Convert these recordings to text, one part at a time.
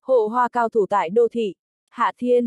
Hộ hoa cao thủ tại đô thị, Hạ Thiên.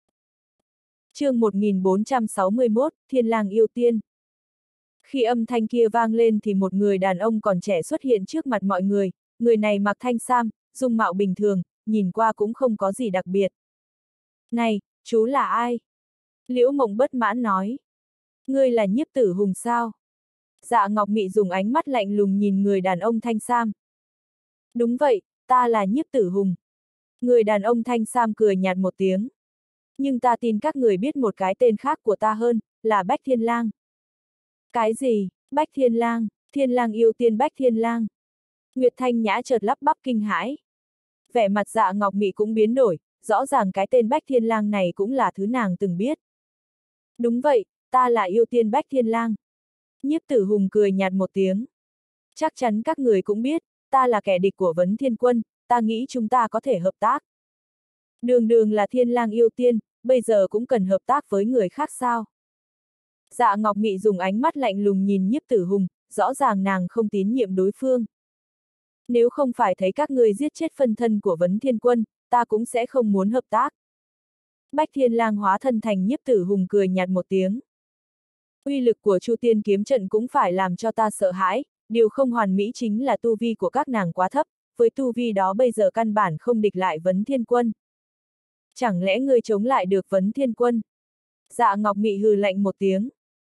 Chương 1461, Thiên lang yêu tiên. Khi âm thanh kia vang lên thì một người đàn ông còn trẻ xuất hiện trước mặt mọi người, người này mặc thanh sam, dung mạo bình thường, nhìn qua cũng không có gì đặc biệt. Này, chú là ai? Liễu Mộng bất mãn nói. Ngươi là Nhiếp Tử Hùng sao? Dạ Ngọc Mị dùng ánh mắt lạnh lùng nhìn người đàn ông thanh sam. Đúng vậy, ta là Nhiếp Tử Hùng. Người đàn ông thanh sam cười nhạt một tiếng. Nhưng ta tin các người biết một cái tên khác của ta hơn, là Bách Thiên Lang. Cái gì? Bách Thiên Lang, Thiên Lang yêu tiên Bách Thiên Lang. Nguyệt Thanh Nhã chợt lắp bắp kinh hãi. Vẻ mặt Dạ Ngọc Mị cũng biến đổi, rõ ràng cái tên Bách Thiên Lang này cũng là thứ nàng từng biết. Đúng vậy, ta là yêu tiên Bách Thiên Lang. Nhiếp Tử Hùng cười nhạt một tiếng. Chắc chắn các người cũng biết, ta là kẻ địch của Vấn Thiên Quân, ta nghĩ chúng ta có thể hợp tác. Đường đường là Thiên Lang yêu tiên, bây giờ cũng cần hợp tác với người khác sao? Dạ Ngọc Mị dùng ánh mắt lạnh lùng nhìn Nhiếp Tử Hùng, rõ ràng nàng không tín nhiệm đối phương. Nếu không phải thấy các ngươi giết chết phân thân của Vấn Thiên Quân, ta cũng sẽ không muốn hợp tác. Bách Thiên Lang hóa thân thành Nhiếp Tử Hùng cười nhạt một tiếng. Uy lực của Chu Tiên kiếm trận cũng phải làm cho ta sợ hãi, điều không hoàn mỹ chính là tu vi của các nàng quá thấp, với tu vi đó bây giờ căn bản không địch lại Vấn Thiên Quân. Chẳng lẽ ngươi chống lại được Vấn Thiên Quân? Dạ Ngọc Mị hừ lạnh một tiếng.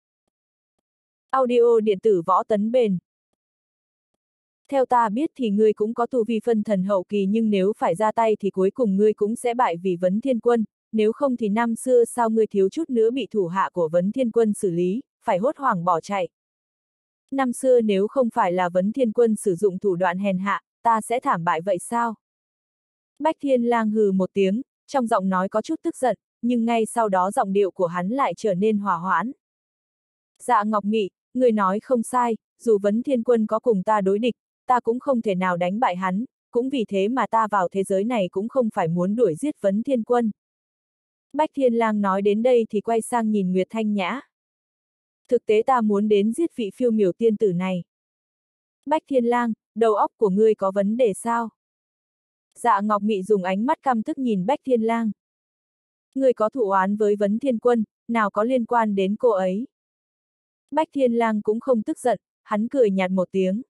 Audio điện tử Võ Tấn Bền. Theo ta biết thì ngươi cũng có tu vi phân thần hậu kỳ, nhưng nếu phải ra tay thì cuối cùng ngươi cũng sẽ bại vì Vấn Thiên Quân, nếu không thì năm xưa sao ngươi thiếu chút nữa bị thủ hạ của Vấn Thiên Quân xử lý, phải hốt hoảng bỏ chạy. Năm xưa nếu không phải là Vấn Thiên Quân sử dụng thủ đoạn hèn hạ, ta sẽ thảm bại vậy sao? Bách Thiên Lang hừ một tiếng, trong giọng nói có chút tức giận, nhưng ngay sau đó giọng điệu của hắn lại trở nên hòa hoãn. Dạ Ngọc Mị, người nói không sai, dù Vấn Thiên Quân có cùng ta đối địch, ta cũng không thể nào đánh bại hắn, cũng vì thế mà ta vào thế giới này cũng không phải muốn đuổi giết Vấn Thiên Quân. Bách Thiên Lang nói đến đây thì quay sang nhìn Nguyệt Thanh Nhã. Thực tế ta muốn đến giết vị phiêu miểu tiên tử này. Bách Thiên Lang, đầu óc của ngươi có vấn đề sao? Dạ Ngọc Mị dùng ánh mắt căm tức nhìn Bách Thiên Lang. Ngươi có thù oán với Vấn Thiên Quân, nào có liên quan đến cô ấy? Bách Thiên Lang cũng không tức giận, hắn cười nhạt một tiếng.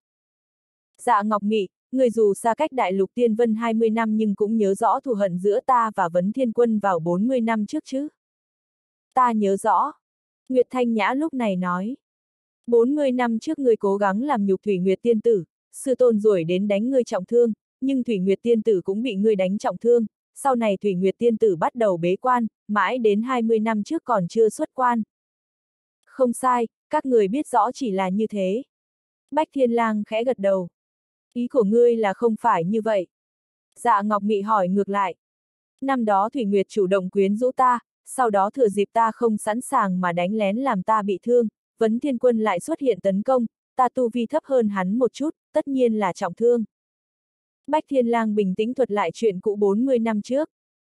Dạ Ngọc Mị, người dù xa cách Đại Lục Tiên Vân 20 năm nhưng cũng nhớ rõ thù hận giữa ta và Vấn Thiên Quân vào 40 năm trước chứ? Ta nhớ rõ. Nguyệt Thanh Nhã lúc này nói. 40 năm trước ngươi cố gắng làm nhục Thủy Nguyệt Tiên Tử, sư tôn đuổi đến đánh ngươi trọng thương, nhưng Thủy Nguyệt Tiên Tử cũng bị ngươi đánh trọng thương, sau này Thủy Nguyệt Tiên Tử bắt đầu bế quan, mãi đến 20 năm trước còn chưa xuất quan. Không sai, các người biết rõ chỉ là như thế. Bách Thiên Lang khẽ gật đầu. Ý của ngươi là không phải như vậy. Dạ Ngọc Mị hỏi ngược lại. Năm đó Thủy Nguyệt chủ động quyến rũ ta, sau đó thừa dịp ta không sẵn sàng mà đánh lén làm ta bị thương, Vấn Thiên Quân lại xuất hiện tấn công, ta tu vi thấp hơn hắn một chút, tất nhiên là trọng thương. Bách Thiên Lang bình tĩnh thuật lại chuyện cũ 40 năm trước.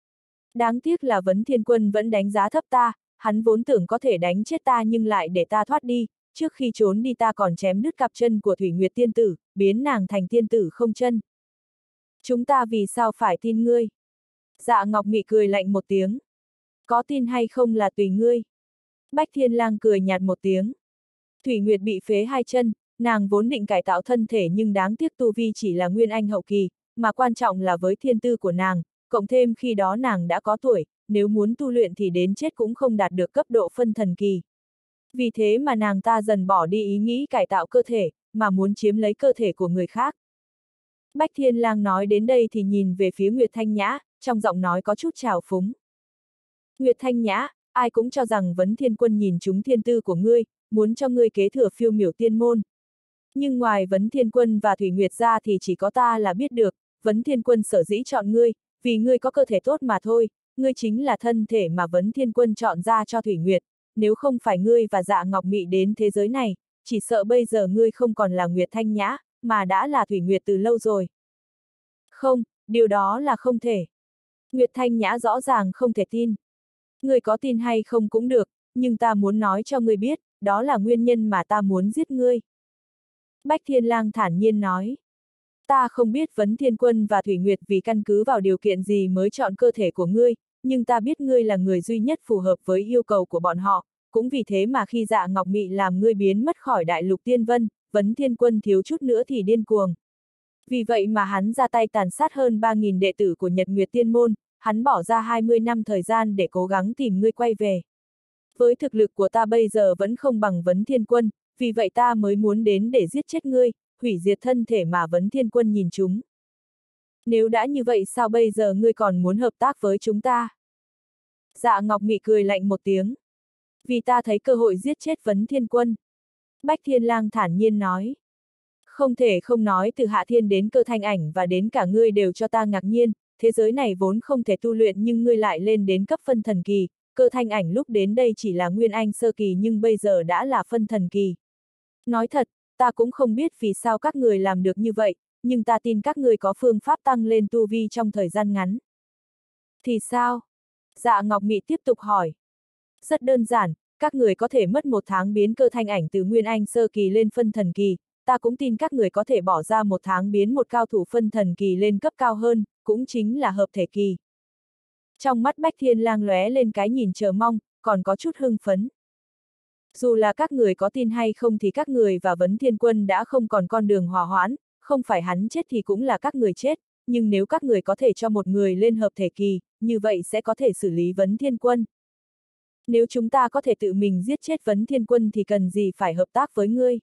Đáng tiếc là Vấn Thiên Quân vẫn đánh giá thấp ta, hắn vốn tưởng có thể đánh chết ta nhưng lại để ta thoát đi, trước khi trốn đi ta còn chém đứt cặp chân của Thủy Nguyệt Tiên Tử, biến nàng thành tiên tử không chân. Chúng ta vì sao phải tin ngươi? Dạ Ngọc Mị cười lạnh một tiếng. Có tin hay không là tùy ngươi. Bách Thiên Lang cười nhạt một tiếng. Thủy Nguyệt bị phế hai chân, nàng vốn định cải tạo thân thể nhưng đáng tiếc tu vi chỉ là nguyên anh hậu kỳ, mà quan trọng là với thiên tư của nàng, cộng thêm khi đó nàng đã có tuổi, nếu muốn tu luyện thì đến chết cũng không đạt được cấp độ phân thần kỳ. Vì thế mà nàng ta dần bỏ đi ý nghĩ cải tạo cơ thể, mà muốn chiếm lấy cơ thể của người khác. Bách Thiên Lang nói đến đây thì nhìn về phía Nguyệt Thanh Nhã, trong giọng nói có chút trào phúng. Nguyệt Thanh Nhã, ai cũng cho rằng Vấn Thiên Quân nhìn trúng thiên tư của ngươi, muốn cho ngươi kế thừa phiêu miểu tiên môn. Nhưng ngoài Vấn Thiên Quân và Thủy Nguyệt ra thì chỉ có ta là biết được, Vấn Thiên Quân sở dĩ chọn ngươi, vì ngươi có cơ thể tốt mà thôi, ngươi chính là thân thể mà Vấn Thiên Quân chọn ra cho Thủy Nguyệt, nếu không phải ngươi và Dạ Ngọc Mị đến thế giới này, chỉ sợ bây giờ ngươi không còn là Nguyệt Thanh Nhã, mà đã là Thủy Nguyệt từ lâu rồi. Không, điều đó là không thể. Nguyệt Thanh Nhã rõ ràng không thể tin. Ngươi có tin hay không cũng được, nhưng ta muốn nói cho ngươi biết, đó là nguyên nhân mà ta muốn giết ngươi. Bách Thiên Lang thản nhiên nói. Ta không biết Vấn Thiên Quân và Thủy Nguyệt vì căn cứ vào điều kiện gì mới chọn cơ thể của ngươi, nhưng ta biết ngươi là người duy nhất phù hợp với yêu cầu của bọn họ, cũng vì thế mà khi Dạ Ngọc Mị làm ngươi biến mất khỏi Đại Lục Tiên Vân, Vấn Thiên Quân thiếu chút nữa thì điên cuồng. Vì vậy mà hắn ra tay tàn sát hơn 3.000 đệ tử của Nhật Nguyệt Tiên Môn, hắn bỏ ra 20 năm thời gian để cố gắng tìm ngươi quay về. Với thực lực của ta bây giờ vẫn không bằng Vấn Thiên Quân, vì vậy ta mới muốn đến để giết chết ngươi, hủy diệt thân thể mà Vấn Thiên Quân nhìn chúng. Nếu đã như vậy sao bây giờ ngươi còn muốn hợp tác với chúng ta? Dạ Ngọc Mị cười lạnh một tiếng. Vì ta thấy cơ hội giết chết Vấn Thiên Quân. Bách Thiên Lang thản nhiên nói. Không thể không nói từ Hạ Thiên đến Cơ Thanh Ảnh và đến cả ngươi đều cho ta ngạc nhiên, thế giới này vốn không thể tu luyện nhưng ngươi lại lên đến cấp phân thần kỳ, Cơ Thanh Ảnh lúc đến đây chỉ là Nguyên Anh sơ kỳ nhưng bây giờ đã là phân thần kỳ. Nói thật, ta cũng không biết vì sao các người làm được như vậy, nhưng ta tin các người có phương pháp tăng lên tu vi trong thời gian ngắn. Thì sao? Dạ Ngọc Mị tiếp tục hỏi. Rất đơn giản, các người có thể mất 1 tháng biến Cơ Thanh Ảnh từ Nguyên Anh sơ kỳ lên phân thần kỳ, ta cũng tin các người có thể bỏ ra 1 tháng biến một cao thủ phân thần kỳ lên cấp cao hơn, cũng chính là hợp thể kỳ. Trong mắt Bách Thiên Lang lóe lên cái nhìn chờ mong, còn có chút hưng phấn. Dù là các người có tin hay không thì các người và Vấn Thiên Quân đã không còn con đường hòa hoãn, không phải hắn chết thì cũng là các người chết, nhưng nếu các người có thể cho một người lên hợp thể kỳ, như vậy sẽ có thể xử lý Vấn Thiên Quân. Nếu chúng ta có thể tự mình giết chết Vấn Thiên Quân thì cần gì phải hợp tác với ngươi?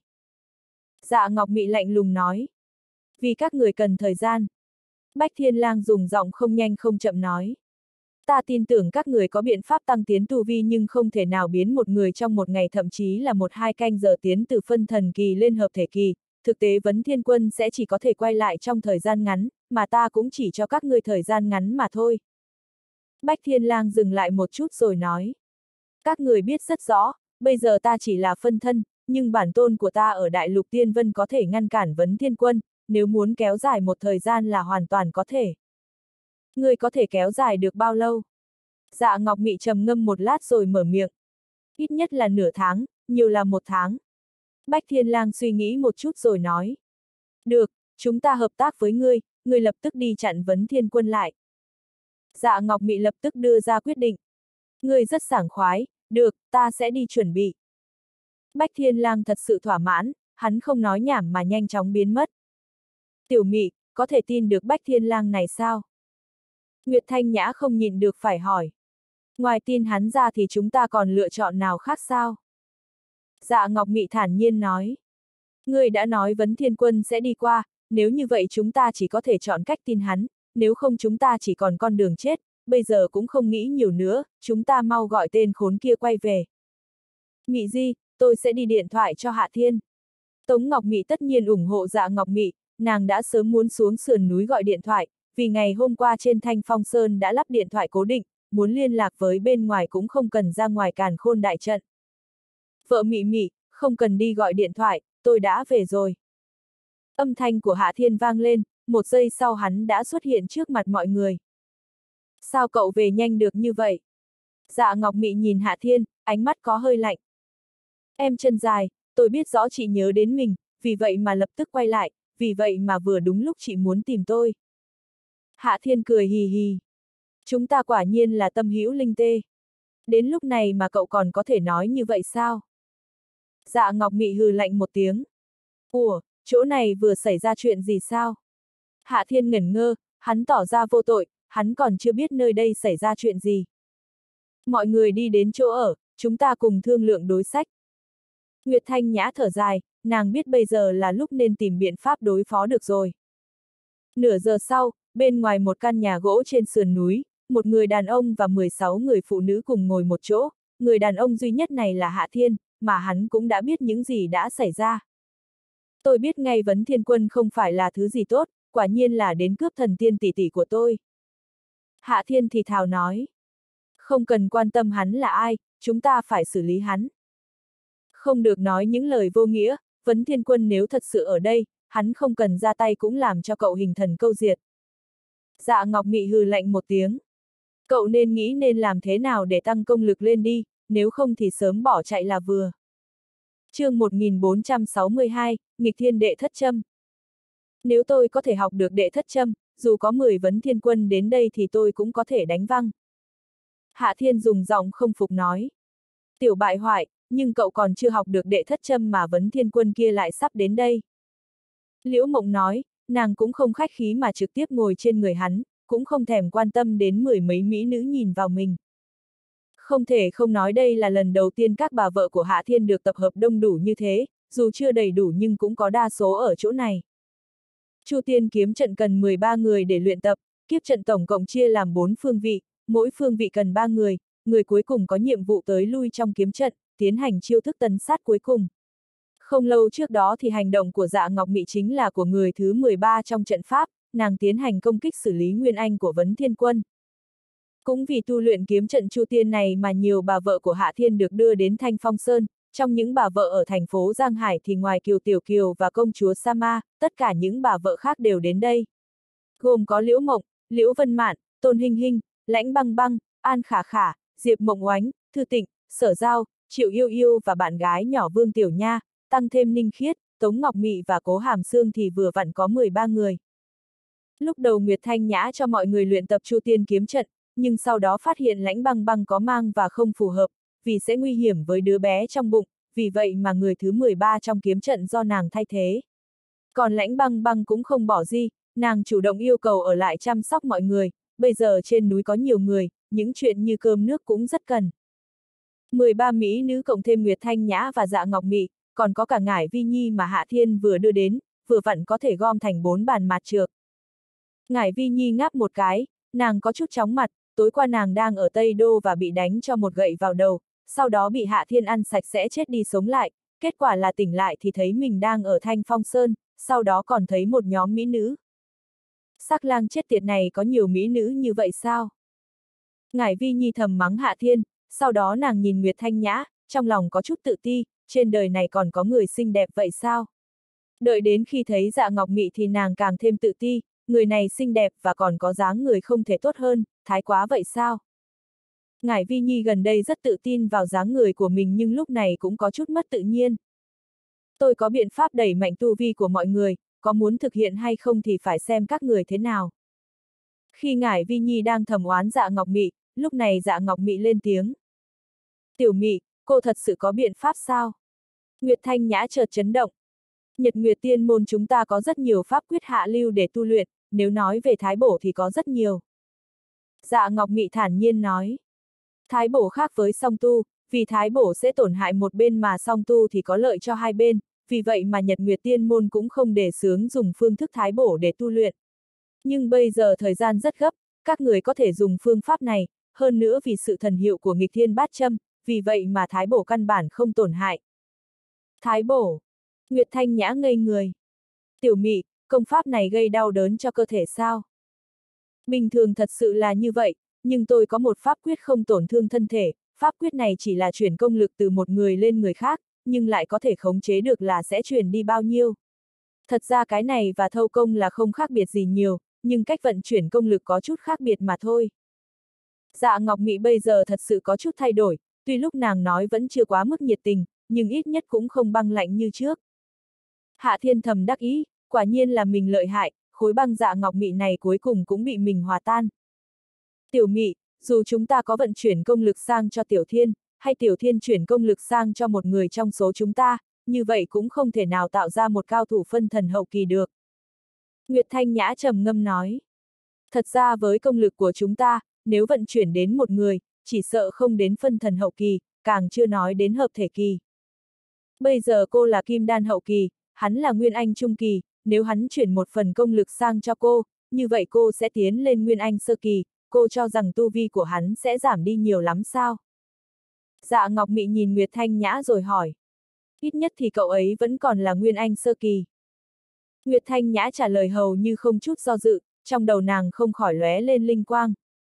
Dạ Ngọc Mị lạnh lùng nói. Vì các người cần thời gian. Bách Thiên Lang dùng giọng không nhanh không chậm nói. Ta tin tưởng các người có biện pháp tăng tiến tu vi nhưng không thể nào biến một người trong một ngày thậm chí là 1-2 canh giờ tiến từ phân thần kỳ lên hợp thể kỳ, thực tế Vấn Thiên Quân sẽ chỉ có thể quay lại trong thời gian ngắn, mà ta cũng chỉ cho các ngươi thời gian ngắn mà thôi. Bách Thiên Lang dừng lại một chút rồi nói. Các người biết rất rõ, bây giờ ta chỉ là phân thân, nhưng bản tôn của ta ở Đại Lục Tiên Vân có thể ngăn cản Vấn Thiên Quân, nếu muốn kéo dài một thời gian là hoàn toàn có thể. Ngươi có thể kéo dài được bao lâu? Dạ Ngọc Mị trầm ngâm một lát rồi mở miệng. Ít nhất là nửa tháng, nhiều là 1 tháng. Bách Thiên Lang suy nghĩ một chút rồi nói. Được, chúng ta hợp tác với ngươi, ngươi lập tức đi chặn Vấn Thiên Quân lại. Dạ Ngọc Mị lập tức đưa ra quyết định. Ngươi rất sảng khoái, được, ta sẽ đi chuẩn bị. Bách Thiên Lang thật sự thỏa mãn, hắn không nói nhảm mà nhanh chóng biến mất. Tiểu Mị, có thể tin được Bách Thiên Lang này sao? Nguyệt Thanh Nhã không nhịn được phải hỏi. Ngoài tin hắn ra thì chúng ta còn lựa chọn nào khác sao? Dạ Ngọc Mị thản nhiên nói. Ngươi đã nói Vấn Thiên Quân sẽ đi qua, nếu như vậy chúng ta chỉ có thể chọn cách tin hắn, nếu không chúng ta chỉ còn con đường chết, bây giờ cũng không nghĩ nhiều nữa, chúng ta mau gọi tên khốn kia quay về. Mị Di, tôi sẽ đi điện thoại cho Hạ Thiên. Tống Ngọc Mị tất nhiên ủng hộ Dạ Ngọc Mị, nàng đã sớm muốn xuống sườn núi gọi điện thoại, vì ngày hôm qua trên Thanh Phong Sơn đã lắp điện thoại cố định, muốn liên lạc với bên ngoài cũng không cần ra ngoài Càn Khôn đại trận. Vợ Mị Mị, không cần đi gọi điện thoại, tôi đã về rồi. Âm thanh của Hạ Thiên vang lên, 1 giây sau hắn đã xuất hiện trước mặt mọi người. Sao cậu về nhanh được như vậy? Dạ Ngọc Mị nhìn Hạ Thiên, ánh mắt có hơi lạnh. Em chân dài, tôi biết rõ chị nhớ đến mình, vì vậy mà lập tức quay lại, vì vậy mà vừa đúng lúc chị muốn tìm tôi. Hạ Thiên cười hì hì. Chúng ta quả nhiên là tâm hữu linh tê. Đến lúc này mà cậu còn có thể nói như vậy sao? Dạ Ngọc Mị hừ lạnh một tiếng. Ủa, chỗ này vừa xảy ra chuyện gì sao? Hạ Thiên ngẩn ngơ, hắn tỏ ra vô tội, hắn còn chưa biết nơi đây xảy ra chuyện gì. Mọi người đi đến chỗ ở, chúng ta cùng thương lượng đối sách. Nguyệt Thanh Nhã thở dài, nàng biết bây giờ là lúc nên tìm biện pháp đối phó được rồi. Nửa giờ sau, bên ngoài một căn nhà gỗ trên sườn núi, một người đàn ông và 16 người phụ nữ cùng ngồi một chỗ, người đàn ông duy nhất này là Hạ Thiên, mà hắn cũng đã biết những gì đã xảy ra. Tôi biết ngay Vấn Thiên Quân không phải là thứ gì tốt, quả nhiên là đến cướp thần tiên tỷ tỷ của tôi. Hạ Thiên thì thào nói. Không cần quan tâm hắn là ai, chúng ta phải xử lý hắn. Không được nói những lời vô nghĩa, Vấn Thiên Quân nếu thật sự ở đây, hắn không cần ra tay cũng làm cho cậu hình thần câu diệt. Dạ Ngọc Mị hừ lạnh một tiếng. Cậu nên nghĩ nên làm thế nào để tăng công lực lên đi, nếu không thì sớm bỏ chạy là vừa. Chương 1462, Nghịch Thiên Đệ Thất Châm. Nếu tôi có thể học được đệ thất châm, dù có 10 vấn thiên quân đến đây thì tôi cũng có thể đánh văng. Hạ Thiên dùng giọng không phục nói. Tiểu bại hoại, nhưng cậu còn chưa học được đệ thất châm mà vấn thiên quân kia lại sắp đến đây. Liễu Mộng nói, nàng cũng không khách khí mà trực tiếp ngồi trên người hắn, cũng không thèm quan tâm đến 10 mấy mỹ nữ nhìn vào mình. Không thể không nói đây là lần đầu tiên các bà vợ của Hạ Thiên được tập hợp đông đủ như thế, dù chưa đầy đủ nhưng cũng có đa số ở chỗ này. Chu Tiên kiếm trận cần 13 người để luyện tập, kiếp trận tổng cộng chia làm 4 phương vị, mỗi phương vị cần 3 người, người cuối cùng có nhiệm vụ tới lui trong kiếm trận, tiến hành chiêu thức tấn sát cuối cùng. Không lâu trước đó thì hành động của Dạ Ngọc Mị chính là của người thứ 13 trong trận pháp, nàng tiến hành công kích xử lý Nguyên Anh của Vấn Thiên Quân. Cũng vì tu luyện kiếm trận Chu Tiên này mà nhiều bà vợ của Hạ Thiên được đưa đến Thanh Phong Sơn, trong những bà vợ ở thành phố Giang Hải thì ngoài Kiều Tiểu Kiều và công chúa Sa Ma, tất cả những bà vợ khác đều đến đây. Gồm có Liễu Mộng, Liễu Vân Mạn, Tôn Hinh Hinh, Lãnh Băng Băng, An Khả Khả, Diệp Mộng Oánh, Thư Tịnh, Sở Giao, Triệu Yêu Yêu và bạn gái nhỏ Vương Tiểu Nha, tăng thêm Ninh Khiết, Tống Ngọc Mị và Cố Hàm Sương thì vừa vặn có 13 người. Lúc đầu Nguyệt Thanh Nhã cho mọi người luyện tập Chu Tiên kiếm trận, nhưng sau đó phát hiện Lãnh Băng Băng có mang và không phù hợp, vì sẽ nguy hiểm với đứa bé trong bụng, vì vậy mà người thứ 13 trong kiếm trận do nàng thay thế. Còn Lãnh Băng Băng cũng không bỏ gì, nàng chủ động yêu cầu ở lại chăm sóc mọi người, bây giờ trên núi có nhiều người, những chuyện như cơm nước cũng rất cần. 13 mỹ nữ cộng thêm Nguyệt Thanh Nhã và Dạ Ngọc Mị, còn có cả Ngải Vi Nhi mà Hạ Thiên vừa đưa đến, vừa vặn có thể gom thành 4 bàn mạt trược. Ngải Vi Nhi ngáp một cái, nàng có chút chóng mặt, tối qua nàng đang ở Tây Đô và bị đánh cho một gậy vào đầu, sau đó bị Hạ Thiên ăn sạch sẽ chết đi sống lại, kết quả là tỉnh lại thì thấy mình đang ở Thanh Phong Sơn, sau đó còn thấy một nhóm mỹ nữ. Sắc lang chết tiệt này có nhiều mỹ nữ như vậy sao? Ngải Vi Nhi thầm mắng Hạ Thiên, sau đó nàng nhìn Nguyệt Thanh Nhã, trong lòng có chút tự ti, trên đời này còn có người xinh đẹp vậy sao? Đợi đến khi thấy Dạ Ngọc Mị thì nàng càng thêm tự ti, người này xinh đẹp và còn có dáng người không thể tốt hơn, thái quá vậy sao? Ngải Vi Nhi gần đây rất tự tin vào dáng người của mình nhưng lúc này cũng có chút mất tự nhiên. Tôi có biện pháp đẩy mạnh tu vi của mọi người, có muốn thực hiện hay không thì phải xem các người thế nào. Khi Ngải Vi Nhi đang thầm oán Dạ Ngọc Mị, lúc này Dạ Ngọc Mị lên tiếng. Tiểu Mị, cô thật sự có biện pháp sao? Nguyệt Thanh Nhã chợt chấn động. Nhật Nguyệt Tiên môn chúng ta có rất nhiều pháp quyết hạ lưu để tu luyện, nếu nói về thái bổ thì có rất nhiều. Dạ Ngọc Mị thản nhiên nói. Thái bổ khác với song tu, vì thái bổ sẽ tổn hại một bên mà song tu thì có lợi cho hai bên, vì vậy mà Nhật Nguyệt Tiên môn cũng không đề xướng dùng phương thức thái bổ để tu luyện. Nhưng bây giờ thời gian rất gấp, các người có thể dùng phương pháp này, hơn nữa vì sự thần hiệu của nghịch thiên bát châm, vì vậy mà thái bổ căn bản không tổn hại. Thái bổ. Nguyệt Thanh Nhã ngây người. Tiểu Mị, công pháp này gây đau đớn cho cơ thể sao? Bình thường thật sự là như vậy, nhưng tôi có một pháp quyết không tổn thương thân thể, pháp quyết này chỉ là chuyển công lực từ một người lên người khác, nhưng lại có thể khống chế được là sẽ chuyển đi bao nhiêu. Thật ra cái này và thâu công là không khác biệt gì nhiều, nhưng cách vận chuyển công lực có chút khác biệt mà thôi. Dạ Ngọc Mị bây giờ thật sự có chút thay đổi, tuy lúc nàng nói vẫn chưa quá mức nhiệt tình, nhưng ít nhất cũng không băng lạnh như trước. Hạ Thiên thầm đắc ý, quả nhiên là mình lợi hại, khối băng Dạ Ngọc Mị này cuối cùng cũng bị mình hòa tan. Tiểu Mị, dù chúng ta có vận chuyển công lực sang cho Tiểu Thiên, hay Tiểu Thiên chuyển công lực sang cho một người trong số chúng ta, như vậy cũng không thể nào tạo ra một cao thủ phân thần hậu kỳ được. Nguyệt Thanh Nhã trầm ngâm nói. Thật ra với công lực của chúng ta, nếu vận chuyển đến một người, chỉ sợ không đến phân thần hậu kỳ, càng chưa nói đến hợp thể kỳ. Bây giờ cô là kim đan hậu kỳ, hắn là nguyên anh trung kỳ, nếu hắn chuyển một phần công lực sang cho cô, như vậy cô sẽ tiến lên nguyên anh sơ kỳ, cô cho rằng tu vi của hắn sẽ giảm đi nhiều lắm sao? Dạ Ngọc Mị nhìn Nguyệt Thanh Nhã rồi hỏi. Ít nhất thì cậu ấy vẫn còn là nguyên anh sơ kỳ. Nguyệt Thanh Nhã trả lời hầu như không chút do dự, trong đầu nàng không khỏi lóe lên linh quang.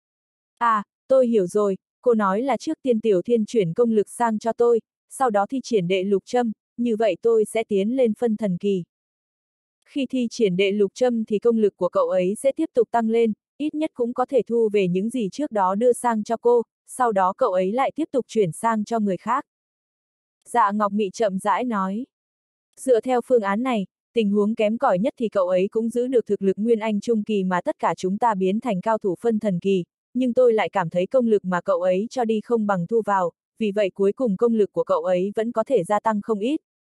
À, tôi hiểu rồi, cô nói là trước tiên Tiểu Thiên chuyển công lực sang cho tôi, sau đó thi triển đệ lục châm, như vậy tôi sẽ tiến lên phân thần kỳ. Khi thi triển đệ lục châm thì công lực của cậu ấy sẽ tiếp tục tăng lên, ít nhất cũng có thể thu về những gì trước đó đưa sang cho cô, sau đó cậu ấy lại tiếp tục chuyển sang cho người khác. Dạ Ngọc Mị chậm rãi nói. Dựa theo phương án này, tình huống kém cỏi nhất thì cậu ấy cũng giữ được thực lực Nguyên Anh Trung Kỳ mà tất cả chúng ta biến thành cao thủ phân thần kỳ, nhưng tôi lại cảm thấy công lực mà cậu ấy cho đi không bằng thu vào, vì vậy cuối cùng công lực của cậu ấy vẫn có thể gia tăng không ít.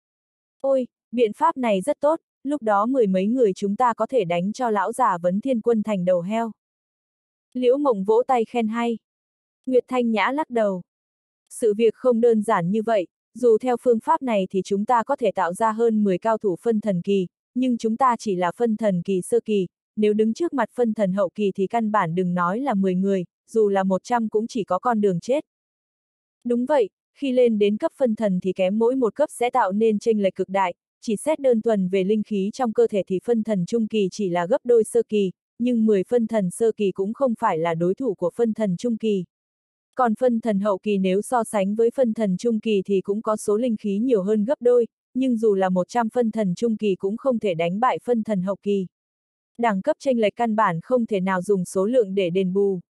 Ôi, biện pháp này rất tốt, lúc đó mười mấy người chúng ta có thể đánh cho lão già Vấn Thiên Quân thành đầu heo. Liễu Mộng vỗ tay khen hay. Nguyệt Thanh Nhã lắc đầu. Sự việc không đơn giản như vậy, dù theo phương pháp này thì chúng ta có thể tạo ra hơn 10 cao thủ phân thần kỳ, nhưng chúng ta chỉ là phân thần kỳ sơ kỳ, nếu đứng trước mặt phân thần hậu kỳ thì căn bản đừng nói là 10 người, dù là 100 cũng chỉ có con đường chết. Đúng vậy, khi lên đến cấp phân thần thì kém mỗi một cấp sẽ tạo nên chênh lệch cực đại, chỉ xét đơn thuần về linh khí trong cơ thể thì phân thần trung kỳ chỉ là gấp đôi sơ kỳ, nhưng 10 phân thần sơ kỳ cũng không phải là đối thủ của phân thần trung kỳ. Còn phân thần hậu kỳ nếu so sánh với phân thần trung kỳ thì cũng có số linh khí nhiều hơn gấp đôi, nhưng dù là 100 phân thần trung kỳ cũng không thể đánh bại phân thần hậu kỳ. Đẳng cấp chênh lệch căn bản không thể nào dùng số lượng để đền bù.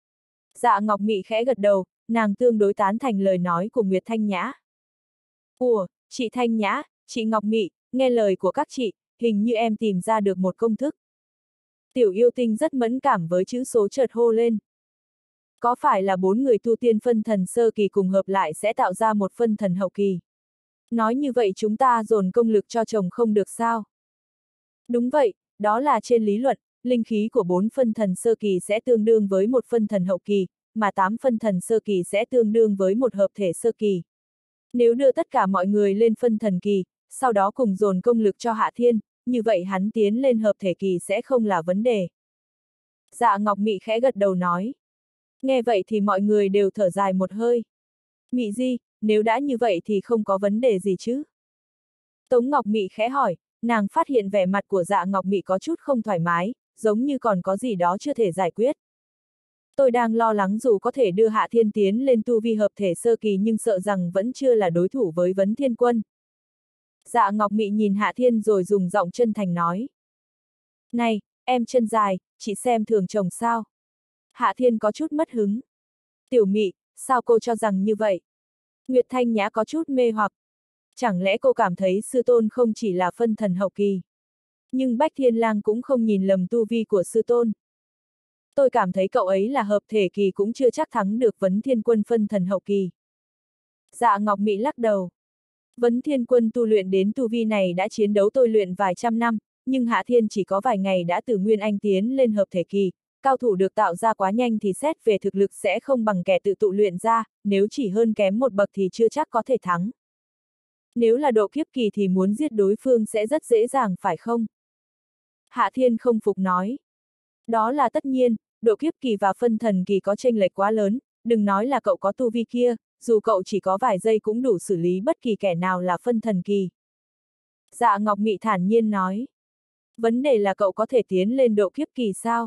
Dạ Ngọc Mị khẽ gật đầu, nàng tương đối tán thành lời nói của Nguyệt Thanh Nhã. Ủa, chị Thanh Nhã, chị Ngọc Mị, nghe lời của các chị, hình như em tìm ra được một công thức. Tiểu yêu tinh rất mẫn cảm với chữ số chợt hô lên. Có phải là 4 người tu tiên phân thần sơ kỳ cùng hợp lại sẽ tạo ra một phân thần hậu kỳ? Nói như vậy chúng ta dồn công lực cho chồng không được sao? Đúng vậy, đó là trên lý luận, linh khí của 4 phân thần sơ kỳ sẽ tương đương với một phân thần hậu kỳ, mà 8 phân thần sơ kỳ sẽ tương đương với một hợp thể sơ kỳ. Nếu đưa tất cả mọi người lên phân thần kỳ, sau đó cùng dồn công lực cho Hạ Thiên, như vậy hắn tiến lên hợp thể kỳ sẽ không là vấn đề. Dạ Ngọc Mị khẽ gật đầu nói. Nghe vậy thì mọi người đều thở dài một hơi. Mị Di, nếu đã như vậy thì không có vấn đề gì chứ? Tống Ngọc Mị khẽ hỏi, nàng phát hiện vẻ mặt của Dạ Ngọc Mị có chút không thoải mái, giống như còn có gì đó chưa thể giải quyết. Tôi đang lo lắng dù có thể đưa Hạ Thiên tiến lên tu vi hợp thể sơ kỳ nhưng sợ rằng vẫn chưa là đối thủ với Vấn Thiên Quân. Dạ Ngọc Mị nhìn Hạ Thiên rồi dùng giọng chân thành nói. Này, em chân dài, chị xem thường chồng sao? Hạ Thiên có chút mất hứng. Tiểu Mị, sao cô cho rằng như vậy? Nguyệt Thanh Nhã có chút mê hoặc. Chẳng lẽ cô cảm thấy sư tôn không chỉ là phân thần hậu kỳ? Nhưng Bách Thiên Lang cũng không nhìn lầm tu vi của sư tôn. Tôi cảm thấy cậu ấy là hợp thể kỳ cũng chưa chắc thắng được Vấn Thiên Quân phân thần hậu kỳ. Dạ Ngọc Mị lắc đầu. Vấn Thiên Quân tu luyện đến tu vi này đã chiến đấu tôi luyện vài trăm năm, nhưng Hạ Thiên chỉ có vài ngày đã từ Nguyên Anh tiến lên hợp thể kỳ, cao thủ được tạo ra quá nhanh thì xét về thực lực sẽ không bằng kẻ tự tụ luyện ra, nếu chỉ hơn kém một bậc thì chưa chắc có thể thắng. Nếu là độ kiếp kỳ thì muốn giết đối phương sẽ rất dễ dàng phải không? Hạ Thiên không phục nói. Đó là tất nhiên, độ kiếp kỳ và phân thần kỳ có chênh lệch quá lớn, đừng nói là cậu có tu vi kia, dù cậu chỉ có vài giây cũng đủ xử lý bất kỳ kẻ nào là phân thần kỳ. Dạ Ngọc Mị thản nhiên nói. Vấn đề là cậu có thể tiến lên độ kiếp kỳ sao?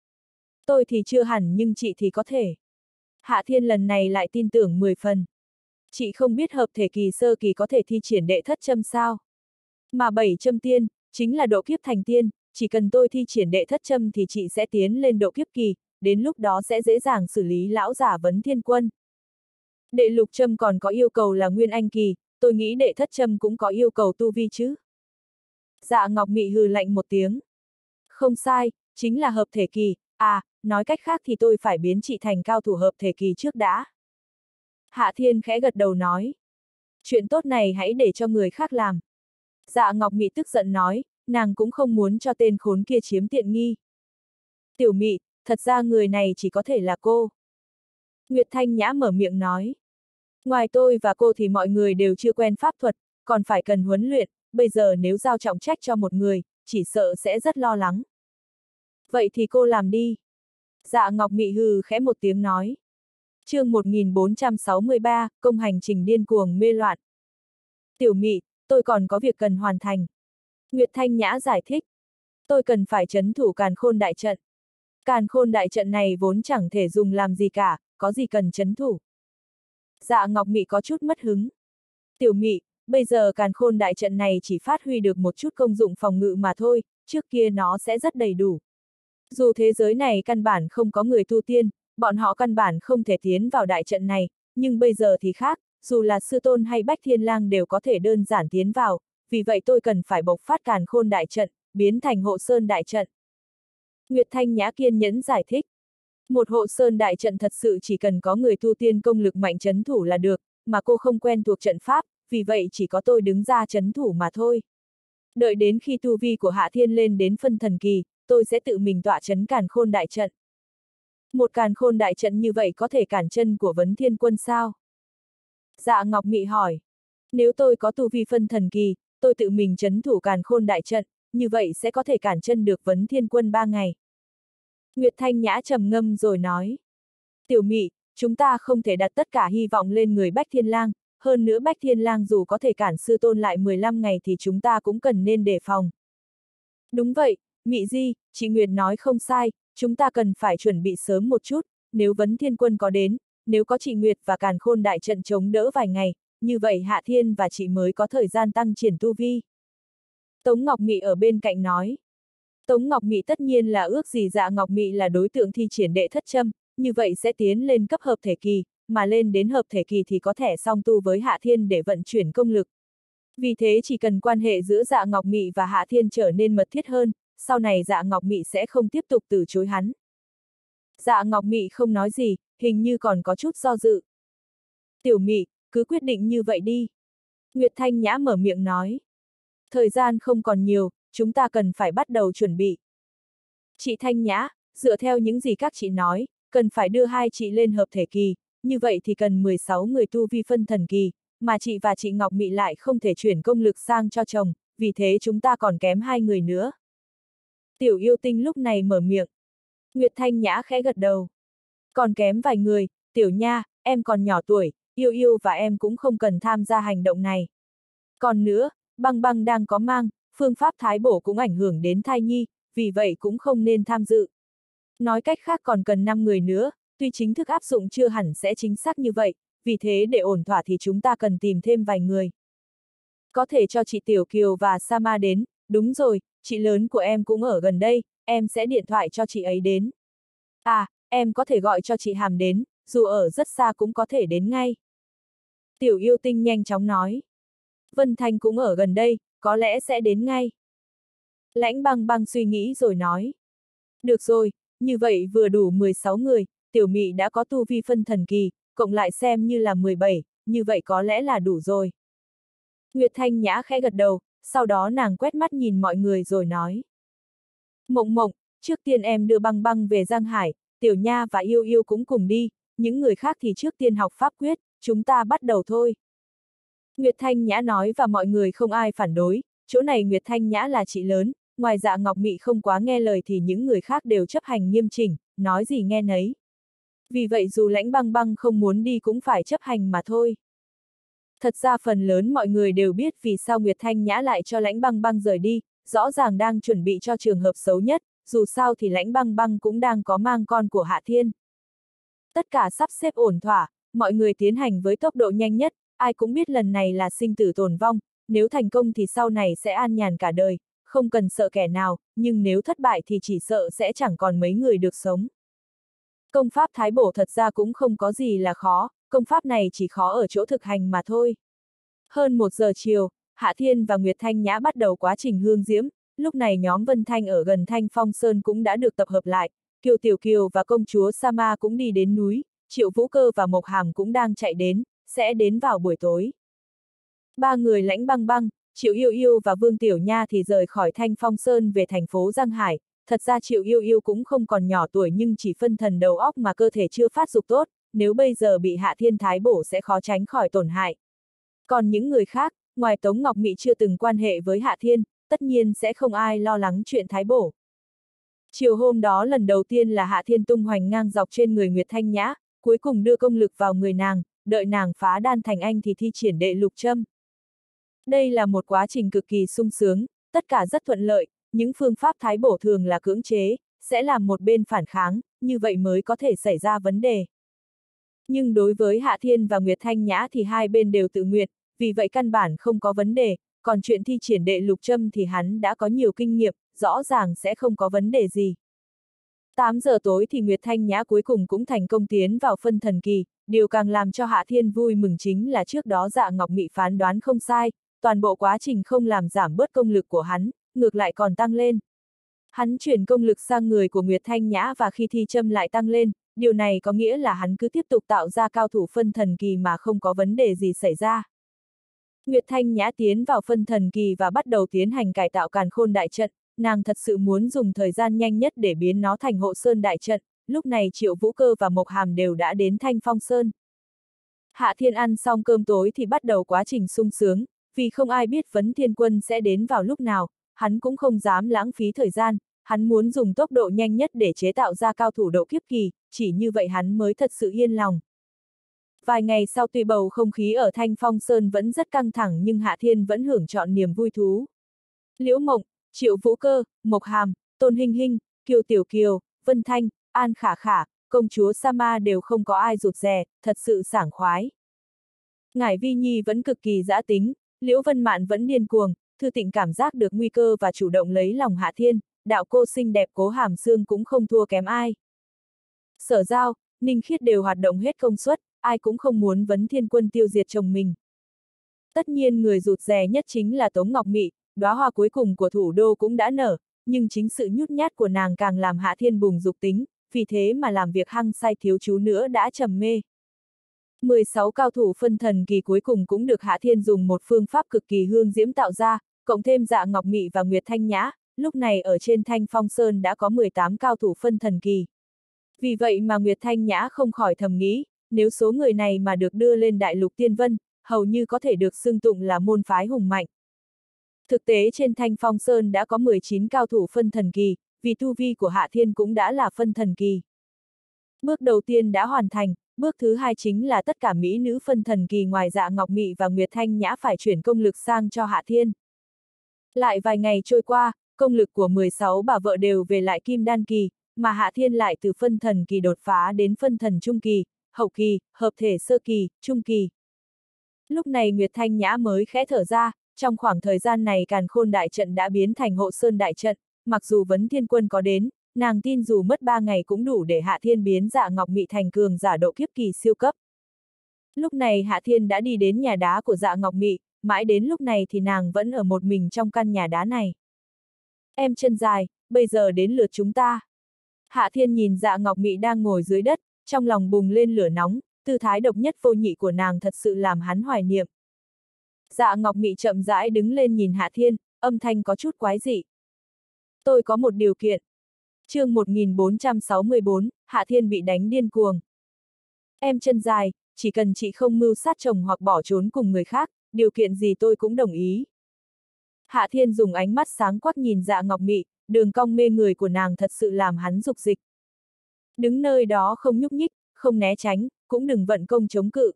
Tôi thì chưa hẳn nhưng chị thì có thể. Hạ Thiên lần này lại tin tưởng 10 phần. Chị không biết hợp thể kỳ sơ kỳ có thể thi triển đệ thất châm sao? Mà 7 châm tiên, chính là độ kiếp thành tiên, chỉ cần tôi thi triển đệ thất châm thì chị sẽ tiến lên độ kiếp kỳ, đến lúc đó sẽ dễ dàng xử lý lão giả Vấn Thiên Quân. Đệ lục châm còn có yêu cầu là Nguyên Anh kỳ, tôi nghĩ đệ thất châm cũng có yêu cầu tu vi chứ. Dạ Ngọc Mị hừ lạnh một tiếng. Không sai, chính là hợp thể kỳ, à, nói cách khác thì tôi phải biến chị thành cao thủ hợp thể kỳ trước đã. Hạ Thiên khẽ gật đầu nói. Chuyện tốt này hãy để cho người khác làm. Dạ Ngọc Mị tức giận nói, nàng cũng không muốn cho tên khốn kia chiếm tiện nghi. Tiểu Mị, thật ra người này chỉ có thể là cô. Nguyệt Thanh Nhã mở miệng nói. Ngoài tôi và cô thì mọi người đều chưa quen pháp thuật, còn phải cần huấn luyện, bây giờ nếu giao trọng trách cho một người, chỉ sợ sẽ rất lo lắng. Vậy thì cô làm đi. Dạ Ngọc Mị hừ khẽ một tiếng nói. Chương 1463, công hành trình điên cuồng mê loạn. Tiểu Mị, tôi còn có việc cần hoàn thành. Nguyệt Thanh Nhã giải thích. Tôi cần phải trấn thủ Càn Khôn đại trận. Càn Khôn đại trận này vốn chẳng thể dùng làm gì cả, có gì cần trấn thủ. Dạ Ngọc Mị có chút mất hứng. Tiểu Mị, bây giờ Càn Khôn đại trận này chỉ phát huy được một chút công dụng phòng ngự mà thôi, trước kia nó sẽ rất đầy đủ. Dù thế giới này căn bản không có người tu tiên, bọn họ căn bản không thể tiến vào đại trận này, nhưng bây giờ thì khác, dù là sư tôn hay Bách Thiên Lang đều có thể đơn giản tiến vào, vì vậy tôi cần phải bộc phát Càn Khôn đại trận, biến thành Hộ Sơn đại trận. Nguyệt Thanh Nhã kiên nhẫn giải thích. Một Hộ Sơn đại trận thật sự chỉ cần có người tu tiên công lực mạnh trấn thủ là được, mà cô không quen thuộc trận pháp, vì vậy chỉ có tôi đứng ra trấn thủ mà thôi. Đợi đến khi tu vi của Hạ Thiên lên đến phân thần kỳ, tôi sẽ tự mình tọa trấn Càn Khôn đại trận. Một Càn Khôn đại trận như vậy có thể cản chân của Vấn Thiên Quân sao? Dạ Ngọc Mị hỏi. Nếu tôi có tu vi phân thần kỳ, tôi tự mình trấn thủ Càn Khôn đại trận, như vậy sẽ có thể cản chân được Vấn Thiên Quân 3 ngày. Nguyệt Thanh Nhã trầm ngâm rồi nói. Tiểu Mị, chúng ta không thể đặt tất cả hy vọng lên người Bách Thiên Lang, hơn nữa Bách Thiên Lang dù có thể cản sư tôn lại 15 ngày thì chúng ta cũng cần nên đề phòng. Đúng vậy, Mị Di, chị Nguyệt nói không sai, chúng ta cần phải chuẩn bị sớm một chút, nếu Vấn Thiên Quân có đến, nếu có chị Nguyệt và Càn Khôn đại trận chống đỡ vài ngày, như vậy Hạ Thiên và chị mới có thời gian tăng triển tu vi. Tống Ngọc Mị ở bên cạnh nói. Tống Ngọc Mị tất nhiên là ước gì Dạ Ngọc Mị là đối tượng thi triển đệ thất châm, như vậy sẽ tiến lên cấp hợp thể kỳ, mà lên đến hợp thể kỳ thì có thể song tu với Hạ Thiên để vận chuyển công lực. Vì thế chỉ cần quan hệ giữa Dạ Ngọc Mị và Hạ Thiên trở nên mật thiết hơn, sau này Dạ Ngọc Mị sẽ không tiếp tục từ chối hắn. Dạ Ngọc Mị không nói gì, hình như còn có chút do dự. Tiểu Mị, cứ quyết định như vậy đi. Nguyệt Thanh Nhã mở miệng nói. Thời gian không còn nhiều, chúng ta cần phải bắt đầu chuẩn bị. Chị Thanh Nhã, dựa theo những gì các chị nói, cần phải đưa hai chị lên hợp thể kỳ, như vậy thì cần 16 người tu vi phân thần kỳ, mà chị và chị Ngọc Mị lại không thể chuyển công lực sang cho chồng, vì thế chúng ta còn kém 2 người nữa. Tiểu Yêu Tinh lúc này mở miệng. Nguyệt Thanh Nhã khẽ gật đầu. Còn kém vài người, Tiểu Nha, em còn nhỏ tuổi, Yêu Yêu và em cũng không cần tham gia hành động này. Còn nữa, Băng Băng đang có mang, phương pháp thái bổ cũng ảnh hưởng đến thai nhi, vì vậy cũng không nên tham dự. Nói cách khác còn cần 5 người nữa, tuy chính thức áp dụng chưa hẳn sẽ chính xác như vậy, vì thế để ổn thỏa thì chúng ta cần tìm thêm vài người. Có thể cho chị Tiểu Kiều và Sama đến, đúng rồi, chị lớn của em cũng ở gần đây, em sẽ điện thoại cho chị ấy đến. À, em có thể gọi cho chị Hàm đến, dù ở rất xa cũng có thể đến ngay. Tiểu Yêu Tinh nhanh chóng nói. Vân Thanh cũng ở gần đây, có lẽ sẽ đến ngay. Lãnh Băng Băng suy nghĩ rồi nói. Được rồi, như vậy vừa đủ 16 người, Tiểu Mị đã có tu vi phân thần kỳ, cộng lại xem như là 17, như vậy có lẽ là đủ rồi. Nguyệt Thanh Nhã khẽ gật đầu, sau đó nàng quét mắt nhìn mọi người rồi nói. Mộng Mộng, trước tiên em đưa Băng Băng về Giang Hải, Tiểu Nha và Yêu Yêu cũng cùng đi, những người khác thì trước tiên học pháp quyết, chúng ta bắt đầu thôi. Nguyệt Thanh Nhã nói và mọi người không ai phản đối, chỗ này Nguyệt Thanh Nhã là chị lớn, ngoài Dạ Ngọc Mị không quá nghe lời thì những người khác đều chấp hành nghiêm chỉnh, nói gì nghe nấy. Vì vậy dù Lãnh Băng Băng không muốn đi cũng phải chấp hành mà thôi. Thật ra phần lớn mọi người đều biết vì sao Nguyệt Thanh Nhã lại cho Lãnh Băng Băng rời đi, rõ ràng đang chuẩn bị cho trường hợp xấu nhất, dù sao thì Lãnh Băng Băng cũng đang có mang con của Hạ Thiên. Tất cả sắp xếp ổn thỏa, mọi người tiến hành với tốc độ nhanh nhất, ai cũng biết lần này là sinh tử tồn vong, nếu thành công thì sau này sẽ an nhàn cả đời, không cần sợ kẻ nào, nhưng nếu thất bại thì chỉ sợ sẽ chẳng còn mấy người được sống. Công pháp thái bổ thật ra cũng không có gì là khó, công pháp này chỉ khó ở chỗ thực hành mà thôi. Hơn 1 giờ chiều, Hạ Thiên và Nguyệt Thanh Nhã bắt đầu quá trình hương diễm, lúc này nhóm Vân Thanh ở gần Thanh Phong Sơn cũng đã được tập hợp lại, Kiều Tiểu Kiều và công chúa Sama cũng đi đến núi, Triệu Vũ Cơ và Mộc Hàm cũng đang chạy đến, sẽ đến vào buổi tối. 3 người Lãnh Băng Băng, Triệu Yêu Yêu và Vương Tiểu Nha thì rời khỏi Thanh Phong Sơn về thành phố Giang Hải, thật ra Triệu Yêu Yêu cũng không còn nhỏ tuổi nhưng chỉ phân thần đầu óc mà cơ thể chưa phát dục tốt, nếu bây giờ bị Hạ Thiên thái bổ sẽ khó tránh khỏi tổn hại. Còn những người khác, ngoài Tống Ngọc Mị chưa từng quan hệ với Hạ Thiên, tất nhiên sẽ không ai lo lắng chuyện thái bổ. Chiều hôm đó lần đầu tiên là Hạ Thiên tung hoành ngang dọc trên người Nguyệt Thanh Nhã, cuối cùng đưa công lực vào người nàng, đợi nàng phá đan thành anh thì thi triển đệ lục châm. Đây là một quá trình cực kỳ sung sướng, tất cả rất thuận lợi, những phương pháp thái bổ thường là cưỡng chế, sẽ làm một bên phản kháng, như vậy mới có thể xảy ra vấn đề. Nhưng đối với Hạ Thiên và Nguyệt Thanh Nhã thì hai bên đều tự nguyện, vì vậy căn bản không có vấn đề, còn chuyện thi triển đệ lục châm thì hắn đã có nhiều kinh nghiệm, rõ ràng sẽ không có vấn đề gì. 8 giờ tối thì Nguyệt Thanh Nhã cuối cùng cũng thành công tiến vào phân thần kỳ, điều càng làm cho Hạ Thiên vui mừng chính là trước đó Dạ Ngọc Mị phán đoán không sai, toàn bộ quá trình không làm giảm bớt công lực của hắn, ngược lại còn tăng lên. Hắn chuyển công lực sang người của Nguyệt Thanh Nhã và khi thi châm lại tăng lên, điều này có nghĩa là hắn cứ tiếp tục tạo ra cao thủ phân thần kỳ mà không có vấn đề gì xảy ra. Nguyệt Thanh Nhã tiến vào phân thần kỳ và bắt đầu tiến hành cải tạo Càn Khôn đại trận, nàng thật sự muốn dùng thời gian nhanh nhất để biến nó thành Hộ Sơn đại trận, lúc này Triệu Vũ Cơ và Mộc Hàm đều đã đến Thanh Phong Sơn. Hạ Thiên ăn xong cơm tối thì bắt đầu quá trình sung sướng, vì không ai biết Vấn Thiên Quân sẽ đến vào lúc nào, hắn cũng không dám lãng phí thời gian, hắn muốn dùng tốc độ nhanh nhất để chế tạo ra cao thủ độ kiếp kỳ, chỉ như vậy hắn mới thật sự yên lòng. Vài ngày sau tuy bầu không khí ở Thanh Phong Sơn vẫn rất căng thẳng nhưng Hạ Thiên vẫn hưởng trọn niềm vui thú. Liễu Mộng, Triệu Vũ Cơ, Mộc Hàm, Tôn Hinh Hinh, Kiều Tiểu Kiều, Vân Thanh, An Khả Khả, công chúa Sama đều không có ai rụt rè, thật sự sảng khoái. Ngải Vi Nhi vẫn cực kỳ dã tính, Liễu Vân Mạn vẫn điên cuồng, Thư Tịnh cảm giác được nguy cơ và chủ động lấy lòng Hạ Thiên, đạo cô xinh đẹp Cố Hàm Sương cũng không thua kém ai. Sở Giao, Ninh Khiết đều hoạt động hết công suất, ai cũng không muốn Vấn Thiên Quân tiêu diệt chồng mình. Tất nhiên người rụt rè nhất chính là Tống Ngọc Mị, đóa hoa cuối cùng của thủ đô cũng đã nở, nhưng chính sự nhút nhát của nàng càng làm Hạ Thiên bùng dục tính, vì thế mà làm việc hăng say thiếu chút nữa đã trầm mê. 16 cao thủ phân thần kỳ cuối cùng cũng được Hạ Thiên dùng một phương pháp cực kỳ hương diễm tạo ra, cộng thêm Dạ Ngọc Mị và Nguyệt Thanh Nhã, lúc này ở trên Thanh Phong Sơn đã có 18 cao thủ phân thần kỳ. Vì vậy mà Nguyệt Thanh Nhã không khỏi thầm nghĩ, nếu số người này mà được đưa lên Đại Lục Tiên Vân, hầu như có thể được xưng tụng là môn phái hùng mạnh. Thực tế trên Thanh Phong Sơn đã có 19 cao thủ phân thần kỳ, vì tu vi của Hạ Thiên cũng đã là phân thần kỳ. Bước đầu tiên đã hoàn thành, bước thứ hai chính là tất cả mỹ nữ phân thần kỳ ngoài Dạ Ngọc Mị và Nguyệt Thanh Nhã phải chuyển công lực sang cho Hạ Thiên. Lại vài ngày trôi qua, công lực của 16 bà vợ đều về lại Kim Đan kỳ, mà Hạ Thiên lại từ phân thần kỳ đột phá đến phân thần trung kỳ, hậu kỳ, hợp thể sơ kỳ, trung kỳ. Lúc này Nguyệt Thanh Nhã mới khẽ thở ra, trong khoảng thời gian này Càn Khôn đại trận đã biến thành Hộ Sơn đại trận, mặc dù Vấn Thiên Quân có đến, nàng tin dù mất 3 ngày cũng đủ để Hạ Thiên biến Dạ Ngọc Mị thành cường giả độ kiếp kỳ siêu cấp. Lúc này Hạ Thiên đã đi đến nhà đá của Dạ Ngọc Mị, mãi đến lúc này thì nàng vẫn ở một mình trong căn nhà đá này. Em chân dài, bây giờ đến lượt chúng ta. Hạ Thiên nhìn Dạ Ngọc Mị đang ngồi dưới đất, trong lòng bùng lên lửa nóng, tư thái độc nhất vô nhị của nàng thật sự làm hắn hoài niệm. Dạ Ngọc Mị chậm rãi đứng lên nhìn Hạ Thiên, âm thanh có chút quái dị. Tôi có một điều kiện. Chương 1464, Hạ Thiên bị đánh điên cuồng. Em chân dài, chỉ cần chị không mưu sát chồng hoặc bỏ trốn cùng người khác, điều kiện gì tôi cũng đồng ý. Hạ Thiên dùng ánh mắt sáng quắc nhìn Dạ Ngọc Mị, đường cong mê người của nàng thật sự làm hắn dục dịch. Đứng nơi đó không nhúc nhích, không né tránh, cũng đừng vận công chống cự.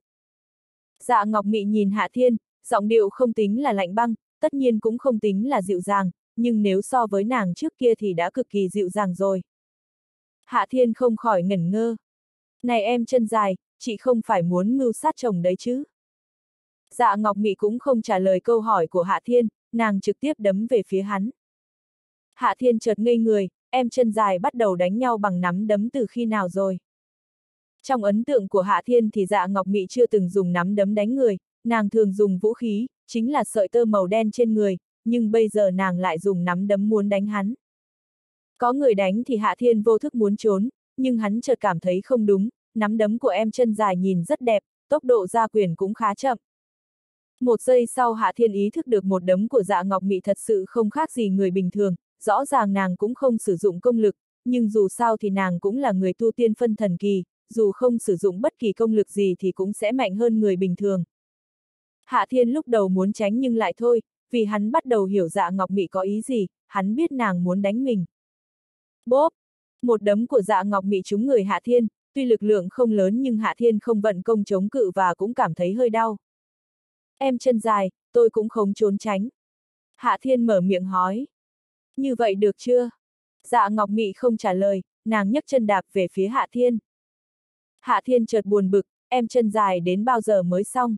Dạ Ngọc Mị nhìn Hạ Thiên, giọng điệu không tính là lạnh băng, tất nhiên cũng không tính là dịu dàng, nhưng nếu so với nàng trước kia thì đã cực kỳ dịu dàng rồi. Hạ Thiên không khỏi ngẩn ngơ. Này em chân dài, chị không phải muốn mưu sát chồng đấy chứ? Dạ Ngọc Mị cũng không trả lời câu hỏi của Hạ Thiên, nàng trực tiếp đấm về phía hắn. Hạ Thiên chợt ngây người, em chân dài bắt đầu đánh nhau bằng nắm đấm từ khi nào rồi? Trong ấn tượng của Hạ Thiên thì Dạ Ngọc Mị chưa từng dùng nắm đấm đánh người, nàng thường dùng vũ khí, chính là sợi tơ màu đen trên người, nhưng bây giờ nàng lại dùng nắm đấm muốn đánh hắn. Có người đánh thì Hạ Thiên vô thức muốn trốn, nhưng hắn chợt cảm thấy không đúng, nắm đấm của em chân dài nhìn rất đẹp, tốc độ ra quyền cũng khá chậm. Một giây sau Hạ Thiên ý thức được một đấm của Dạ Ngọc Mị thật sự không khác gì người bình thường, rõ ràng nàng cũng không sử dụng công lực, nhưng dù sao thì nàng cũng là người tu tiên phân thần kỳ, dù không sử dụng bất kỳ công lực gì thì cũng sẽ mạnh hơn người bình thường. Hạ Thiên lúc đầu muốn tránh nhưng lại thôi, vì hắn bắt đầu hiểu Dạ Ngọc Mị có ý gì, hắn biết nàng muốn đánh mình. Bốp! Một đấm của Dạ Ngọc Mị trúng người Hạ Thiên, tuy lực lượng không lớn nhưng Hạ Thiên không vận công chống cự và cũng cảm thấy hơi đau. Em chân dài, tôi cũng không trốn tránh. Hạ Thiên mở miệng hỏi. Như vậy được chưa? Dạ Ngọc Mị không trả lời, nàng nhấc chân đạp về phía Hạ Thiên. Hạ Thiên chợt buồn bực, em chân dài đến bao giờ mới xong?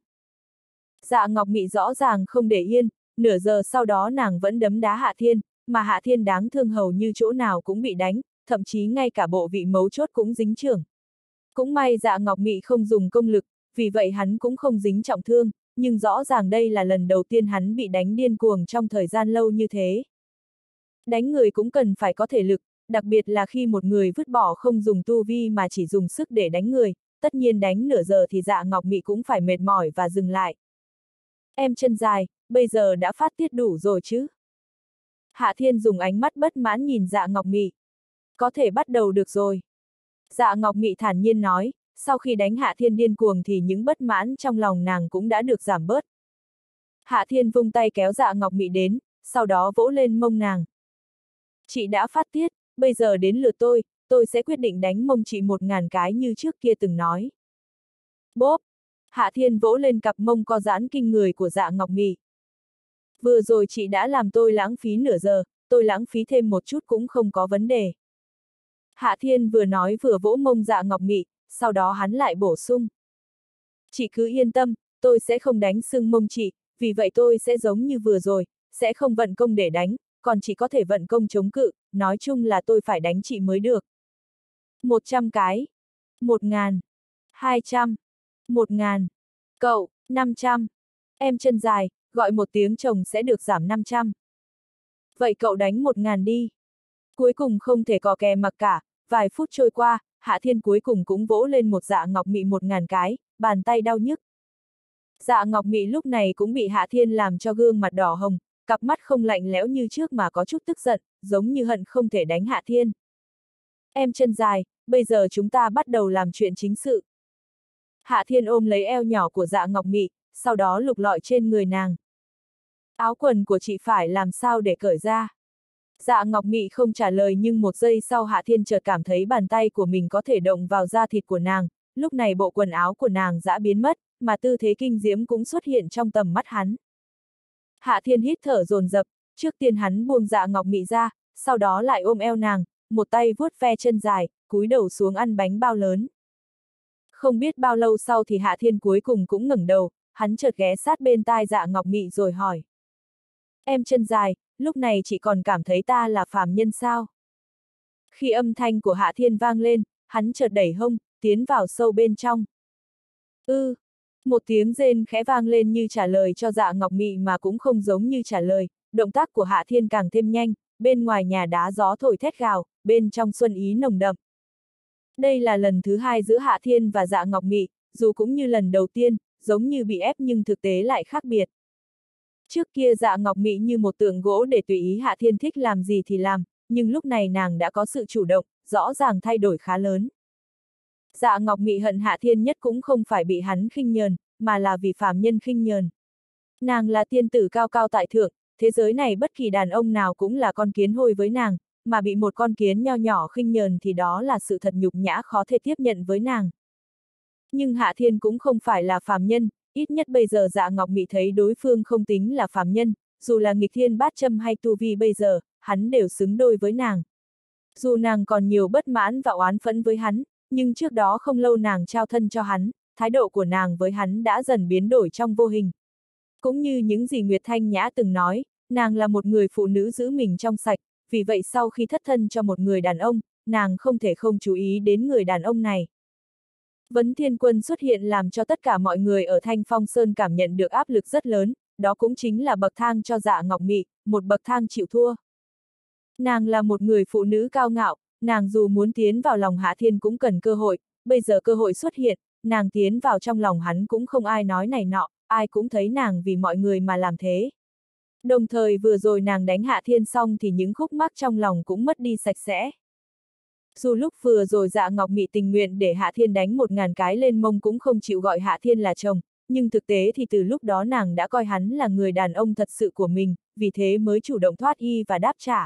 Dạ Ngọc Mị rõ ràng không để yên, nửa giờ sau đó nàng vẫn đấm đá Hạ Thiên, mà Hạ Thiên đáng thương hầu như chỗ nào cũng bị đánh, thậm chí ngay cả bộ vị mấu chốt cũng dính chưởng. Cũng may Dạ Ngọc Mị không dùng công lực, vì vậy hắn cũng không dính trọng thương, nhưng rõ ràng đây là lần đầu tiên hắn bị đánh điên cuồng trong thời gian lâu như thế. Đánh người cũng cần phải có thể lực, đặc biệt là khi một người vứt bỏ không dùng tu vi mà chỉ dùng sức để đánh người, tất nhiên đánh nửa giờ thì Dạ Ngọc Mị cũng phải mệt mỏi và dừng lại. Em chân dài, bây giờ đã phát tiết đủ rồi chứ? Hạ Thiên dùng ánh mắt bất mãn nhìn Dạ Ngọc Mị. Có thể bắt đầu được rồi. Dạ Ngọc Mị thản nhiên nói, sau khi đánh Hạ Thiên điên cuồng thì những bất mãn trong lòng nàng cũng đã được giảm bớt. Hạ Thiên vung tay kéo Dạ Ngọc Mị đến, sau đó vỗ lên mông nàng. Chị đã phát tiết, bây giờ đến lượt tôi sẽ quyết định đánh mông chị 1000 cái như trước kia từng nói. Bốp! Hạ Thiên vỗ lên cặp mông co giãn kinh người của Dạ Ngọc Mị. Vừa rồi chị đã làm tôi lãng phí nửa giờ, tôi lãng phí thêm một chút cũng không có vấn đề. Hạ Thiên vừa nói vừa vỗ mông Dạ Ngọc Mị, sau đó hắn lại bổ sung. Chị cứ yên tâm, tôi sẽ không đánh sưng mông chị, vì vậy tôi sẽ giống như vừa rồi, sẽ không vận công để đánh, còn chỉ có thể vận công chống cự, nói chung là tôi phải đánh chị mới được. 100 cái. 1000. 200. 1000. Cậu, 500. Em chân dài, gọi một tiếng chồng sẽ được giảm 500. Vậy cậu đánh 1000 đi. Cuối cùng không thể cò kè mặc cả, vài phút trôi qua, Hạ Thiên cuối cùng cũng vỗ lên một Dạ Ngọc Mị 1000 cái, bàn tay đau nhức. Dạ Ngọc Mị lúc này cũng bị Hạ Thiên làm cho gương mặt đỏ hồng, cặp mắt không lạnh lẽo như trước mà có chút tức giận, giống như hận không thể đánh Hạ Thiên. Em chân dài, bây giờ chúng ta bắt đầu làm chuyện chính sự. Hạ Thiên ôm lấy eo nhỏ của Dạ Ngọc Mị, sau đó lục lọi trên người nàng. Áo quần của chị phải làm sao để cởi ra? Dạ Ngọc Mị không trả lời nhưng một giây sau Hạ Thiên chợt cảm thấy bàn tay của mình có thể động vào da thịt của nàng, lúc này bộ quần áo của nàng đã biến mất, mà tư thế kinh diễm cũng xuất hiện trong tầm mắt hắn. Hạ Thiên hít thở dồn dập, trước tiên hắn buông Dạ Ngọc Mị ra, sau đó lại ôm eo nàng, một tay vuốt ve chân dài, cúi đầu xuống ăn bánh bao lớn. Không biết bao lâu sau thì Hạ Thiên cuối cùng cũng ngẩng đầu, hắn chợt ghé sát bên tai Dạ Ngọc Mị rồi hỏi. Em chân dài, lúc này chị còn cảm thấy ta là phàm nhân sao? Khi âm thanh của Hạ Thiên vang lên, hắn chợt đẩy hông, tiến vào sâu bên trong. Một tiếng rên khẽ vang lên như trả lời cho Dạ Ngọc Mị mà cũng không giống như trả lời, động tác của Hạ Thiên càng thêm nhanh, bên ngoài nhà đá gió thổi thét gào, bên trong xuân ý nồng đậm. Đây là lần thứ hai giữa Hạ Thiên và Dạ Ngọc Mị, dù cũng như lần đầu tiên, giống như bị ép nhưng thực tế lại khác biệt. Trước kia Dạ Ngọc Mị như một tượng gỗ để tùy ý Hạ Thiên thích làm gì thì làm, nhưng lúc này nàng đã có sự chủ động, rõ ràng thay đổi khá lớn. Dạ Ngọc Mị hận Hạ Thiên nhất cũng không phải bị hắn khinh nhờn, mà là vì phàm nhân khinh nhờn. Nàng là tiên tử cao cao tại thượng, thế giới này bất kỳ đàn ông nào cũng là con kiến hôi với nàng, mà bị một con kiến nho nhỏ khinh nhờn thì đó là sự thật nhục nhã khó thể tiếp nhận với nàng. Nhưng Hạ Thiên cũng không phải là phàm nhân, ít nhất bây giờ Dạ Ngọc Mị thấy đối phương không tính là phàm nhân, dù là nghịch thiên bát châm hay tu vi bây giờ, hắn đều xứng đôi với nàng. Dù nàng còn nhiều bất mãn và oán phẫn với hắn, nhưng trước đó không lâu nàng trao thân cho hắn, thái độ của nàng với hắn đã dần biến đổi trong vô hình. Cũng như những gì Nguyệt Thanh Nhã từng nói, nàng là một người phụ nữ giữ mình trong sạch, vì vậy sau khi thất thân cho một người đàn ông, nàng không thể không chú ý đến người đàn ông này. Vấn Thiên Quân xuất hiện làm cho tất cả mọi người ở Thanh Phong Sơn cảm nhận được áp lực rất lớn, đó cũng chính là bậc thang cho Dạ Ngọc Mị, một bậc thang chịu thua. Nàng là một người phụ nữ cao ngạo, nàng dù muốn tiến vào lòng Hạ Thiên cũng cần cơ hội, bây giờ cơ hội xuất hiện, nàng tiến vào trong lòng hắn cũng không ai nói này nọ, ai cũng thấy nàng vì mọi người mà làm thế. Đồng thời vừa rồi nàng đánh Hạ Thiên xong thì những khúc mắc trong lòng cũng mất đi sạch sẽ. Dù lúc vừa rồi Dạ Ngọc Mị tình nguyện để Hạ Thiên đánh 1000 cái lên mông cũng không chịu gọi Hạ Thiên là chồng, nhưng thực tế thì từ lúc đó nàng đã coi hắn là người đàn ông thật sự của mình, vì thế mới chủ động thoát y và đáp trả.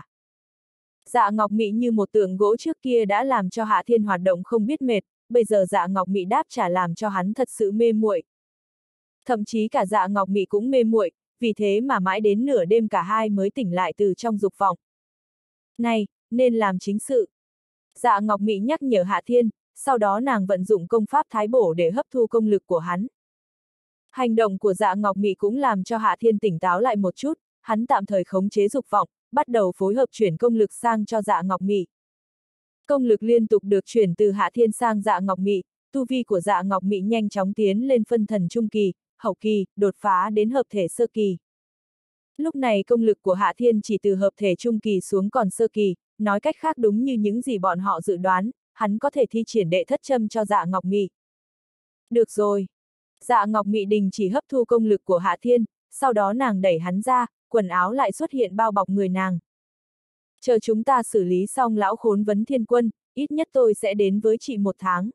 Dạ Ngọc Mị như một tượng gỗ trước kia đã làm cho Hạ Thiên hoạt động không biết mệt, bây giờ Dạ Ngọc Mị đáp trả làm cho hắn thật sự mê muội. Thậm chí cả Dạ Ngọc Mị cũng mê muội, vì thế mà mãi đến nửa đêm cả hai mới tỉnh lại từ trong dục vọng. Này, nên làm chính sự. Dạ Ngọc Mị nhắc nhở Hạ Thiên, sau đó nàng vận dụng công pháp thái bổ để hấp thu công lực của hắn. Hành động của Dạ Ngọc Mị cũng làm cho Hạ Thiên tỉnh táo lại một chút, hắn tạm thời khống chế dục vọng, bắt đầu phối hợp chuyển công lực sang cho Dạ Ngọc Mị. Công lực liên tục được chuyển từ Hạ Thiên sang Dạ Ngọc Mị, tu vi của Dạ Ngọc Mị nhanh chóng tiến lên phân thần trung kỳ, hậu kỳ, đột phá đến hợp thể sơ kỳ. Lúc này công lực của Hạ Thiên chỉ từ hợp thể trung kỳ xuống còn sơ kỳ, nói cách khác đúng như những gì bọn họ dự đoán, hắn có thể thi triển đệ thất châm cho Dạ Ngọc Mị. Được rồi. Dạ Ngọc Mị đình chỉ hấp thu công lực của Hạ Thiên, sau đó nàng đẩy hắn ra, quần áo lại xuất hiện bao bọc người nàng. Chờ chúng ta xử lý xong lão khốn vấn thiên quân, ít nhất tôi sẽ đến với chị 1 tháng.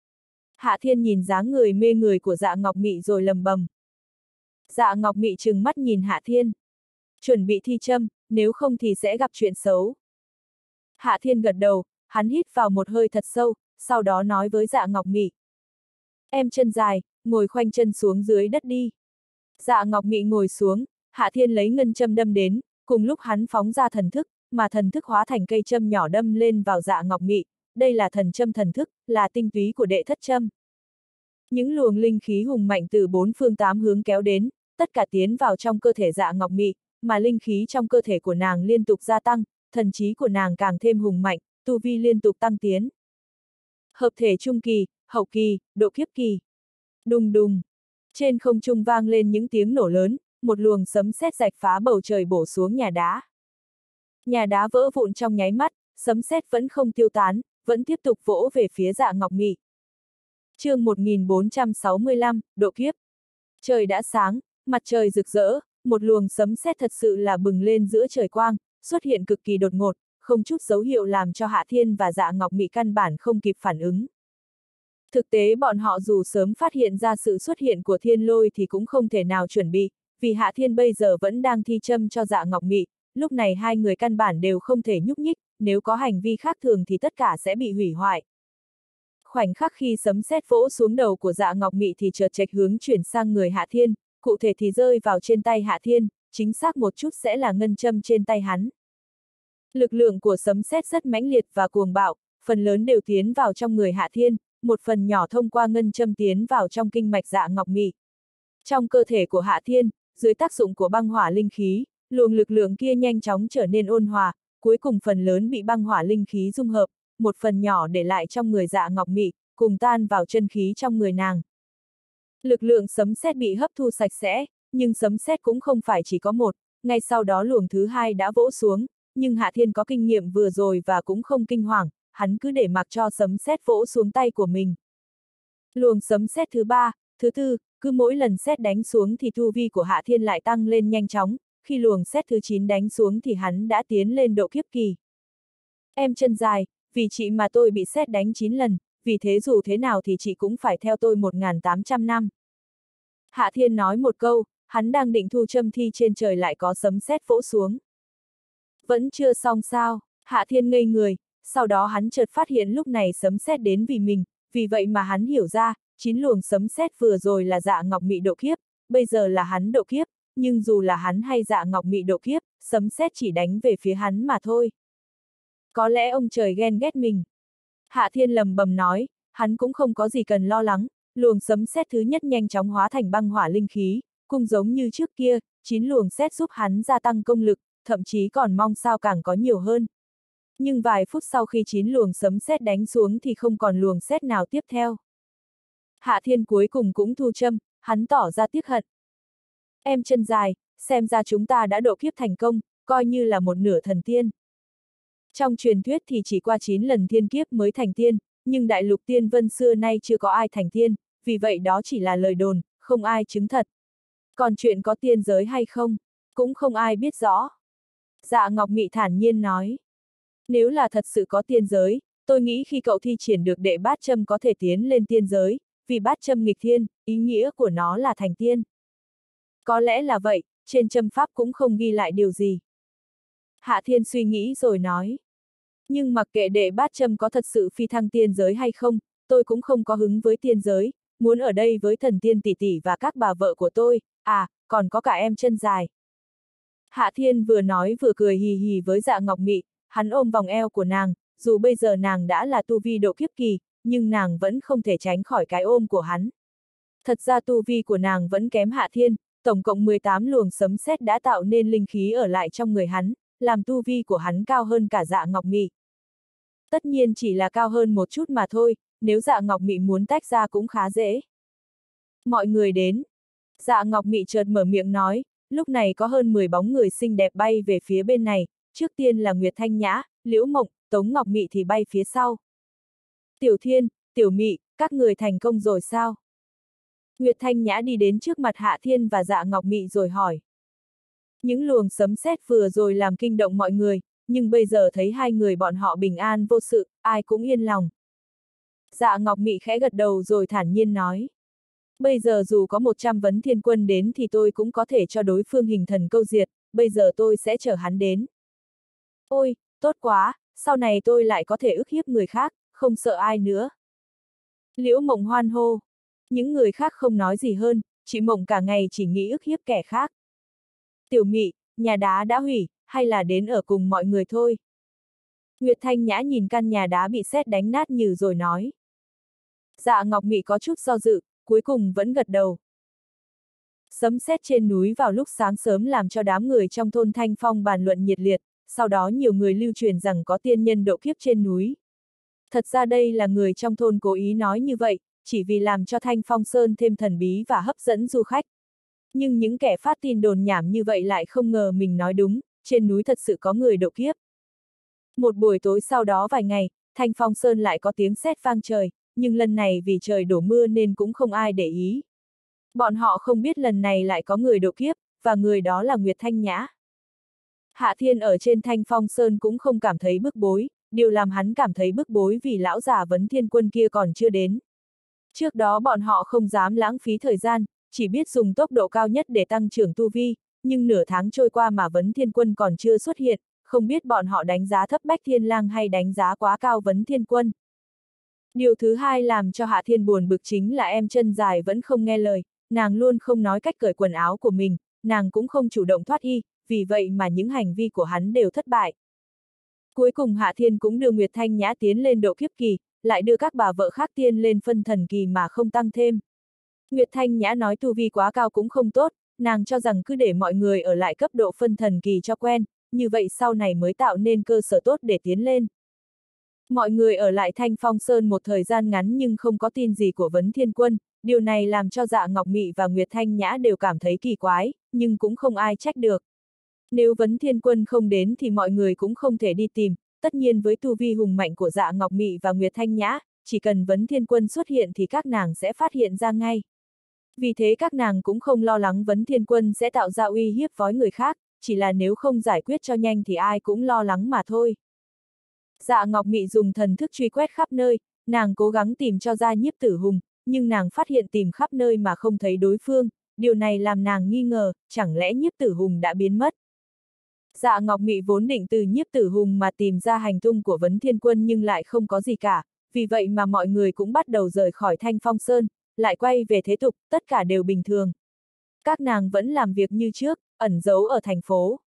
Hạ Thiên nhìn dáng người mê người của Dạ Ngọc Mị rồi lầm bầm. Dạ Ngọc Mị trừng mắt nhìn Hạ Thiên. Chuẩn bị thi châm, nếu không thì sẽ gặp chuyện xấu. Hạ Thiên gật đầu, hắn hít vào một hơi thật sâu, sau đó nói với Dạ Ngọc Mị. Em chân dài, ngồi khoanh chân xuống dưới đất đi. Dạ Ngọc Mị ngồi xuống, Hạ Thiên lấy ngân châm đâm đến, cùng lúc hắn phóng ra thần thức, mà thần thức hóa thành cây châm nhỏ đâm lên vào Dạ Ngọc Mị. Đây là thần châm thần thức, là tinh túy của đệ thất châm. Những luồng linh khí hùng mạnh từ 4 phương 8 hướng kéo đến, tất cả tiến vào trong cơ thể Dạ Ngọc Mị, mà linh khí trong cơ thể của nàng liên tục gia tăng, thần trí của nàng càng thêm hùng mạnh, tu vi liên tục tăng tiến. Hợp thể trung kỳ, hậu kỳ, độ kiếp kỳ. Đùng đùng. Trên không trung vang lên những tiếng nổ lớn, một luồng sấm sét rạch phá bầu trời bổ xuống nhà đá. Nhà đá vỡ vụn trong nháy mắt, sấm sét vẫn không tiêu tán, vẫn tiếp tục vỗ về phía Dạ Ngọc Mị. Chương 1465, độ kiếp. Trời đã sáng, mặt trời rực rỡ, một luồng sấm sét thật sự là bừng lên giữa trời quang, xuất hiện cực kỳ đột ngột, không chút dấu hiệu làm cho Hạ Thiên và Dạ Ngọc Mị căn bản không kịp phản ứng. Thực tế bọn họ dù sớm phát hiện ra sự xuất hiện của thiên lôi thì cũng không thể nào chuẩn bị, vì Hạ Thiên bây giờ vẫn đang thi châm cho Dạ Ngọc Mị, lúc này hai người căn bản đều không thể nhúc nhích, nếu có hành vi khác thường thì tất cả sẽ bị hủy hoại. Khoảnh khắc khi sấm sét vỗ xuống đầu của Dạ Ngọc Mị thì chợt chệch hướng chuyển sang người Hạ Thiên, cụ thể thì rơi vào trên tay Hạ Thiên, chính xác một chút sẽ là ngân châm trên tay hắn. Lực lượng của sấm sét rất mãnh liệt và cuồng bạo, phần lớn đều tiến vào trong người Hạ Thiên, một phần nhỏ thông qua ngân châm tiến vào trong kinh mạch Dạ Ngọc Mị. Trong cơ thể của Hạ Thiên, dưới tác dụng của băng hỏa linh khí, luồng lực lượng kia nhanh chóng trở nên ôn hòa, cuối cùng phần lớn bị băng hỏa linh khí dung hợp, một phần nhỏ để lại trong người Dạ Ngọc Mị, cùng tan vào chân khí trong người nàng. Lực lượng sấm sét bị hấp thu sạch sẽ, nhưng sấm sét cũng không phải chỉ có một, ngay sau đó luồng thứ hai đã vỗ xuống, nhưng Hạ Thiên có kinh nghiệm vừa rồi và cũng không kinh hoàng, hắn cứ để mặc cho sấm sét vỗ xuống tay của mình. Luồng sấm sét thứ ba, thứ tư, cứ mỗi lần sét đánh xuống thì tu vi của Hạ Thiên lại tăng lên nhanh chóng, khi luồng sét thứ 9 đánh xuống thì hắn đã tiến lên độ kiếp kỳ. Em chân dài, vì chị mà tôi bị sét đánh 9 lần, vì thế dù thế nào thì chị cũng phải theo tôi 1.800 năm. Hạ Thiên nói một câu, hắn đang định thu châm thi trên trời lại có sấm sét vỗ xuống. Vẫn chưa xong sao, Hạ Thiên ngây người, sau đó hắn chợt phát hiện lúc này sấm sét đến vì mình, vì vậy mà hắn hiểu ra, 9 luồng sấm sét vừa rồi là Dạ Ngọc Mị độ kiếp, bây giờ là hắn độ kiếp, nhưng dù là hắn hay Dạ Ngọc Mị độ kiếp, sấm sét chỉ đánh về phía hắn mà thôi. Có lẽ ông trời ghen ghét mình. Hạ Thiên lầm bầm nói, hắn cũng không có gì cần lo lắng, luồng sấm sét thứ nhất nhanh chóng hóa thành băng hỏa linh khí, cũng giống như trước kia, 9 luồng sét giúp hắn gia tăng công lực, thậm chí còn mong sao càng có nhiều hơn. Nhưng vài phút sau khi 9 luồng sấm sét đánh xuống thì không còn luồng sét nào tiếp theo. Hạ Thiên cuối cùng cũng thu châm, hắn tỏ ra tiếc hận. Em chân dài, xem ra chúng ta đã độ kiếp thành công, coi như là một nửa thần tiên. Trong truyền thuyết thì chỉ qua 9 lần thiên kiếp mới thành tiên, nhưng đại lục tiên vân xưa nay chưa có ai thành tiên, vì vậy đó chỉ là lời đồn, không ai chứng thật. Còn chuyện có tiên giới hay không, cũng không ai biết rõ. Dạ Ngọc Mị thản nhiên nói. Nếu là thật sự có tiên giới, tôi nghĩ khi cậu thi triển được đệ bát châm có thể tiến lên tiên giới, vì bát châm nghịch thiên, ý nghĩa của nó là thành tiên. Có lẽ là vậy, trên châm pháp cũng không ghi lại điều gì. Hạ Thiên suy nghĩ rồi nói. Nhưng mặc kệ đệ bát châm có thật sự phi thăng tiên giới hay không, tôi cũng không có hứng với tiên giới, muốn ở đây với thần tiên tỷ tỷ và các bà vợ của tôi, còn có cả em chân dài. Hạ Thiên vừa nói vừa cười hì hì với Dạ Ngọc Mị, hắn ôm vòng eo của nàng, dù bây giờ nàng đã là tu vi độ kiếp kỳ, nhưng nàng vẫn không thể tránh khỏi cái ôm của hắn. Thật ra tu vi của nàng vẫn kém Hạ Thiên, tổng cộng 18 luồng sấm sét đã tạo nên linh khí ở lại trong người hắn, làm tu vi của hắn cao hơn cả Dạ Ngọc Mị. Tất nhiên chỉ là cao hơn một chút mà thôi, nếu Dạ Ngọc Mị muốn tách ra cũng khá dễ. Mọi người đến. Dạ Ngọc Mị chợt mở miệng nói, lúc này có hơn 10 bóng người xinh đẹp bay về phía bên này, trước tiên là Nguyệt Thanh Nhã, Liễu Mộng, Tống Ngọc Mị thì bay phía sau. Tiểu Thiên, Tiểu Mị, các người thành công rồi sao? Nguyệt Thanh Nhã đi đến trước mặt Hạ Thiên và Dạ Ngọc Mị rồi hỏi. Những luồng sấm sét vừa rồi làm kinh động mọi người, nhưng bây giờ thấy hai người bọn họ bình an vô sự, ai cũng yên lòng. Dạ Ngọc Mị khẽ gật đầu rồi thản nhiên nói. Bây giờ dù có 100 vấn thiên quân đến thì tôi cũng có thể cho đối phương hình thần câu diệt, bây giờ tôi sẽ chở hắn đến. Ôi, tốt quá, sau này tôi lại có thể ức hiếp người khác, không sợ ai nữa. Liễu Mộng hoan hô. Những người khác không nói gì hơn, chị Mộng cả ngày chỉ nghĩ ức hiếp kẻ khác. Tiểu Mị, nhà đá đã hủy, hay là đến ở cùng mọi người thôi. Nguyệt Thanh Nhã nhìn căn nhà đá bị sét đánh nát nhừ rồi nói. Dạ Ngọc Mị có chút do dự, cuối cùng vẫn gật đầu. Sấm sét trên núi vào lúc sáng sớm làm cho đám người trong thôn Thanh Phong bàn luận nhiệt liệt, sau đó nhiều người lưu truyền rằng có tiên nhân độ kiếp trên núi. Thật ra đây là người trong thôn cố ý nói như vậy, chỉ vì làm cho Thanh Phong Sơn thêm thần bí và hấp dẫn du khách. Nhưng những kẻ phát tin đồn nhảm như vậy lại không ngờ mình nói đúng, trên núi thật sự có người độ kiếp. Một buổi tối sau đó vài ngày, Thanh Phong Sơn lại có tiếng sét vang trời, nhưng lần này vì trời đổ mưa nên cũng không ai để ý. Bọn họ không biết lần này lại có người độ kiếp, và người đó là Nguyệt Thanh Nhã. Hạ Thiên ở trên Thanh Phong Sơn cũng không cảm thấy bức bối, điều làm hắn cảm thấy bức bối vì lão già vấn thiên quân kia còn chưa đến. Trước đó bọn họ không dám lãng phí thời gian, chỉ biết dùng tốc độ cao nhất để tăng trưởng tu vi, nhưng nửa tháng trôi qua mà vấn thiên quân còn chưa xuất hiện, không biết bọn họ đánh giá thấp Bách Thiên Lang hay đánh giá quá cao vấn thiên quân. Điều thứ hai làm cho Hạ Thiên buồn bực chính là em chân dài vẫn không nghe lời, nàng luôn không nói cách cởi quần áo của mình, nàng cũng không chủ động thoát y, vì vậy mà những hành vi của hắn đều thất bại. Cuối cùng Hạ Thiên cũng đưa Nguyệt Thanh Nhã tiến lên độ kiếp kỳ, lại đưa các bà vợ khác tiên lên phân thần kỳ mà không tăng thêm. Nguyệt Thanh Nhã nói tu vi quá cao cũng không tốt, nàng cho rằng cứ để mọi người ở lại cấp độ phân thần kỳ cho quen, như vậy sau này mới tạo nên cơ sở tốt để tiến lên. Mọi người ở lại Thanh Phong Sơn một thời gian ngắn nhưng không có tin gì của Vấn Thiên Quân, điều này làm cho Dạ Ngọc Mị và Nguyệt Thanh Nhã đều cảm thấy kỳ quái, nhưng cũng không ai trách được. Nếu Vấn Thiên Quân không đến thì mọi người cũng không thể đi tìm, tất nhiên với tu vi hùng mạnh của Dạ Ngọc Mị và Nguyệt Thanh Nhã, chỉ cần Vấn Thiên Quân xuất hiện thì các nàng sẽ phát hiện ra ngay. Vì thế các nàng cũng không lo lắng Vấn Thiên Quân sẽ tạo ra uy hiếp với người khác, chỉ là nếu không giải quyết cho nhanh thì ai cũng lo lắng mà thôi. Dạ Ngọc Mị dùng thần thức truy quét khắp nơi, nàng cố gắng tìm cho ra Nhiếp Tử Hùng, nhưng nàng phát hiện tìm khắp nơi mà không thấy đối phương, điều này làm nàng nghi ngờ, chẳng lẽ Nhiếp Tử Hùng đã biến mất. Dạ Ngọc Mị vốn định từ Nhiếp Tử Hùng mà tìm ra hành tung của Vấn Thiên Quân nhưng lại không có gì cả, vì vậy mà mọi người cũng bắt đầu rời khỏi Thanh Phong Sơn, lại quay về thế tục, tất cả đều bình thường. Các nàng vẫn làm việc như trước, ẩn giấu ở thành phố.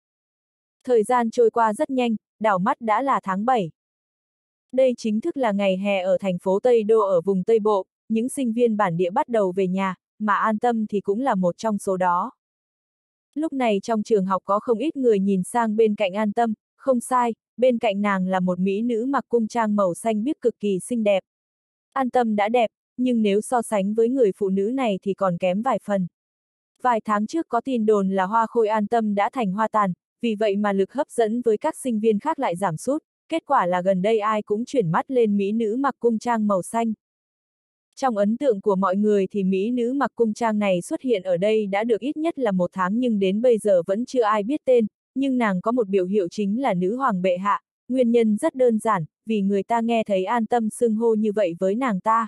Thời gian trôi qua rất nhanh, đảo mắt đã là tháng 7. Đây chính thức là ngày hè ở thành phố Tây Đô ở vùng Tây Bộ, những sinh viên bản địa bắt đầu về nhà, mà An Tâm thì cũng là một trong số đó. Lúc này trong trường học có không ít người nhìn sang bên cạnh An Tâm, không sai, bên cạnh nàng là một mỹ nữ mặc cung trang màu xanh biếc cực kỳ xinh đẹp. An Tâm đã đẹp, nhưng nếu so sánh với người phụ nữ này thì còn kém vài phần. Vài tháng trước có tin đồn là hoa khôi An Tâm đã thành hoa tàn, vì vậy mà lực hấp dẫn với các sinh viên khác lại giảm sút, kết quả là gần đây ai cũng chuyển mắt lên mỹ nữ mặc cung trang màu xanh. Trong ấn tượng của mọi người thì mỹ nữ mặc cung trang này xuất hiện ở đây đã được ít nhất là 1 tháng nhưng đến bây giờ vẫn chưa ai biết tên, nhưng nàng có một biểu hiệu chính là nữ hoàng bệ hạ, nguyên nhân rất đơn giản, vì người ta nghe thấy An Tâm xưng hô như vậy với nàng ta.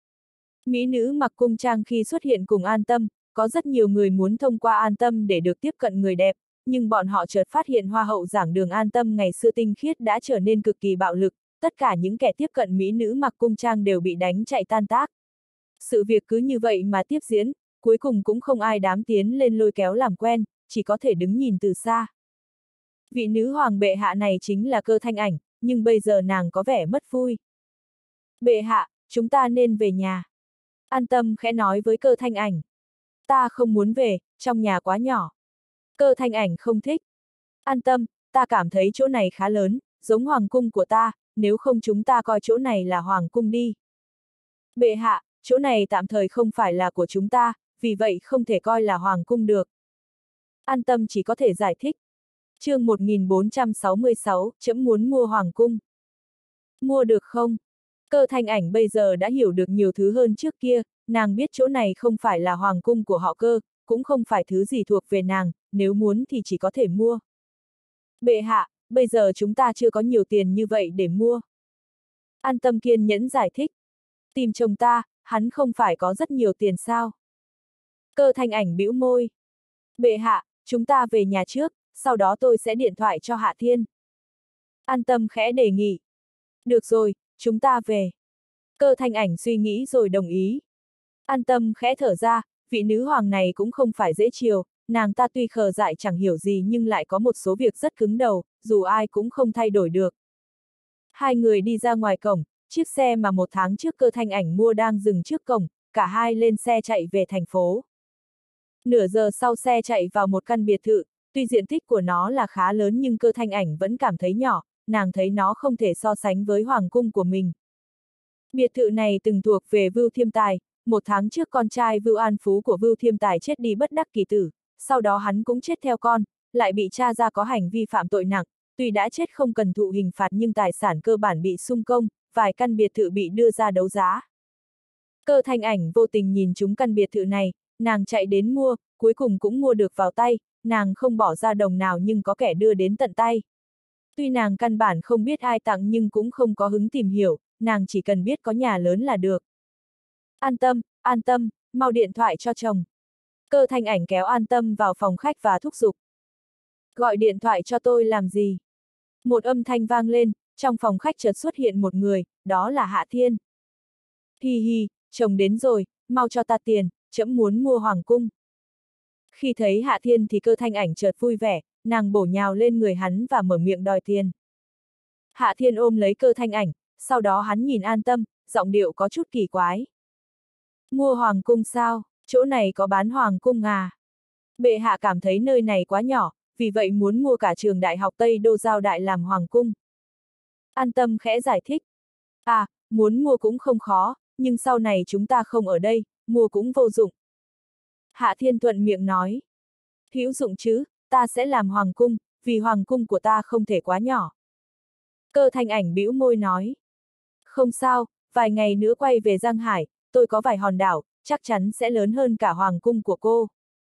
Mỹ nữ mặc cung trang khi xuất hiện cùng An Tâm, có rất nhiều người muốn thông qua An Tâm để được tiếp cận người đẹp, nhưng bọn họ chợt phát hiện hoa hậu giảng đường An Tâm ngày xưa tinh khiết đã trở nên cực kỳ bạo lực, tất cả những kẻ tiếp cận mỹ nữ mặc cung trang đều bị đánh chạy tan tác. Sự việc cứ như vậy mà tiếp diễn, cuối cùng cũng không ai dám tiến lên lôi kéo làm quen, chỉ có thể đứng nhìn từ xa. Vị nữ hoàng bệ hạ này chính là Cơ Thanh Ảnh, nhưng bây giờ nàng có vẻ mất vui. Bệ hạ, chúng ta nên về nhà. An Tâm khẽ nói với Cơ Thanh Ảnh. Ta không muốn về, trong nhà quá nhỏ. Cơ Thanh Ảnh không thích. An Tâm, ta cảm thấy chỗ này khá lớn, giống hoàng cung của ta, nếu không chúng ta coi chỗ này là hoàng cung đi. Bệ hạ, chỗ này tạm thời không phải là của chúng ta, vì vậy không thể coi là hoàng cung được. An Tâm chỉ có thể giải thích. Chương 1466, trẫm muốn mua hoàng cung. Mua được không? Cơ Thanh Ảnh bây giờ đã hiểu được nhiều thứ hơn trước kia, nàng biết chỗ này không phải là hoàng cung của họ Cơ, cũng không phải thứ gì thuộc về nàng, nếu muốn thì chỉ có thể mua. Bệ hạ, bây giờ chúng ta chưa có nhiều tiền như vậy để mua. An Tâm kiên nhẫn giải thích. Tìm chồng ta, hắn không phải có rất nhiều tiền sao? Cơ Thanh Ảnh bĩu môi. Bệ hạ, chúng ta về nhà trước, sau đó tôi sẽ điện thoại cho Hạ Thiên. An Tâm khẽ đề nghị. Được rồi, chúng ta về. Cơ Thanh Ảnh suy nghĩ rồi đồng ý. An Tâm khẽ thở ra, vị nữ hoàng này cũng không phải dễ chiều, nàng ta tuy khờ dại chẳng hiểu gì nhưng lại có một số việc rất cứng đầu, dù ai cũng không thay đổi được. Hai người đi ra ngoài cổng, chiếc xe mà một tháng trước Cơ Thanh Ảnh mua đang dừng trước cổng, cả hai lên xe chạy về thành phố. Nửa giờ sau xe chạy vào một căn biệt thự, tuy diện tích của nó là khá lớn nhưng Cơ Thanh Ảnh vẫn cảm thấy nhỏ, nàng thấy nó không thể so sánh với hoàng cung của mình. Biệt thự này từng thuộc về Vưu Thiêm Tài, một tháng trước con trai Vưu An Phú của Vưu Thiêm Tài chết đi bất đắc kỳ tử, sau đó hắn cũng chết theo con, lại bị tra ra có hành vi phạm tội nặng, tuy đã chết không cần thụ hình phạt nhưng tài sản cơ bản bị xung công, vài căn biệt thự bị đưa ra đấu giá. Cơ Thanh Ảnh vô tình nhìn trúng căn biệt thự này, nàng chạy đến mua, cuối cùng cũng mua được vào tay, nàng không bỏ ra đồng nào nhưng có kẻ đưa đến tận tay. Tuy nàng căn bản không biết ai tặng nhưng cũng không có hứng tìm hiểu, nàng chỉ cần biết có nhà lớn là được. An Tâm, mau điện thoại cho chồng. Cơ Thanh Ảnh kéo An Tâm vào phòng khách và thúc giục. Gọi điện thoại cho tôi làm gì? Một âm thanh vang lên, trong phòng khách chợt xuất hiện một người, đó là Hạ Thiên. Hi hi, chồng đến rồi, mau cho ta tiền, trẫm muốn mua hoàng cung. Khi thấy Hạ Thiên thì Cơ Thanh Ảnh chợt vui vẻ, nàng bổ nhào lên người hắn và mở miệng đòi tiền. Hạ Thiên ôm lấy Cơ Thanh Ảnh, sau đó hắn nhìn An Tâm, giọng điệu có chút kỳ quái. Mua hoàng cung sao, chỗ này có bán hoàng cung à? Bệ hạ cảm thấy nơi này quá nhỏ, vì vậy muốn mua cả trường đại học Tây Đô Giao Đại làm hoàng cung. An Tâm khẽ giải thích. À, muốn mua cũng không khó, nhưng sau này chúng ta không ở đây, mua cũng vô dụng. Hạ Thiên thuận miệng nói. Hữu dụng chứ, ta sẽ làm hoàng cung, vì hoàng cung của ta không thể quá nhỏ. Cơ Thanh Ảnh bĩu môi nói. Không sao, vài ngày nữa quay về Giang Hải, tôi có vài hòn đảo, chắc chắn sẽ lớn hơn cả hoàng cung của cô.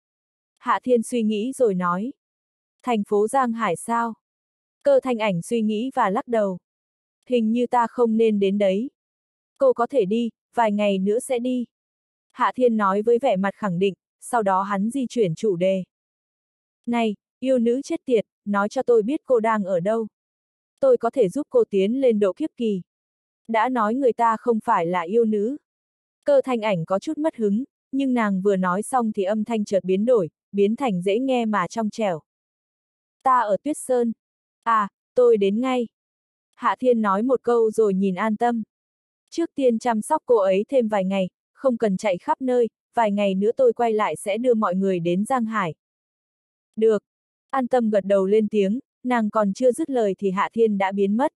Hạ Thiên suy nghĩ rồi nói. Thành phố Giang Hải sao? Cơ Thanh Ảnh suy nghĩ và lắc đầu. Hình như ta không nên đến đấy. Cô có thể đi, vài ngày nữa sẽ đi. Hạ Thiên nói với vẻ mặt khẳng định, sau đó hắn di chuyển chủ đề. Này, yêu nữ chết tiệt, nói cho tôi biết cô đang ở đâu. Tôi có thể giúp cô tiến lên độ kiếp kỳ. Đã nói người ta không phải là yêu nữ. Cơ Thanh Ảnh có chút mất hứng, nhưng nàng vừa nói xong thì âm thanh chợt biến đổi, biến thành dễ nghe mà trong trẻo. Ta ở Tuyết Sơn. À, tôi đến ngay. Hạ Thiên nói một câu rồi nhìn An Tâm. Trước tiên chăm sóc cô ấy thêm vài ngày, không cần chạy khắp nơi, vài ngày nữa tôi quay lại sẽ đưa mọi người đến Giang Hải. Được. An Tâm gật đầu lên tiếng, nàng còn chưa dứt lời thì Hạ Thiên đã biến mất.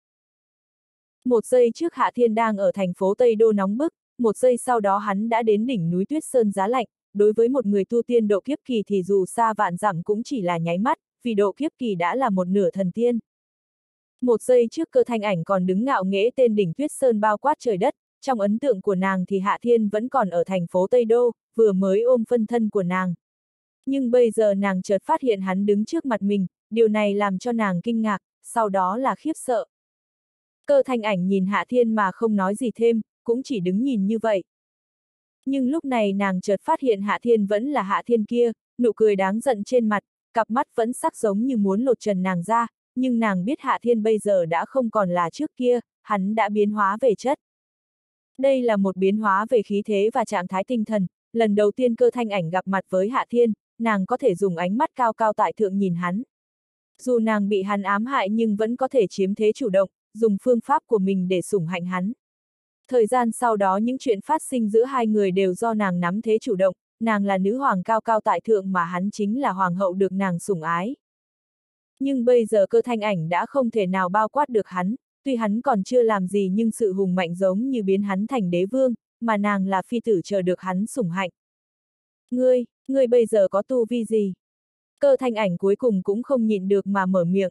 Một giây trước Hạ Thiên đang ở thành phố Tây Đô nóng bức, một giây sau đó hắn đã đến đỉnh núi Tuyết Sơn giá lạnh, đối với một người tu tiên độ kiếp kỳ thì dù xa vạn dặm cũng chỉ là nháy mắt, vì độ kiếp kỳ đã là một nửa thần tiên. Một giây trước Cơ Thanh Ảnh còn đứng ngạo nghễ tên đỉnh Tuyết Sơn bao quát trời đất, trong ấn tượng của nàng thì Hạ Thiên vẫn còn ở thành phố Tây Đô, vừa mới ôm phân thân của nàng. Nhưng bây giờ nàng chợt phát hiện hắn đứng trước mặt mình, điều này làm cho nàng kinh ngạc, sau đó là khiếp sợ. Cơ Thanh Ảnh nhìn Hạ Thiên mà không nói gì thêm, cũng chỉ đứng nhìn như vậy. Nhưng lúc này nàng chợt phát hiện Hạ Thiên vẫn là Hạ Thiên kia, nụ cười đáng giận trên mặt, cặp mắt vẫn sắc giống như muốn lột trần nàng ra, nhưng nàng biết Hạ Thiên bây giờ đã không còn là trước kia, hắn đã biến hóa về chất. Đây là một biến hóa về khí thế và trạng thái tinh thần, lần đầu tiên Cơ Thanh Ảnh gặp mặt với Hạ Thiên, nàng có thể dùng ánh mắt cao cao tại thượng nhìn hắn. Dù nàng bị hắn ám hại nhưng vẫn có thể chiếm thế chủ động, dùng phương pháp của mình để sủng hạnh hắn. Thời gian sau đó những chuyện phát sinh giữa hai người đều do nàng nắm thế chủ động, nàng là nữ hoàng cao cao tại thượng mà hắn chính là hoàng hậu được nàng sủng ái. Nhưng bây giờ Cơ Thanh Ảnh đã không thể nào bao quát được hắn, tuy hắn còn chưa làm gì nhưng sự hùng mạnh giống như biến hắn thành đế vương, mà nàng là phi tử chờ được hắn sủng hạnh. Ngươi bây giờ có tu vi gì? Cơ Thanh Ảnh cuối cùng cũng không nhịn được mà mở miệng.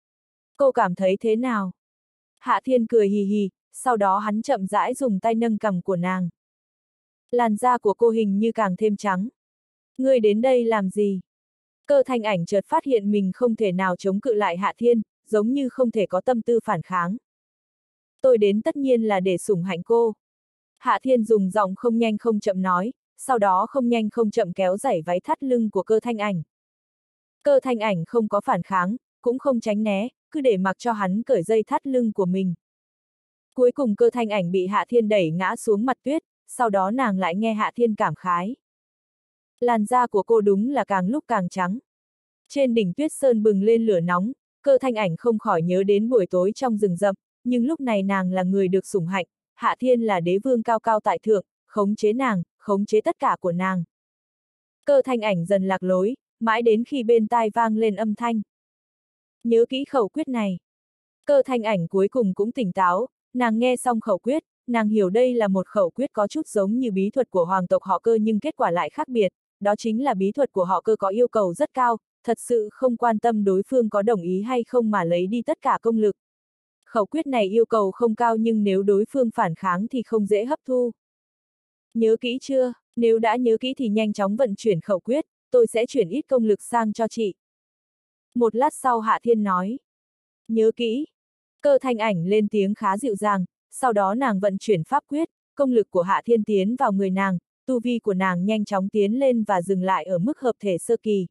Cô cảm thấy thế nào? Hạ Thiên cười hì hì, sau đó hắn chậm rãi dùng tay nâng cằm của nàng. Làn da của cô hình như càng thêm trắng. Ngươi đến đây làm gì? Cơ Thanh Ảnh chợt phát hiện mình không thể nào chống cự lại Hạ Thiên, giống như không thể có tâm tư phản kháng. Tôi đến tất nhiên là để sủng hạnh cô. Hạ Thiên dùng giọng không nhanh không chậm nói, sau đó không nhanh không chậm kéo giảy váy thắt lưng của Cơ Thanh Ảnh. Cơ Thanh Ảnh không có phản kháng, cũng không tránh né, cứ để mặc cho hắn cởi dây thắt lưng của mình. Cuối cùng Cơ Thanh Ảnh bị Hạ Thiên đẩy ngã xuống mặt tuyết, sau đó nàng lại nghe Hạ Thiên cảm khái. Làn da của cô đúng là càng lúc càng trắng. Trên đỉnh tuyết sơn bừng lên lửa nóng, Cơ Thanh Ảnh không khỏi nhớ đến buổi tối trong rừng rậm, nhưng lúc này nàng là người được sủng hạnh, Hạ Thiên là đế vương cao cao tại thượng, khống chế nàng, khống chế tất cả của nàng. Cơ Thanh Ảnh dần lạc lối, mãi đến khi bên tai vang lên âm thanh. Nhớ kỹ khẩu quyết này. Cơ Thanh Ảnh cuối cùng cũng tỉnh táo, nàng nghe xong khẩu quyết, nàng hiểu đây là một khẩu quyết có chút giống như bí thuật của hoàng tộc họ Cơ nhưng kết quả lại khác biệt, đó chính là bí thuật của họ Cơ có yêu cầu rất cao, thật sự không quan tâm đối phương có đồng ý hay không mà lấy đi tất cả công lực. Khẩu quyết này yêu cầu không cao nhưng nếu đối phương phản kháng thì không dễ hấp thu. Nhớ kỹ chưa? Nếu đã nhớ kỹ thì nhanh chóng vận chuyển khẩu quyết, tôi sẽ chuyển ít công lực sang cho chị. Một lát sau Hạ Thiên nói. Nhớ kỹ. Cơ Thanh Ảnh lên tiếng khá dịu dàng, sau đó nàng vận chuyển pháp quyết, công lực của Hạ Thiên tiến vào người nàng, tu vi của nàng nhanh chóng tiến lên và dừng lại ở mức hợp thể sơ kỳ.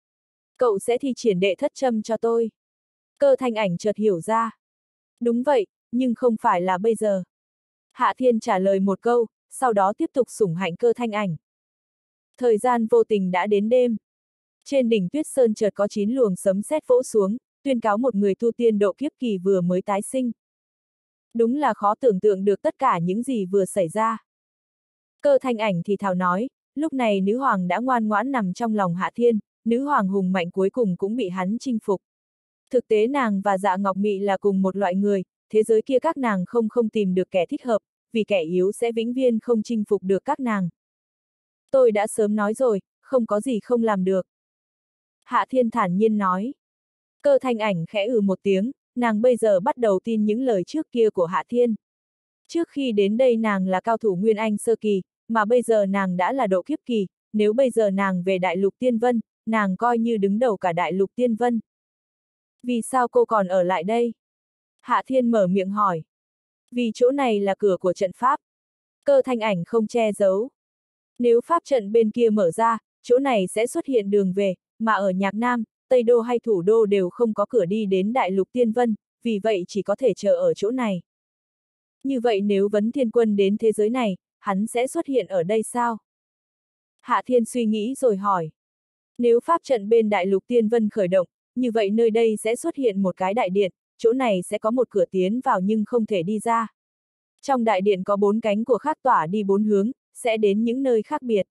Cậu sẽ thi triển đệ thất châm cho tôi. Cơ Thanh Ảnh chợt hiểu ra. Đúng vậy, nhưng không phải là bây giờ. Hạ Thiên trả lời một câu, sau đó tiếp tục sủng hạnh Cơ Thanh Ảnh. Thời gian vô tình đã đến đêm. Trên đỉnh tuyết sơn chợt có 9 luồng sấm sét vỗ xuống, tuyên cáo một người tu tiên độ kiếp kỳ vừa mới tái sinh. Đúng là khó tưởng tượng được tất cả những gì vừa xảy ra. Cơ Thanh Ảnh thì thào nói, lúc này nữ hoàng đã ngoan ngoãn nằm trong lòng Hạ Thiên, nữ hoàng hùng mạnh cuối cùng cũng bị hắn chinh phục. Thực tế nàng và Dạ Ngọc Mị là cùng một loại người, thế giới kia các nàng không tìm được kẻ thích hợp, vì kẻ yếu sẽ vĩnh viễn không chinh phục được các nàng. Tôi đã sớm nói rồi, không có gì không làm được. Hạ Thiên thản nhiên nói. Cơ Thanh Ảnh khẽ một tiếng, nàng bây giờ bắt đầu tin những lời trước kia của Hạ Thiên. Trước khi đến đây nàng là cao thủ Nguyên Anh sơ kỳ, mà bây giờ nàng đã là độ kiếp kỳ, nếu bây giờ nàng về Đại Lục Tiên Vân, nàng coi như đứng đầu cả Đại Lục Tiên Vân. Vì sao cô còn ở lại đây? Hạ Thiên mở miệng hỏi. Vì chỗ này là cửa của trận pháp. Cơ Thanh Ảnh không che giấu. Nếu pháp trận bên kia mở ra, chỗ này sẽ xuất hiện đường về, mà ở Nhạc Nam, Tây Đô hay Thủ Đô đều không có cửa đi đến Đại Lục Tiên Vân, vì vậy chỉ có thể chờ ở chỗ này. Như vậy nếu Vấn Thiên Quân đến thế giới này, hắn sẽ xuất hiện ở đây sao? Hạ Thiên suy nghĩ rồi hỏi. Nếu pháp trận bên Đại Lục Tiên Vân khởi động, như vậy nơi đây sẽ xuất hiện một cái đại điện, chỗ này sẽ có một cửa tiến vào nhưng không thể đi ra. Trong đại điện có 4 cánh của khác tỏa đi 4 hướng, sẽ đến những nơi khác biệt.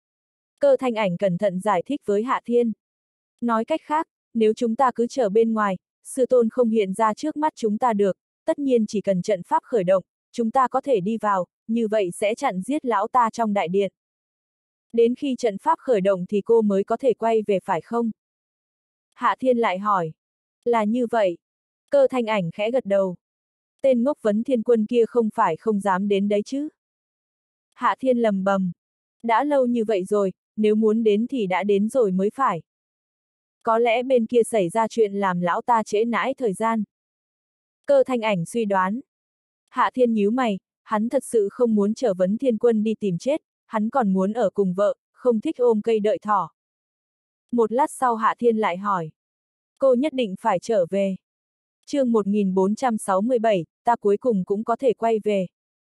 Cơ Thanh Ảnh cẩn thận giải thích với Hạ Thiên. Nói cách khác, nếu chúng ta cứ chờ bên ngoài, sư tôn không hiện ra trước mắt chúng ta được, tất nhiên chỉ cần trận pháp khởi động, chúng ta có thể đi vào, như vậy sẽ chặn giết lão ta trong đại điện. Đến khi trận pháp khởi động thì cô mới có thể quay về phải không? Hạ Thiên lại hỏi. Là như vậy. Cơ Thanh Ảnh khẽ gật đầu. Tên ngốc Vấn Thiên Quân kia không phải không dám đến đấy chứ? Hạ Thiên lầm bầm. Đã lâu như vậy rồi, nếu muốn đến thì đã đến rồi mới phải. Có lẽ bên kia xảy ra chuyện làm lão ta trễ nãi thời gian. Cơ Thanh Ảnh suy đoán. Hạ Thiên nhíu mày, hắn thật sự không muốn chở Vấn Thiên Quân đi tìm chết, hắn còn muốn ở cùng vợ, không thích ôm cây đợi thỏ. Một lát sau Hạ Thiên lại hỏi. Cô nhất định phải trở về. Chương 1467, ta cuối cùng cũng có thể quay về.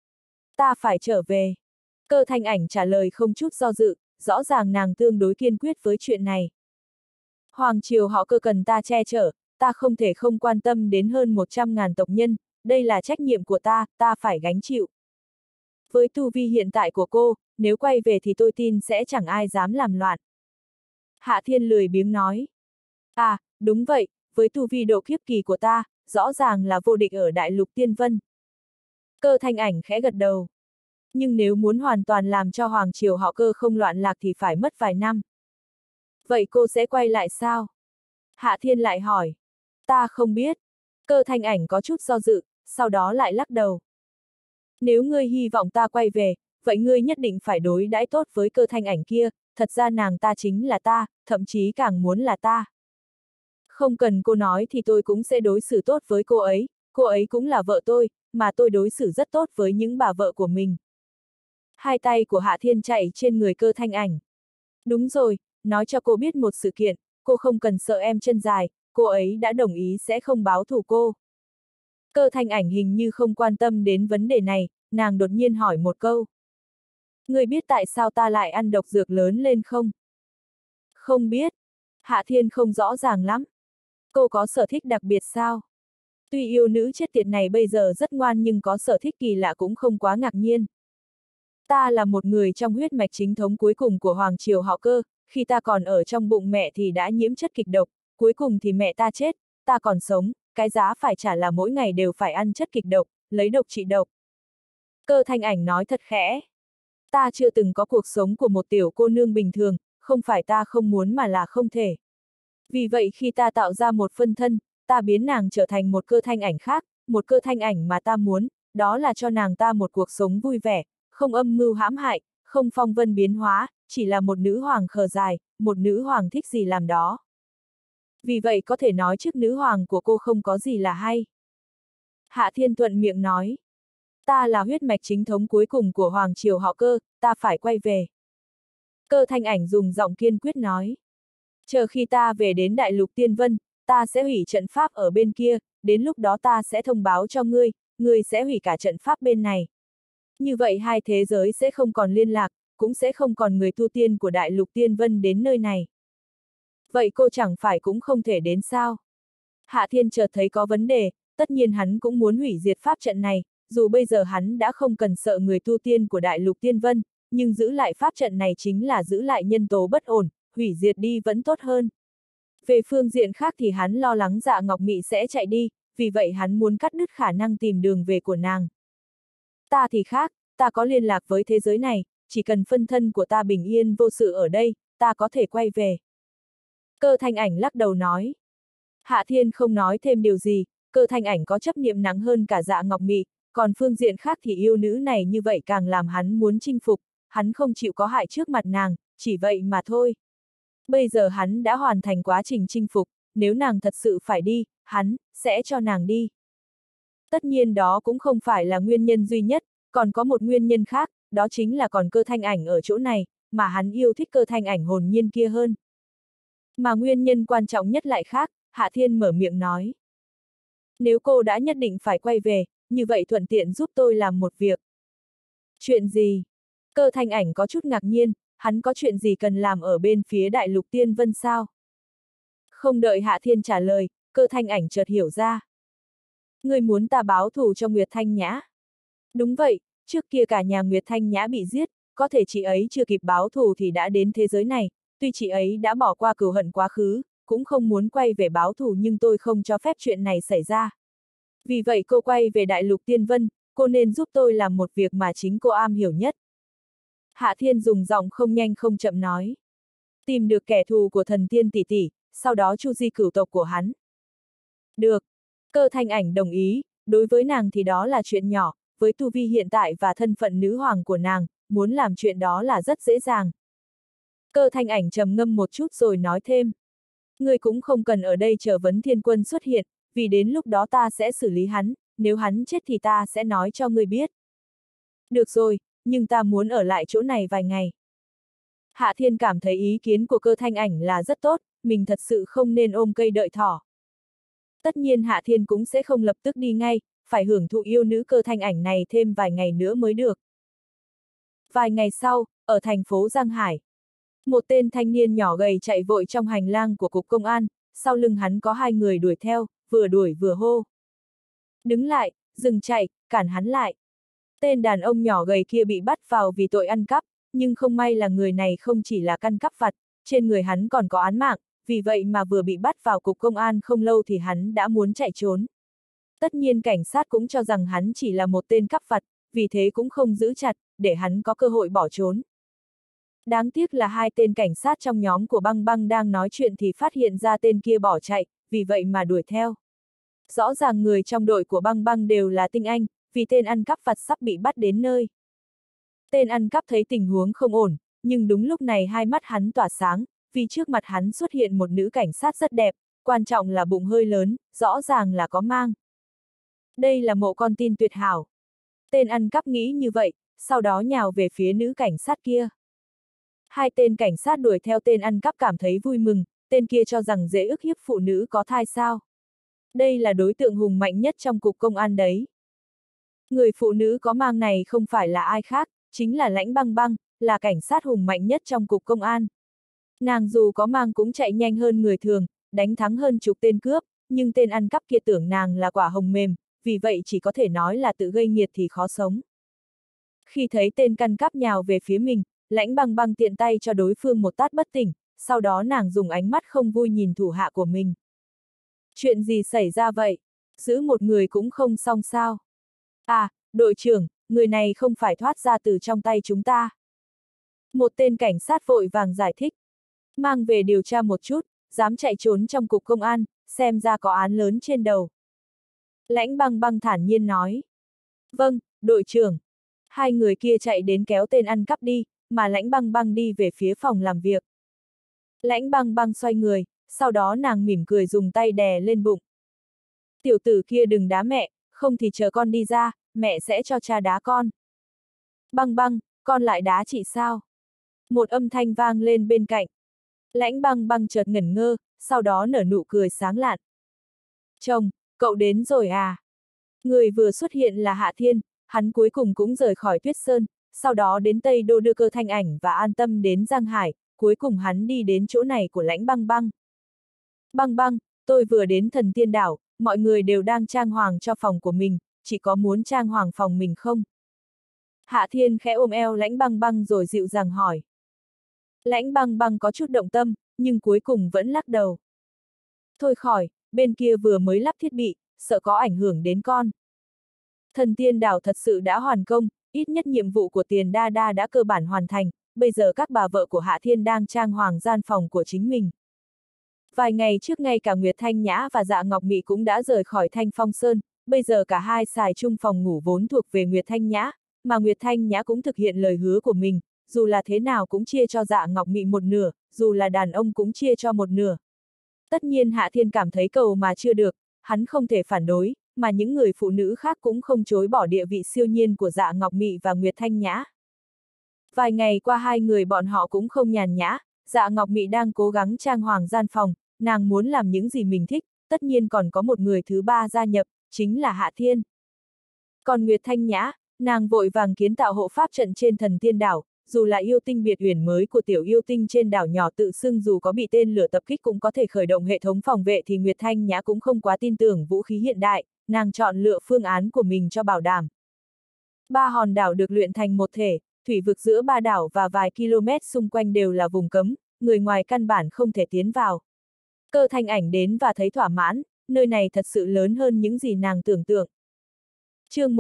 Ta phải trở về. Cơ Thanh Ảnh trả lời không chút do dự, rõ ràng nàng tương đối kiên quyết với chuyện này. Hoàng triều họ Cơ cần ta che chở, ta không thể không quan tâm đến hơn 100.000 tộc nhân, đây là trách nhiệm của ta phải gánh chịu. Với tu vi hiện tại của cô, nếu quay về thì tôi tin sẽ chẳng ai dám làm loạn. Hạ Thiên lười biếng nói. À, đúng vậy, với tu vi độ kiếp kỳ của ta, rõ ràng là vô địch ở Đại Lục Tiên Vân. Cơ Thanh Ảnh khẽ gật đầu. Nhưng nếu muốn hoàn toàn làm cho Hoàng Triều họ Cơ không loạn lạc thì phải mất vài năm. Vậy cô sẽ quay lại sao? Hạ Thiên lại hỏi. Ta không biết. Cơ Thanh Ảnh có chút do dự, sau đó lại lắc đầu. Nếu ngươi hy vọng ta quay về, vậy ngươi nhất định phải đối đãi tốt với Cơ Thanh Ảnh kia, thật ra nàng ta chính là ta, thậm chí càng muốn là ta. Không cần cô nói thì tôi cũng sẽ đối xử tốt với cô ấy cũng là vợ tôi, mà tôi đối xử rất tốt với những bà vợ của mình. Hai tay của Hạ Thiên chạy trên người Cơ Thanh Ảnh. Đúng rồi, nói cho cô biết một sự kiện, cô không cần sợ em chân dài, cô ấy đã đồng ý sẽ không báo thù cô. Cơ Thanh Ảnh hình như không quan tâm đến vấn đề này, nàng đột nhiên hỏi một câu. Ngươi biết tại sao ta lại ăn độc dược lớn lên không? Không biết. Hạ Thiên không rõ ràng lắm. Cô có sở thích đặc biệt sao? Tuy yêu nữ chết tiệt này bây giờ rất ngoan nhưng có sở thích kỳ lạ cũng không quá ngạc nhiên. Ta là một người trong huyết mạch chính thống cuối cùng của Hoàng Triều họ Cơ, khi ta còn ở trong bụng mẹ thì đã nhiễm chất kịch độc, cuối cùng thì mẹ ta chết, ta còn sống, cái giá phải trả là mỗi ngày đều phải ăn chất kịch độc, lấy độc trị độc. Cơ Thanh Ảnh nói thật khẽ. Ta chưa từng có cuộc sống của một tiểu cô nương bình thường, không phải ta không muốn mà là không thể. Vì vậy khi ta tạo ra một phân thân, ta biến nàng trở thành một Cơ Thanh Ảnh khác, một Cơ Thanh Ảnh mà ta muốn, đó là cho nàng ta một cuộc sống vui vẻ, không âm mưu hãm hại, không phong vân biến hóa, chỉ là một nữ hoàng khờ dài, một nữ hoàng thích gì làm đó. Vì vậy có thể nói chức nữ hoàng của cô không có gì là hay. Hạ Thiên thuận miệng nói. Ta là huyết mạch chính thống cuối cùng của Hoàng Triều họ Cơ, ta phải quay về. Cơ Thanh Ảnh dùng giọng kiên quyết nói. Chờ khi ta về đến Đại Lục Tiên Vân, ta sẽ hủy trận pháp ở bên kia, đến lúc đó ta sẽ thông báo cho ngươi, ngươi sẽ hủy cả trận pháp bên này. Như vậy hai thế giới sẽ không còn liên lạc, cũng sẽ không còn người tu tiên của Đại Lục Tiên Vân đến nơi này. Vậy cô chẳng phải cũng không thể đến sao? Hạ Thiên chợt thấy có vấn đề, tất nhiên hắn cũng muốn hủy diệt pháp trận này, dù bây giờ hắn đã không cần sợ người tu tiên của Đại Lục Tiên Vân, nhưng giữ lại pháp trận này chính là giữ lại nhân tố bất ổn, hủy diệt đi vẫn tốt hơn. Về phương diện khác thì hắn lo lắng Dạ Ngọc Mị sẽ chạy đi, vì vậy hắn muốn cắt đứt khả năng tìm đường về của nàng. Ta thì khác, ta có liên lạc với thế giới này, chỉ cần phân thân của ta bình yên vô sự ở đây, ta có thể quay về. Cơ Thanh Ảnh lắc đầu nói. Hạ Thiên không nói thêm điều gì, Cơ Thanh Ảnh có chấp niệm nặng hơn cả Dạ Ngọc Mị, còn phương diện khác thì yêu nữ này như vậy càng làm hắn muốn chinh phục, hắn không chịu có hại trước mặt nàng, chỉ vậy mà thôi. Bây giờ hắn đã hoàn thành quá trình chinh phục, nếu nàng thật sự phải đi, hắn sẽ cho nàng đi. Tất nhiên đó cũng không phải là nguyên nhân duy nhất, còn có một nguyên nhân khác, đó chính là còn Cơ Thanh Ảnh ở chỗ này, mà hắn yêu thích Cơ Thanh Ảnh hồn nhiên kia hơn. Mà nguyên nhân quan trọng nhất lại khác, Hạ Thiên mở miệng nói. Nếu cô đã nhất định phải quay về, như vậy thuận tiện giúp tôi làm một việc. Chuyện gì? Cơ Thanh Ảnh có chút ngạc nhiên, hắn có chuyện gì cần làm ở bên phía Đại Lục Tiên Vân sao? Không đợi Hạ Thiên trả lời, Cơ Thanh Ảnh chợt hiểu ra. Ngươi muốn ta báo thù cho Nguyệt Thanh Nhã? Đúng vậy, trước kia cả nhà Nguyệt Thanh Nhã bị giết, có thể chị ấy chưa kịp báo thù thì đã đến thế giới này, tuy chị ấy đã bỏ qua cừu hận quá khứ, cũng không muốn quay về báo thù nhưng tôi không cho phép chuyện này xảy ra. Vì vậy cô quay về Đại Lục Tiên Vân, cô nên giúp tôi làm một việc mà chính cô am hiểu nhất. Hạ Thiên dùng giọng không nhanh không chậm nói. Tìm được kẻ thù của thần tiên tỷ tỷ, sau đó chu di cửu tộc của hắn. Được. Cơ Thanh Ảnh đồng ý, đối với nàng thì đó là chuyện nhỏ, với tu vi hiện tại và thân phận nữ hoàng của nàng, muốn làm chuyện đó là rất dễ dàng. Cơ Thanh Ảnh trầm ngâm một chút rồi nói thêm. Ngươi cũng không cần ở đây chờ Vấn Thiên Quân xuất hiện, vì đến lúc đó ta sẽ xử lý hắn, nếu hắn chết thì ta sẽ nói cho ngươi biết. Được rồi, nhưng ta muốn ở lại chỗ này vài ngày. Hạ Thiên cảm thấy ý kiến của Cơ Thanh Ảnh là rất tốt, mình thật sự không nên ôm cây đợi thỏ. Tất nhiên Hạ Thiên cũng sẽ không lập tức đi ngay, phải hưởng thụ yêu nữ Cơ Thanh Ảnh này thêm vài ngày nữa mới được. Vài ngày sau, ở thành phố Giang Hải, một tên thanh niên nhỏ gầy chạy vội trong hành lang của cục công an, sau lưng hắn có hai người đuổi theo, vừa đuổi vừa hô. Đứng lại, dừng chạy, cản hắn lại. Tên đàn ông nhỏ gầy kia bị bắt vào vì tội ăn cắp, nhưng không may là người này không chỉ là căn cắp vặt, trên người hắn còn có án mạng, vì vậy mà vừa bị bắt vào cục công an không lâu thì hắn đã muốn chạy trốn. Tất nhiên cảnh sát cũng cho rằng hắn chỉ là một tên cắp vặt, vì thế cũng không giữ chặt, để hắn có cơ hội bỏ trốn. Đáng tiếc là hai tên cảnh sát trong nhóm của băng băng đang nói chuyện thì phát hiện ra tên kia bỏ chạy, vì vậy mà đuổi theo. Rõ ràng người trong đội của băng băng đều là tinh anh, vì tên ăn cắp vặt sắp bị bắt đến nơi. Tên ăn cắp thấy tình huống không ổn, nhưng đúng lúc này hai mắt hắn tỏa sáng, vì trước mặt hắn xuất hiện một nữ cảnh sát rất đẹp, quan trọng là bụng hơi lớn, rõ ràng là có mang. Đây là mộ con tin tuyệt hảo. Tên ăn cắp nghĩ như vậy, sau đó nhào về phía nữ cảnh sát kia. Hai tên cảnh sát đuổi theo tên ăn cắp cảm thấy vui mừng, tên kia cho rằng dễ ức hiếp phụ nữ có thai sao. Đây là đối tượng hùng mạnh nhất trong cục công an đấy. Người phụ nữ có mang này không phải là ai khác, chính là Lãnh Băng Băng, là cảnh sát hùng mạnh nhất trong cục công an. Nàng dù có mang cũng chạy nhanh hơn người thường, đánh thắng hơn chục tên cướp, nhưng tên ăn cắp kia tưởng nàng là quả hồng mềm, vì vậy chỉ có thể nói là tự gây nghiệt thì khó sống. Khi thấy tên căn cắp nhào về phía mình, Lãnh Băng Băng tiện tay cho đối phương một tát bất tỉnh, sau đó nàng dùng ánh mắt không vui nhìn thủ hạ của mình. Chuyện gì xảy ra vậy? Giữ một người cũng không xong sao? À, đội trưởng, người này không phải thoát ra từ trong tay chúng ta. Một tên cảnh sát vội vàng giải thích. Mang về điều tra một chút, dám chạy trốn trong cục công an, xem ra có án lớn trên đầu. Lãnh Băng Băng thản nhiên nói. Vâng, đội trưởng. Hai người kia chạy đến kéo tên ăn cắp đi, mà Lãnh Băng Băng đi về phía phòng làm việc. Lãnh Băng Băng xoay người, sau đó nàng mỉm cười dùng tay đè lên bụng. Tiểu tử kia đừng đá mẹ, không thì chờ con đi ra, mẹ sẽ cho cha đá con. Băng Băng, con lại đá chị sao? Một âm thanh vang lên bên cạnh. Lãnh Băng Băng chợt ngẩn ngơ, sau đó nở nụ cười sáng lạn. Chồng, cậu đến rồi à? Người vừa xuất hiện là Hạ Thiên, hắn cuối cùng cũng rời khỏi Tuyết Sơn, sau đó đến Tây Đô đưa Cơ Thanh Ảnh và An Tâm đến Giang Hải, cuối cùng hắn đi đến chỗ này của Lãnh Băng Băng. Băng Băng, tôi vừa đến Thần Tiên Đảo, mọi người đều đang trang hoàng cho phòng của mình, chỉ có muốn trang hoàng phòng mình không? Hạ Thiên khẽ ôm eo Lãnh Băng Băng rồi dịu dàng hỏi. Lãnh Băng Băng có chút động tâm, nhưng cuối cùng vẫn lắc đầu. Thôi khỏi, bên kia vừa mới lắp thiết bị, sợ có ảnh hưởng đến con. Thần Tiên Đảo thật sự đã hoàn công, ít nhất nhiệm vụ của Tiền Đa Đa đã cơ bản hoàn thành, bây giờ các bà vợ của Hạ Thiên đang trang hoàng gian phòng của chính mình. Vài ngày trước ngay cả Nguyệt Thanh Nhã và Dạ Ngọc Mị cũng đã rời khỏi Thanh Phong Sơn, bây giờ cả hai xài chung phòng ngủ vốn thuộc về Nguyệt Thanh Nhã, mà Nguyệt Thanh Nhã cũng thực hiện lời hứa của mình, dù là thế nào cũng chia cho Dạ Ngọc Mị một nửa, dù là đàn ông cũng chia cho một nửa. Tất nhiên Hạ Thiên cảm thấy cầu mà chưa được, hắn không thể phản đối, mà những người phụ nữ khác cũng không chối bỏ địa vị siêu nhiên của Dạ Ngọc Mị và Nguyệt Thanh Nhã. Vài ngày qua hai người bọn họ cũng không nhàn nhã, Dạ Ngọc Mị đang cố gắng trang hoàng gian phòng, nàng muốn làm những gì mình thích, tất nhiên còn có một người thứ ba gia nhập, chính là Hạ Thiên. Còn Nguyệt Thanh Nhã, nàng vội vàng kiến tạo hộ pháp trận trên Thần Tiên Đảo, dù là yêu tinh biệt uyển mới của tiểu yêu tinh trên đảo nhỏ tự xưng dù có bị tên lửa tập kích cũng có thể khởi động hệ thống phòng vệ thì Nguyệt Thanh Nhã cũng không quá tin tưởng vũ khí hiện đại, nàng chọn lựa phương án của mình cho bảo đảm. Ba hòn đảo được luyện thành một thể, thủy vực giữa ba đảo và vài km xung quanh đều là vùng cấm, người ngoài căn bản không thể tiến vào. Cơ Thanh Ảnh đến và thấy thỏa mãn, nơi này thật sự lớn hơn những gì nàng tưởng tượng. Chương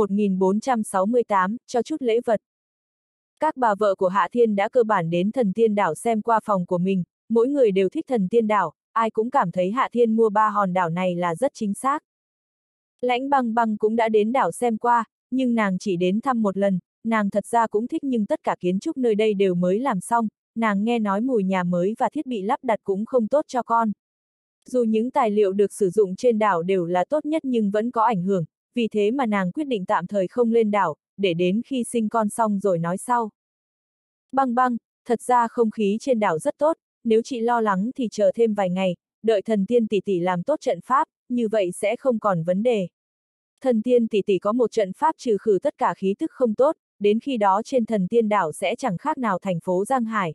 1468, cho chút lễ vật. Các bà vợ của Hạ Thiên đã cơ bản đến Thần Tiên Đảo xem qua phòng của mình, mỗi người đều thích Thần Tiên Đảo, ai cũng cảm thấy Hạ Thiên mua ba hòn đảo này là rất chính xác. Lãnh Băng Băng cũng đã đến đảo xem qua, nhưng nàng chỉ đến thăm một lần, nàng thật ra cũng thích nhưng tất cả kiến trúc nơi đây đều mới làm xong, nàng nghe nói mùi nhà mới và thiết bị lắp đặt cũng không tốt cho con. Dù những tài liệu được sử dụng trên đảo đều là tốt nhất nhưng vẫn có ảnh hưởng, vì thế mà nàng quyết định tạm thời không lên đảo, để đến khi sinh con xong rồi nói sau. Băng Băng, thật ra không khí trên đảo rất tốt, nếu chị lo lắng thì chờ thêm vài ngày, đợi Thần Tiên tỷ tỷ làm tốt trận pháp, như vậy sẽ không còn vấn đề. Thần Tiên tỷ tỷ có một trận pháp trừ khử tất cả khí tức không tốt, đến khi đó trên Thần Tiên đảo sẽ chẳng khác nào thành phố Giang Hải.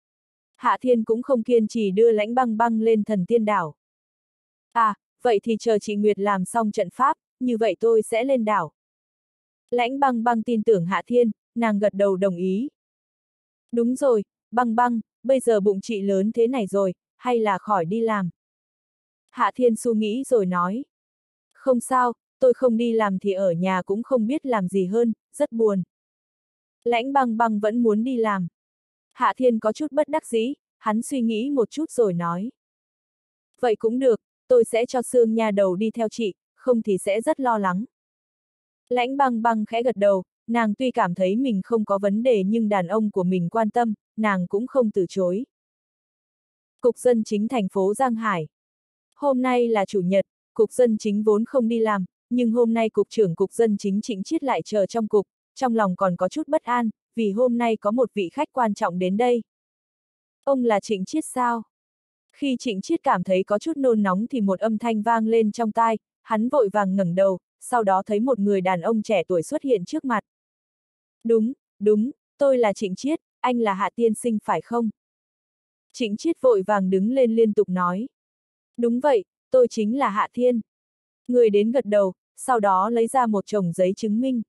Hạ Thiên cũng không kiên trì đưa Lãnh Băng Băng lên Thần Tiên đảo. À, vậy thì chờ chị Nguyệt làm xong trận pháp, như vậy tôi sẽ lên đảo. Lãnh Băng Băng tin tưởng Hạ Thiên, nàng gật đầu đồng ý. Đúng rồi, Băng Băng, bây giờ bụng chị lớn thế này rồi, hay là khỏi đi làm. Hạ Thiên suy nghĩ rồi nói. Không sao, tôi không đi làm thì ở nhà cũng không biết làm gì hơn, rất buồn. Lãnh Băng Băng vẫn muốn đi làm. Hạ Thiên có chút bất đắc dĩ, hắn suy nghĩ một chút rồi nói. Vậy cũng được, tôi sẽ cho Sương nha đầu đi theo chị, không thì sẽ rất lo lắng. Lãnh Băng Băng khẽ gật đầu, nàng tuy cảm thấy mình không có vấn đề nhưng đàn ông của mình quan tâm, nàng cũng không từ chối. Cục Dân Chính thành phố Giang Hải. Hôm nay là Chủ nhật, Cục Dân Chính vốn không đi làm, nhưng hôm nay Cục trưởng Cục Dân Chính Trịnh Chiết lại chờ trong cục, trong lòng còn có chút bất an, vì hôm nay có một vị khách quan trọng đến đây. Ông là Trịnh Chiết sao? Khi Trịnh Chiết cảm thấy có chút nôn nóng thì một âm thanh vang lên trong tai, hắn vội vàng ngẩng đầu, sau đó thấy một người đàn ông trẻ tuổi xuất hiện trước mặt. Đúng, tôi là Trịnh Chiết, anh là Hạ tiên sinh phải không? Trịnh Chiết vội vàng đứng lên liên tục nói. Đúng vậy, tôi chính là Hạ Thiên. Người đến gật đầu, sau đó lấy ra một chồng giấy chứng minh.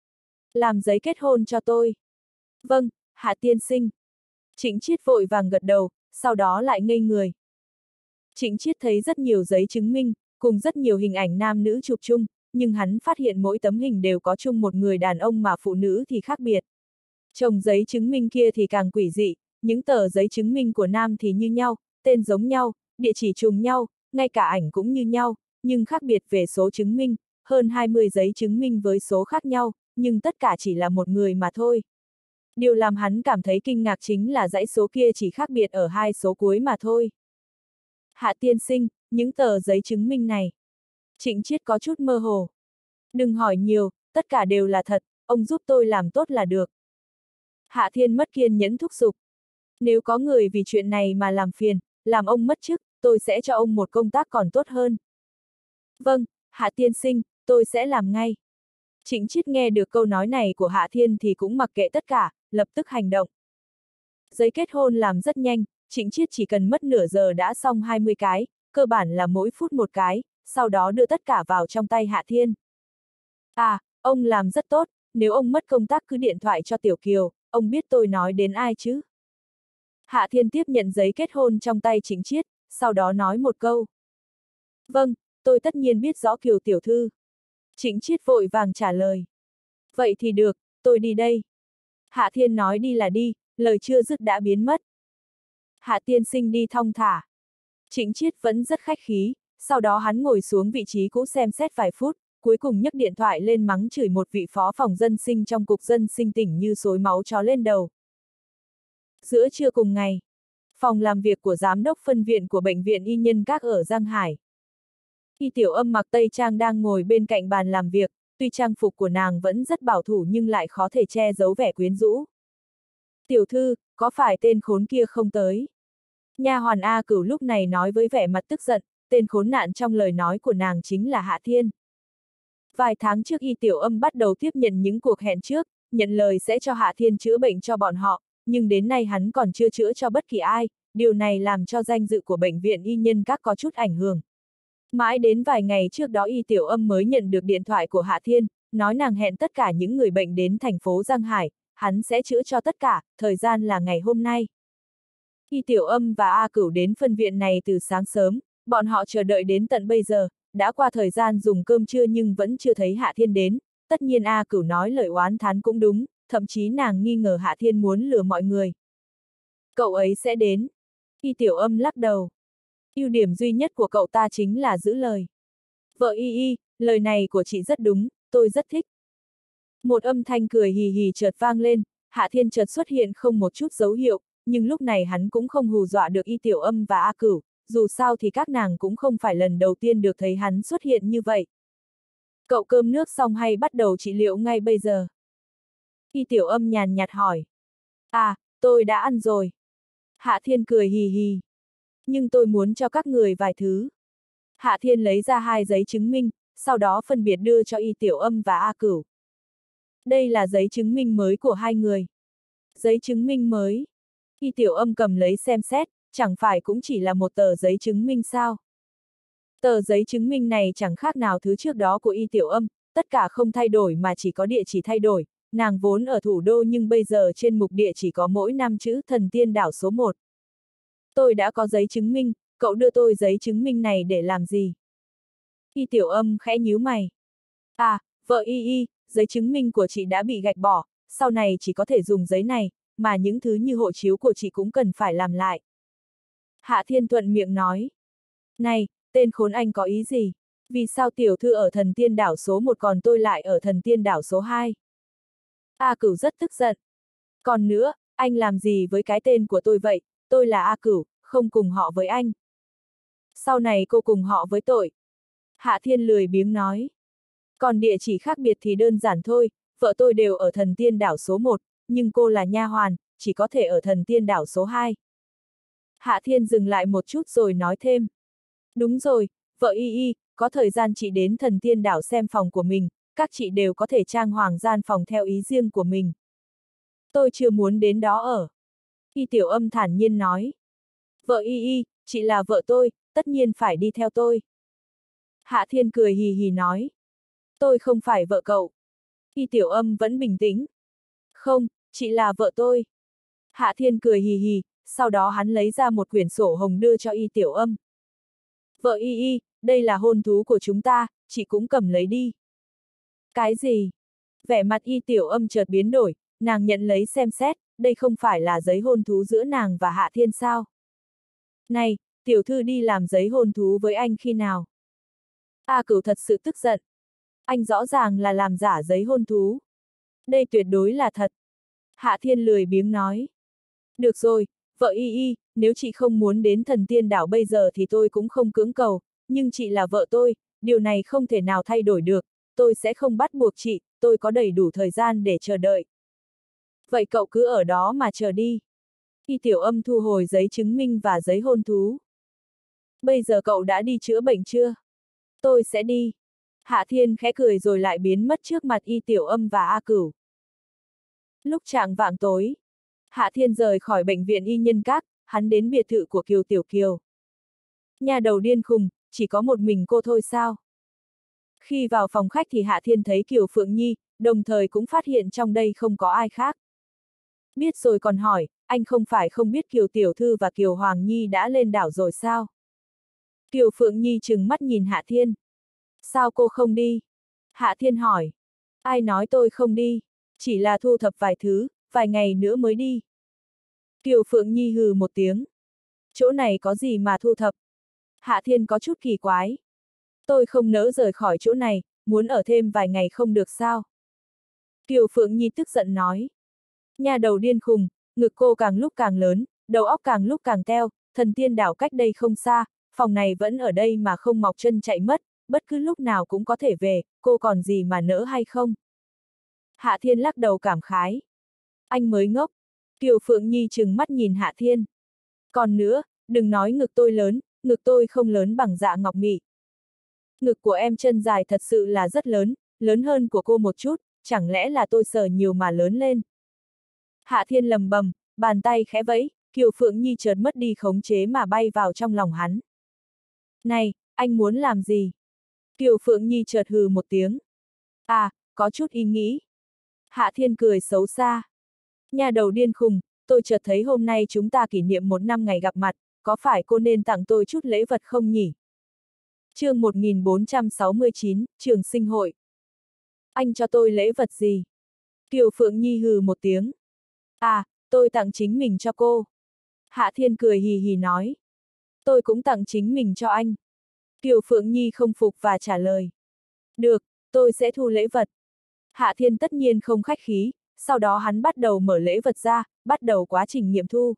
Làm giấy kết hôn cho tôi. Vâng, Hạ tiên sinh. Trịnh Chiết vội vàng gật đầu, sau đó lại ngây người. Trịnh Chiết thấy rất nhiều giấy chứng minh, cùng rất nhiều hình ảnh nam nữ chụp chung, nhưng hắn phát hiện mỗi tấm hình đều có chung một người đàn ông mà phụ nữ thì khác biệt. Chồng giấy chứng minh kia thì càng quỷ dị, những tờ giấy chứng minh của nam thì như nhau, tên giống nhau, địa chỉ trùng nhau, ngay cả ảnh cũng như nhau, nhưng khác biệt về số chứng minh, hơn 20 giấy chứng minh với số khác nhau, nhưng tất cả chỉ là một người mà thôi. Điều làm hắn cảm thấy kinh ngạc chính là dãy số kia chỉ khác biệt ở hai số cuối mà thôi. Hạ tiên sinh, những tờ giấy chứng minh này. Trịnh Chiết có chút mơ hồ. Đừng hỏi nhiều, tất cả đều là thật, ông giúp tôi làm tốt là được. Hạ Thiên mất kiên nhẫn thúc giục. Nếu có người vì chuyện này mà làm phiền, làm ông mất chức, tôi sẽ cho ông một công tác còn tốt hơn. Vâng, Hạ tiên sinh, tôi sẽ làm ngay. Trịnh Chiết nghe được câu nói này của Hạ Thiên thì cũng mặc kệ tất cả, lập tức hành động. Giấy kết hôn làm rất nhanh, Trịnh Chiết chỉ cần mất nửa giờ đã xong 20 cái, cơ bản là mỗi phút một cái, sau đó đưa tất cả vào trong tay Hạ Thiên. À, ông làm rất tốt, nếu ông mất công tác cứ điện thoại cho Tiểu Kiều, ông biết tôi nói đến ai chứ? Hạ Thiên tiếp nhận giấy kết hôn trong tay Trịnh Chiết, sau đó nói một câu. Vâng, tôi tất nhiên biết rõ Kiều tiểu thư. Trịnh Chiết vội vàng trả lời. Vậy thì được, tôi đi đây. Hạ Thiên nói đi là đi, lời chưa dứt đã biến mất. Hạ tiên sinh đi thong thả. Trịnh Chiết vẫn rất khách khí, sau đó hắn ngồi xuống vị trí cũ xem xét vài phút, cuối cùng nhấc điện thoại lên mắng chửi một vị phó phòng dân sinh trong cục dân sinh tỉnh như xối máu chó lên đầu. Giữa trưa cùng ngày, phòng làm việc của giám đốc phân viện của bệnh viện Y Nhân Các ở Giang Hải. Y Tiểu Âm mặc tây trang đang ngồi bên cạnh bàn làm việc, tuy trang phục của nàng vẫn rất bảo thủ nhưng lại khó thể che giấu vẻ quyến rũ. Tiểu thư, có phải tên khốn kia không tới? Nha hoàn A Cửu lúc này nói với vẻ mặt tức giận, tên khốn nạn trong lời nói của nàng chính là Hạ Thiên. Vài tháng trước Y Tiểu Âm bắt đầu tiếp nhận những cuộc hẹn trước, nhận lời sẽ cho Hạ Thiên chữa bệnh cho bọn họ, nhưng đến nay hắn còn chưa chữa cho bất kỳ ai, điều này làm cho danh dự của bệnh viện Y Nhân Các có chút ảnh hưởng. Mãi đến vài ngày trước đó Y Tiểu Âm mới nhận được điện thoại của Hạ Thiên, nói nàng hẹn tất cả những người bệnh đến thành phố Giang Hải, hắn sẽ chữa cho tất cả, thời gian là ngày hôm nay. Y Tiểu Âm và A Cửu đến phân viện này từ sáng sớm, bọn họ chờ đợi đến tận bây giờ, đã qua thời gian dùng cơm trưa nhưng vẫn chưa thấy Hạ Thiên đến, tất nhiên A Cửu nói lời oán thán cũng đúng, thậm chí nàng nghi ngờ Hạ Thiên muốn lừa mọi người. Cậu ấy sẽ đến. Y Tiểu Âm lắc đầu. Ưu điểm duy nhất của cậu ta chính là giữ lời. Vợ Y, lời này của chị rất đúng, tôi rất thích. Một âm thanh cười hì hì chợt vang lên, Hạ Thiên chợt xuất hiện không một chút dấu hiệu, nhưng lúc này hắn cũng không hù dọa được Y Tiểu Âm và A Cửu, dù sao thì các nàng cũng không phải lần đầu tiên được thấy hắn xuất hiện như vậy. Cậu cơm nước xong hay bắt đầu trị liệu ngay bây giờ? Y Tiểu Âm nhàn nhạt hỏi. À, tôi đã ăn rồi. Hạ Thiên cười hì hì. Nhưng tôi muốn cho các người vài thứ. Hạ Thiên lấy ra 2 giấy chứng minh, sau đó phân biệt đưa cho Y Tiểu Âm và A Cửu. Đây là giấy chứng minh mới của hai người. Giấy chứng minh mới. Y Tiểu Âm cầm lấy xem xét, chẳng phải cũng chỉ là một tờ giấy chứng minh sao? Tờ giấy chứng minh này chẳng khác nào thứ trước đó của Y Tiểu Âm, tất cả không thay đổi mà chỉ có địa chỉ thay đổi, nàng vốn ở thủ đô nhưng bây giờ trên mục địa chỉ có mỗi 5 chữ Thần Tiên Đảo số 1. Tôi đã có giấy chứng minh, cậu đưa tôi giấy chứng minh này để làm gì? Y Tiểu Âm khẽ nhíu mày. À, vợ Y, giấy chứng minh của chị đã bị gạch bỏ, sau này chỉ có thể dùng giấy này, mà những thứ như hộ chiếu của chị cũng cần phải làm lại. Hạ Thiên thuận miệng nói. Này, tên khốn anh có ý gì? Vì sao tiểu thư ở thần tiên đảo số 1 còn tôi lại ở thần tiên đảo số 2? A Cửu rất tức giận. Còn nữa, anh làm gì với cái tên của tôi vậy? Tôi là A Cửu, không cùng họ với anh. Sau này cô cùng họ với tội. Hạ Thiên lười biếng nói. Còn địa chỉ khác biệt thì đơn giản thôi, vợ tôi đều ở thần tiên đảo số 1, nhưng cô là nha hoàn, chỉ có thể ở thần tiên đảo số 2. Hạ Thiên dừng lại một chút rồi nói thêm. Đúng rồi, vợ Y, có thời gian chị đến thần tiên đảo xem phòng của mình, các chị đều có thể trang hoàng gian phòng theo ý riêng của mình. Tôi chưa muốn đến đó ở. Y Tiểu Âm thản nhiên nói. Vợ Y, chị là vợ tôi, tất nhiên phải đi theo tôi. Hạ Thiên cười hì hì nói. Tôi không phải vợ cậu. Y Tiểu Âm vẫn bình tĩnh. Không, chị là vợ tôi. Hạ Thiên cười hì hì, sau đó hắn lấy ra một quyển sổ hồng đưa cho Y Tiểu Âm. Vợ Y, đây là hôn thú của chúng ta, chị cũng cầm lấy đi. Cái gì? Vẻ mặt Y Tiểu Âm chợt biến đổi, nàng nhận lấy xem xét, đây không phải là giấy hôn thú giữa nàng và Hạ Thiên sao? Này, tiểu thư đi làm giấy hôn thú với anh khi nào? A Cửu thật sự tức giận. Anh rõ ràng là làm giả giấy hôn thú. Đây tuyệt đối là thật. Hạ Thiên lười biếng nói. Được rồi, vợ Y, nếu chị không muốn đến thần tiên đảo bây giờ thì tôi cũng không cưỡng cầu, nhưng chị là vợ tôi, điều này không thể nào thay đổi được, tôi sẽ không bắt buộc chị, tôi có đầy đủ thời gian để chờ đợi. Vậy cậu cứ ở đó mà chờ đi. Y Tiểu Âm thu hồi giấy chứng minh và giấy hôn thú. Bây giờ cậu đã đi chữa bệnh chưa? Tôi sẽ đi. Hạ Thiên khẽ cười rồi lại biến mất trước mặt Y Tiểu Âm và A Cửu. Lúc chạng vạng tối, Hạ Thiên rời khỏi bệnh viện Y Nhân Các, hắn đến biệt thự của Kiều Tiểu Kiều. Nhà đầu điên khùng, chỉ có một mình cô thôi sao? Khi vào phòng khách thì Hạ Thiên thấy Kiều Phượng Nhi, đồng thời cũng phát hiện trong đây không có ai khác. Biết rồi còn hỏi, anh không phải không biết Kiều Tiểu Thư và Kiều Hoàng Nhi đã lên đảo rồi sao? Kiều Phượng Nhi trừng mắt nhìn Hạ Thiên. Sao cô không đi? Hạ Thiên hỏi. Ai nói tôi không đi? Chỉ là thu thập vài thứ, vài ngày nữa mới đi. Kiều Phượng Nhi hừ một tiếng. Chỗ này có gì mà thu thập? Hạ Thiên có chút kỳ quái. Tôi không nỡ rời khỏi chỗ này, muốn ở thêm vài ngày không được sao? Kiều Phượng Nhi tức giận nói. Nhà đầu điên khùng, ngực cô càng lúc càng lớn, đầu óc càng lúc càng teo, thần tiên đảo cách đây không xa, phòng này vẫn ở đây mà không mọc chân chạy mất, bất cứ lúc nào cũng có thể về, cô còn gì mà nỡ hay không? Hạ Thiên lắc đầu cảm khái. Anh mới ngốc. Kiều Phượng Nhi trừng mắt nhìn Hạ Thiên. Còn nữa, đừng nói ngực tôi lớn, ngực tôi không lớn bằng dạ ngọc mị. Ngực của em chân dài thật sự là rất lớn, lớn hơn của cô một chút, chẳng lẽ là tôi sờ nhiều mà lớn lên. Hạ Thiên lầm bầm, bàn tay khẽ vẫy, Kiều Phượng Nhi chợt mất đi khống chế mà bay vào trong lòng hắn. Này, anh muốn làm gì? Kiều Phượng Nhi chợt hừ một tiếng. À, có chút ý nghĩ. Hạ Thiên cười xấu xa. Nhà đầu điên khùng, tôi chợt thấy hôm nay chúng ta kỷ niệm 1 năm ngày gặp mặt, có phải cô nên tặng tôi chút lễ vật không nhỉ? Chương 1469, trường sinh hội. Anh cho tôi lễ vật gì? Kiều Phượng Nhi hừ một tiếng. À, tôi tặng chính mình cho cô. Hạ Thiên cười hì hì nói. Tôi cũng tặng chính mình cho anh. Kiều Phượng Nhi không phục và trả lời. Được, tôi sẽ thu lễ vật. Hạ Thiên tất nhiên không khách khí, sau đó hắn bắt đầu mở lễ vật ra, bắt đầu quá trình nghiệm thu.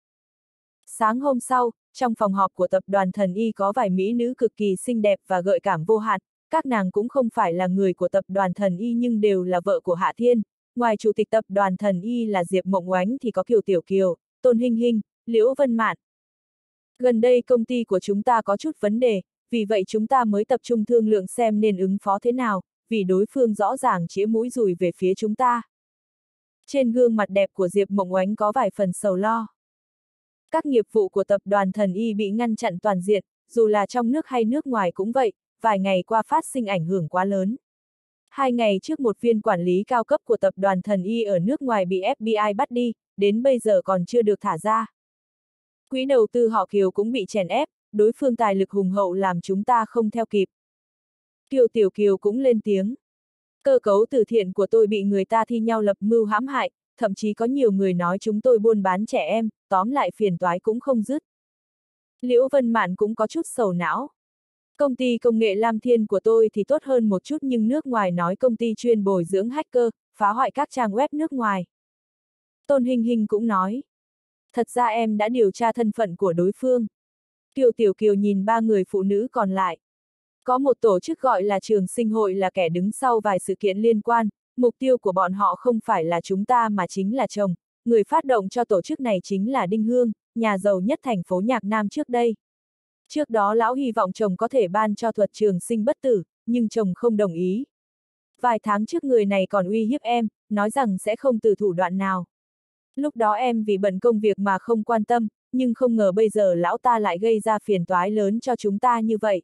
Sáng hôm sau, trong phòng họp của tập đoàn Thần Y có vài mỹ nữ cực kỳ xinh đẹp và gợi cảm vô hạn, các nàng cũng không phải là người của tập đoàn Thần Y nhưng đều là vợ của Hạ Thiên. Ngoài chủ tịch tập đoàn Thần Y là Diệp Mộng Oánh thì có Kiều Tiểu Kiều, Tôn Hinh Hinh, Liễu Vân Mạn. Gần đây công ty của chúng ta có chút vấn đề, vì vậy chúng ta mới tập trung thương lượng xem nên ứng phó thế nào, vì đối phương rõ ràng chĩa mũi dùi về phía chúng ta. Trên gương mặt đẹp của Diệp Mộng Oánh có vài phần sầu lo. Các nghiệp vụ của tập đoàn Thần Y bị ngăn chặn toàn diện, dù là trong nước hay nước ngoài cũng vậy, vài ngày qua phát sinh ảnh hưởng quá lớn. 2 ngày trước một viên quản lý cao cấp của tập đoàn Thần Y ở nước ngoài bị FBI bắt đi, đến bây giờ còn chưa được thả ra. Quỹ đầu tư họ Kiều cũng bị chèn ép, đối phương tài lực hùng hậu làm chúng ta không theo kịp. Kiều Tiểu Kiều cũng lên tiếng. Cơ cấu từ thiện của tôi bị người ta thi nhau lập mưu hãm hại, thậm chí có nhiều người nói chúng tôi buôn bán trẻ em, tóm lại phiền toái cũng không dứt. Liễu Vân Mạn cũng có chút sầu não. Công ty công nghệ Lam Thiên của tôi thì tốt hơn một chút nhưng nước ngoài nói công ty chuyên bồi dưỡng hacker, phá hoại các trang web nước ngoài. Tôn Hinh Hinh cũng nói. Thật ra em đã điều tra thân phận của đối phương. Kiều Tiểu Kiều nhìn ba người phụ nữ còn lại. Có một tổ chức gọi là Trường Sinh Hội là kẻ đứng sau vài sự kiện liên quan, mục tiêu của bọn họ không phải là chúng ta mà chính là chồng. Người phát động cho tổ chức này chính là Đinh Hương, nhà giàu nhất thành phố Nhạc Nam trước đây. Trước đó lão hy vọng chồng có thể ban cho thuật trường sinh bất tử, nhưng chồng không đồng ý. Vài tháng trước người này còn uy hiếp em, nói rằng sẽ không từ thủ đoạn nào. Lúc đó em vì bận công việc mà không quan tâm, nhưng không ngờ bây giờ lão ta lại gây ra phiền toái lớn cho chúng ta như vậy.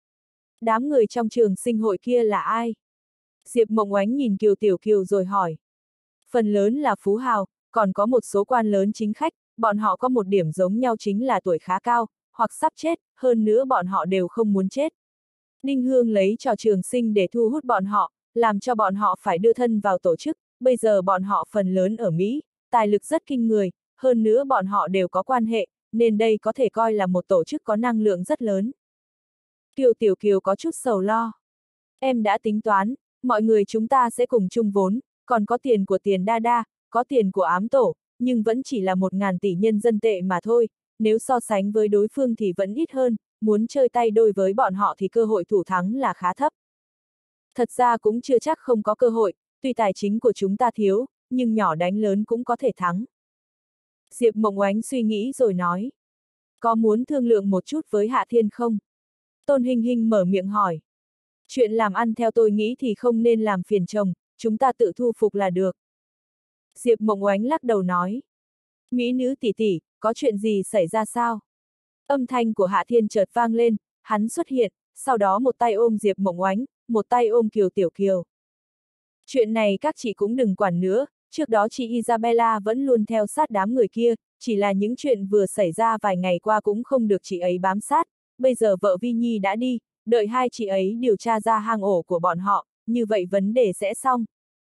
Đám người trong trường sinh hội kia là ai? Diệp Mộng Oánh nhìn Kiều Tiểu Kiều rồi hỏi. Phần lớn là phú hào, còn có một số quan lớn chính khách, bọn họ có một điểm giống nhau chính là tuổi khá cao, hoặc sắp chết, hơn nữa bọn họ đều không muốn chết. Đinh Hương lấy trò trường sinh để thu hút bọn họ, làm cho bọn họ phải đưa thân vào tổ chức, bây giờ bọn họ phần lớn ở Mỹ, tài lực rất kinh người, hơn nữa bọn họ đều có quan hệ, nên đây có thể coi là một tổ chức có năng lượng rất lớn. Kiều Tiểu Kiều có chút sầu lo. Em đã tính toán, mọi người chúng ta sẽ cùng chung vốn, còn có tiền của Tiền Đa Đa, có tiền của ám tổ, nhưng vẫn chỉ là 1.000 tỷ nhân dân tệ mà thôi, nếu so sánh với đối phương thì vẫn ít hơn, muốn chơi tay đôi với bọn họ thì cơ hội thủ thắng là khá thấp. Thật ra cũng chưa chắc không có cơ hội, tuy tài chính của chúng ta thiếu, nhưng nhỏ đánh lớn cũng có thể thắng. Diệp Mộng Oánh suy nghĩ rồi nói. Có muốn thương lượng một chút với Hạ Thiên không? Tôn Hinh Hinh mở miệng hỏi. Chuyện làm ăn theo tôi nghĩ thì không nên làm phiền chồng, chúng ta tự thu phục là được. Diệp Mộng Oánh lắc đầu nói. Mỹ nữ tỷ tỷ, có chuyện gì xảy ra sao? Âm thanh của Hạ Thiên chợt vang lên, hắn xuất hiện, sau đó một tay ôm Diệp Mộng Oánh, một tay ôm Kiều Tiểu Kiều. Chuyện này các chị cũng đừng quản nữa, trước đó chị Isabella vẫn luôn theo sát đám người kia, chỉ là những chuyện vừa xảy ra vài ngày qua cũng không được chị ấy bám sát, bây giờ vợ Vi Nhi đã đi, đợi hai chị ấy điều tra ra hang ổ của bọn họ, như vậy vấn đề sẽ xong.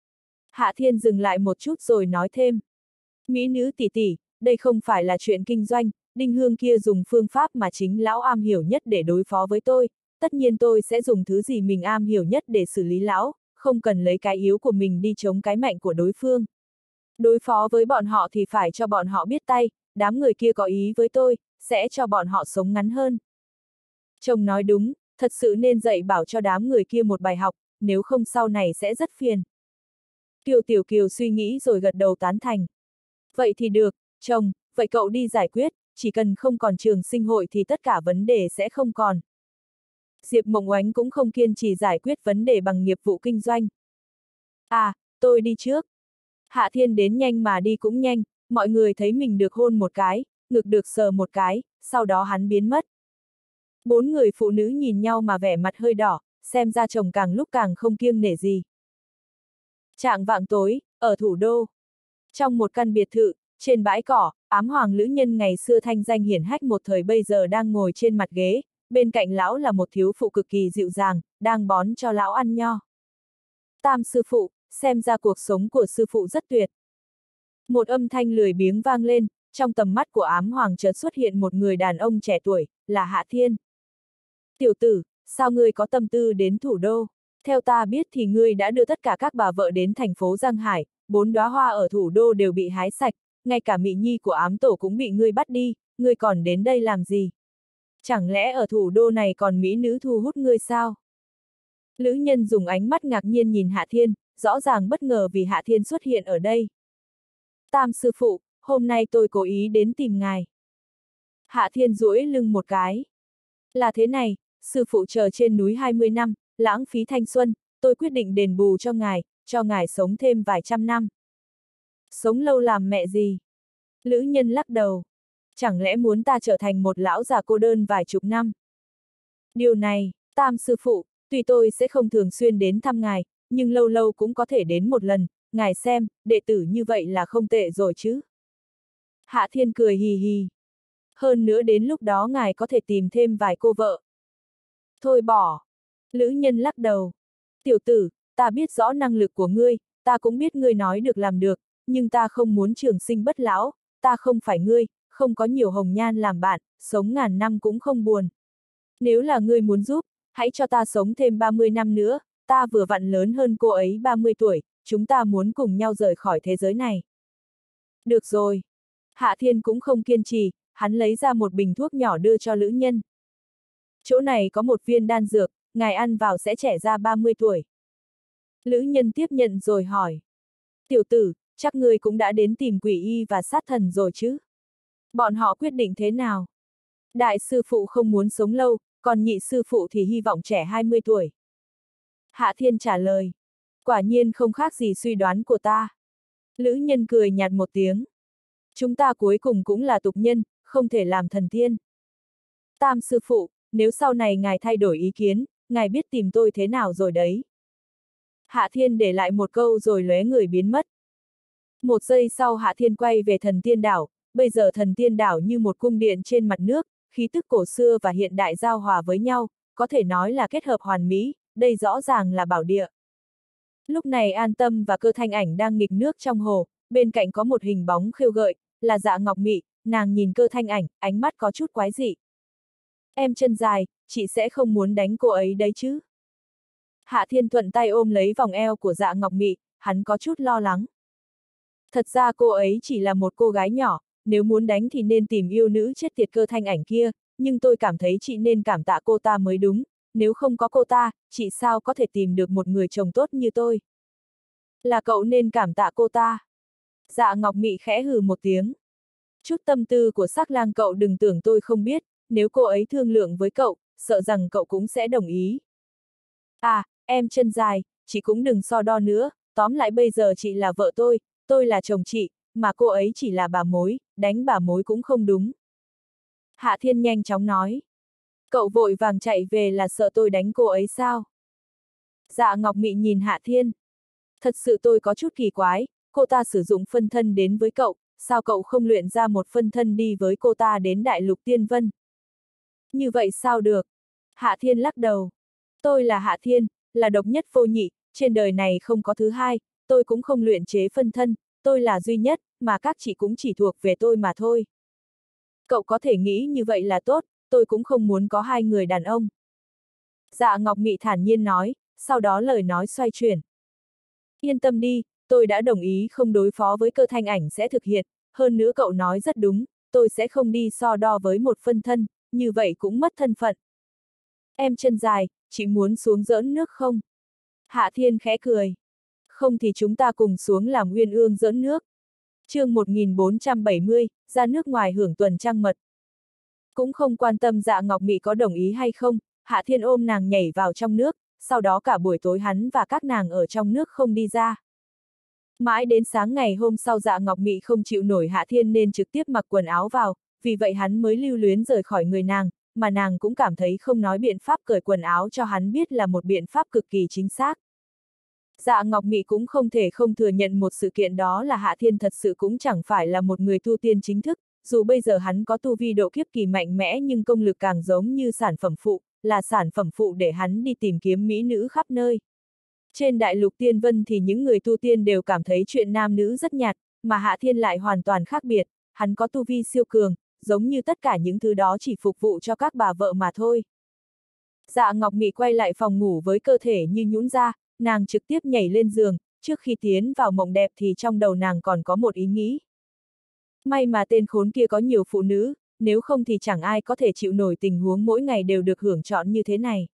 Hạ Thiên dừng lại một chút rồi nói thêm. Mỹ nữ tỷ tỷ, đây không phải là chuyện kinh doanh, Đinh Hương kia dùng phương pháp mà chính lão am hiểu nhất để đối phó với tôi, tất nhiên tôi sẽ dùng thứ gì mình am hiểu nhất để xử lý lão, không cần lấy cái yếu của mình đi chống cái mạnh của đối phương. Đối phó với bọn họ thì phải cho bọn họ biết tay, đám người kia có ý với tôi, sẽ cho bọn họ sống ngắn hơn. Chồng nói đúng, thật sự nên dạy bảo cho đám người kia một bài học, nếu không sau này sẽ rất phiền. Kiều Tiểu Kiều suy nghĩ rồi gật đầu tán thành. Vậy thì được, chồng, vậy cậu đi giải quyết, chỉ cần không còn trường sinh hội thì tất cả vấn đề sẽ không còn. Diệp Mộng Oánh cũng không kiên trì giải quyết vấn đề bằng nghiệp vụ kinh doanh. À, tôi đi trước. Hạ Thiên đến nhanh mà đi cũng nhanh, mọi người thấy mình được hôn một cái, ngực được sờ một cái, sau đó hắn biến mất. Bốn người phụ nữ nhìn nhau mà vẻ mặt hơi đỏ, xem ra chồng càng lúc càng không kiêng nể gì. Chạng vạng tối, ở thủ đô. Trong một căn biệt thự, trên bãi cỏ, ám hoàng lữ nhân ngày xưa thanh danh hiển hách một thời bây giờ đang ngồi trên mặt ghế, bên cạnh lão là một thiếu phụ cực kỳ dịu dàng, đang bón cho lão ăn nho. Tam sư phụ, xem ra cuộc sống của sư phụ rất tuyệt. Một âm thanh lười biếng vang lên, trong tầm mắt của ám hoàng chợt xuất hiện một người đàn ông trẻ tuổi, là Hạ Thiên. Tiểu tử, sao ngươi có tâm tư đến thủ đô? Theo ta biết thì ngươi đã đưa tất cả các bà vợ đến thành phố Giang Hải, 4 đóa hoa ở thủ đô đều bị hái sạch, ngay cả Mị Nhi của ám tổ cũng bị ngươi bắt đi, ngươi còn đến đây làm gì? Chẳng lẽ ở thủ đô này còn mỹ nữ thu hút ngươi sao? Lữ nhân dùng ánh mắt ngạc nhiên nhìn Hạ Thiên, rõ ràng bất ngờ vì Hạ Thiên xuất hiện ở đây. Tam sư phụ, hôm nay tôi cố ý đến tìm ngài. Hạ Thiên duỗi lưng một cái. Là thế này, sư phụ chờ trên núi 20 năm, lãng phí thanh xuân, tôi quyết định đền bù cho ngài sống thêm vài trăm năm. Sống lâu làm mẹ gì? Lữ nhân lắc đầu. Chẳng lẽ muốn ta trở thành một lão già cô đơn vài chục năm? Điều này, Tam sư phụ, tuy tôi sẽ không thường xuyên đến thăm ngài, nhưng lâu lâu cũng có thể đến một lần, ngài xem, đệ tử như vậy là không tệ rồi chứ. Hạ Thiên cười hì hì. Hơn nữa đến lúc đó ngài có thể tìm thêm vài cô vợ. Thôi bỏ. Lữ Nhân lắc đầu. Tiểu tử, ta biết rõ năng lực của ngươi, ta cũng biết ngươi nói được làm được, nhưng ta không muốn trường sinh bất lão, ta không phải ngươi, không có nhiều hồng nhan làm bạn, sống ngàn năm cũng không buồn. Nếu là ngươi muốn giúp, hãy cho ta sống thêm 30 năm nữa, ta vừa vặn lớn hơn cô ấy 30 tuổi, chúng ta muốn cùng nhau rời khỏi thế giới này. Được rồi. Hạ Thiên cũng không kiên trì, hắn lấy ra một bình thuốc nhỏ đưa cho Lữ Nhân. Chỗ này có một viên đan dược, ngài ăn vào sẽ trẻ ra 30 tuổi. Lữ Nhân tiếp nhận rồi hỏi. Tiểu tử, chắc ngươi cũng đã đến tìm quỷ y và sát thần rồi chứ? Bọn họ quyết định thế nào? Đại sư phụ không muốn sống lâu, còn nhị sư phụ thì hy vọng trẻ 20 tuổi. Hạ Thiên trả lời. Quả nhiên không khác gì suy đoán của ta. Lữ Nhân cười nhạt một tiếng. Chúng ta cuối cùng cũng là tục nhân, không thể làm thần tiên. Tam sư phụ, nếu sau này ngài thay đổi ý kiến, ngài biết tìm tôi thế nào rồi đấy. Hạ Thiên để lại một câu rồi lóe người biến mất. Một giây sau Hạ Thiên quay về thần tiên đảo, bây giờ thần tiên đảo như một cung điện trên mặt nước, khí tức cổ xưa và hiện đại giao hòa với nhau, có thể nói là kết hợp hoàn mỹ, đây rõ ràng là bảo địa. Lúc này An Tâm và Cơ Thanh Ảnh đang nghịch nước trong hồ, bên cạnh có một hình bóng khêu gợi, là Dạ Ngọc Mị, nàng nhìn Cơ Thanh Ảnh, ánh mắt có chút quái dị. Em chân dài, chị sẽ không muốn đánh cô ấy đấy chứ? Hạ Thiên thuận tay ôm lấy vòng eo của Dạ Ngọc Mị, hắn có chút lo lắng. Thật ra cô ấy chỉ là một cô gái nhỏ, nếu muốn đánh thì nên tìm yêu nữ chết tiệt Cơ Thanh Ảnh kia, nhưng tôi cảm thấy chị nên cảm tạ cô ta mới đúng, nếu không có cô ta, chị sao có thể tìm được một người chồng tốt như tôi? Là cậu nên cảm tạ cô ta. Dạ Ngọc Mị khẽ hừ một tiếng. Chút tâm tư của Sắc Lang cậu đừng tưởng tôi không biết, nếu cô ấy thương lượng với cậu, sợ rằng cậu cũng sẽ đồng ý. À, em chân dài, chị cũng đừng so đo nữa, tóm lại bây giờ chị là vợ tôi là chồng chị, mà cô ấy chỉ là bà mối, đánh bà mối cũng không đúng. Hạ Thiên nhanh chóng nói. Cậu vội vàng chạy về là sợ tôi đánh cô ấy sao? Dạ Ngọc Mị nhìn Hạ Thiên. Thật sự tôi có chút kỳ quái, cô ta sử dụng phân thân đến với cậu, sao cậu không luyện ra một phân thân đi với cô ta đến Đại Lục Tiên Vân? Như vậy sao được? Hạ Thiên lắc đầu. Tôi là Hạ Thiên, là độc nhất vô nhị, trên đời này không có thứ hai, tôi cũng không luyện chế phân thân, tôi là duy nhất, mà các chị cũng chỉ thuộc về tôi mà thôi. Cậu có thể nghĩ như vậy là tốt, tôi cũng không muốn có hai người đàn ông. Dạ Ngọc Mị thản nhiên nói, sau đó lời nói xoay chuyển. Yên tâm đi, tôi đã đồng ý không đối phó với Cơ Thanh Ảnh sẽ thực hiện, hơn nữa cậu nói rất đúng, tôi sẽ không đi so đo với một phân thân, như vậy cũng mất thân phận. Em chân dài, chị muốn xuống giỡn nước không? Hạ Thiên khẽ cười. Không thì chúng ta cùng xuống làm uyên ương giỡn nước. Chương 1470, ra nước ngoài hưởng tuần trăng mật. Cũng không quan tâm Dạ Ngọc Mị có đồng ý hay không, Hạ Thiên ôm nàng nhảy vào trong nước, sau đó cả buổi tối hắn và các nàng ở trong nước không đi ra. Mãi đến sáng ngày hôm sau Dạ Ngọc Mị không chịu nổi Hạ Thiên nên trực tiếp mặc quần áo vào, vì vậy hắn mới lưu luyến rời khỏi người nàng, mà nàng cũng cảm thấy không nói biện pháp cởi quần áo cho hắn biết là một biện pháp cực kỳ chính xác. Dạ Ngọc Mị cũng không thể không thừa nhận một sự kiện, đó là Hạ Thiên thật sự cũng chẳng phải là một người tu tiên chính thức, dù bây giờ hắn có tu vi độ kiếp kỳ mạnh mẽ nhưng công lực càng giống như sản phẩm phụ, là sản phẩm phụ để hắn đi tìm kiếm mỹ nữ khắp nơi. Trên Đại Lục Tiên Vân thì những người tu tiên đều cảm thấy chuyện nam nữ rất nhạt, mà Hạ Thiên lại hoàn toàn khác biệt, hắn có tu vi siêu cường, giống như tất cả những thứ đó chỉ phục vụ cho các bà vợ mà thôi. Dạ Ngọc Mị quay lại phòng ngủ với cơ thể như nhũn ra, nàng trực tiếp nhảy lên giường, trước khi tiến vào mộng đẹp thì trong đầu nàng còn có một ý nghĩ. May mà tên khốn kia có nhiều phụ nữ, nếu không thì chẳng ai có thể chịu nổi tình huống mỗi ngày đều được hưởng trọn như thế này.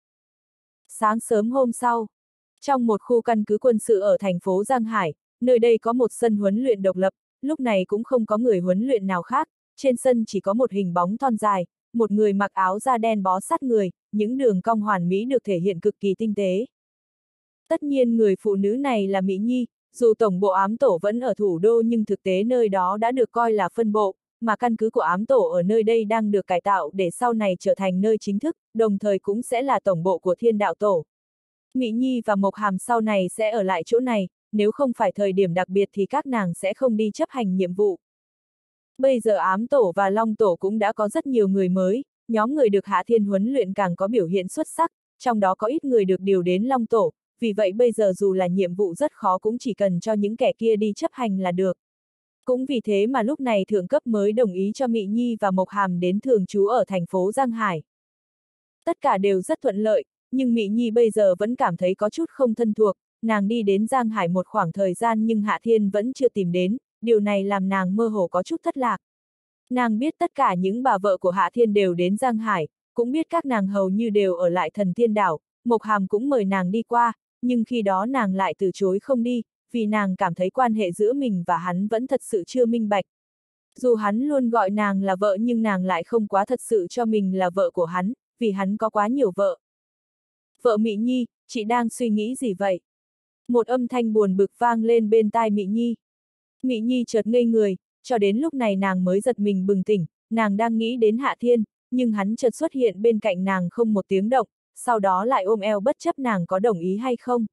Sáng sớm hôm sau, trong một khu căn cứ quân sự ở thành phố Giang Hải, nơi đây có một sân huấn luyện độc lập, lúc này cũng không có người huấn luyện nào khác, trên sân chỉ có một hình bóng thon dài, một người mặc áo da đen bó sát người, những đường cong hoàn mỹ được thể hiện cực kỳ tinh tế. Tất nhiên người phụ nữ này là Mỹ Nhi, dù tổng bộ ám tổ vẫn ở thủ đô nhưng thực tế nơi đó đã được coi là phân bộ, mà căn cứ của ám tổ ở nơi đây đang được cải tạo để sau này trở thành nơi chính thức, đồng thời cũng sẽ là tổng bộ của Thiên Đạo Tổ. Mỹ Nhi và Mộc Hàm sau này sẽ ở lại chỗ này, nếu không phải thời điểm đặc biệt thì các nàng sẽ không đi chấp hành nhiệm vụ. Bây giờ ám tổ và long tổ cũng đã có rất nhiều người mới, nhóm người được Hạ Thiên huấn luyện càng có biểu hiện xuất sắc, trong đó có ít người được điều đến Long Tổ, vì vậy bây giờ dù là nhiệm vụ rất khó cũng chỉ cần cho những kẻ kia đi chấp hành là được. Cũng vì thế mà lúc này thượng cấp mới đồng ý cho Mị Nhi và Mộc Hàm đến thường trú ở thành phố Giang Hải. Tất cả đều rất thuận lợi, nhưng Mị Nhi bây giờ vẫn cảm thấy có chút không thân thuộc, nàng đi đến Giang Hải một khoảng thời gian nhưng Hạ Thiên vẫn chưa tìm đến, điều này làm nàng mơ hồ có chút thất lạc. Nàng biết tất cả những bà vợ của Hạ Thiên đều đến Giang Hải, cũng biết các nàng hầu như đều ở lại Thần Tiên Đảo, Mộc Hàm cũng mời nàng đi qua, nhưng khi đó nàng lại từ chối không đi, vì nàng cảm thấy quan hệ giữa mình và hắn vẫn thật sự chưa minh bạch. Dù hắn luôn gọi nàng là vợ nhưng nàng lại không quá thật sự cho mình là vợ của hắn, vì hắn có quá nhiều vợ. Vợ Mị Nhi, chị đang suy nghĩ gì vậy? Một âm thanh buồn bực vang lên bên tai Mị Nhi. Mị Nhi chợt ngây người, cho đến lúc này nàng mới giật mình bừng tỉnh, nàng đang nghĩ đến Hạ Thiên, nhưng hắn chợt xuất hiện bên cạnh nàng không một tiếng động, sau đó lại ôm eo bất chấp nàng có đồng ý hay không.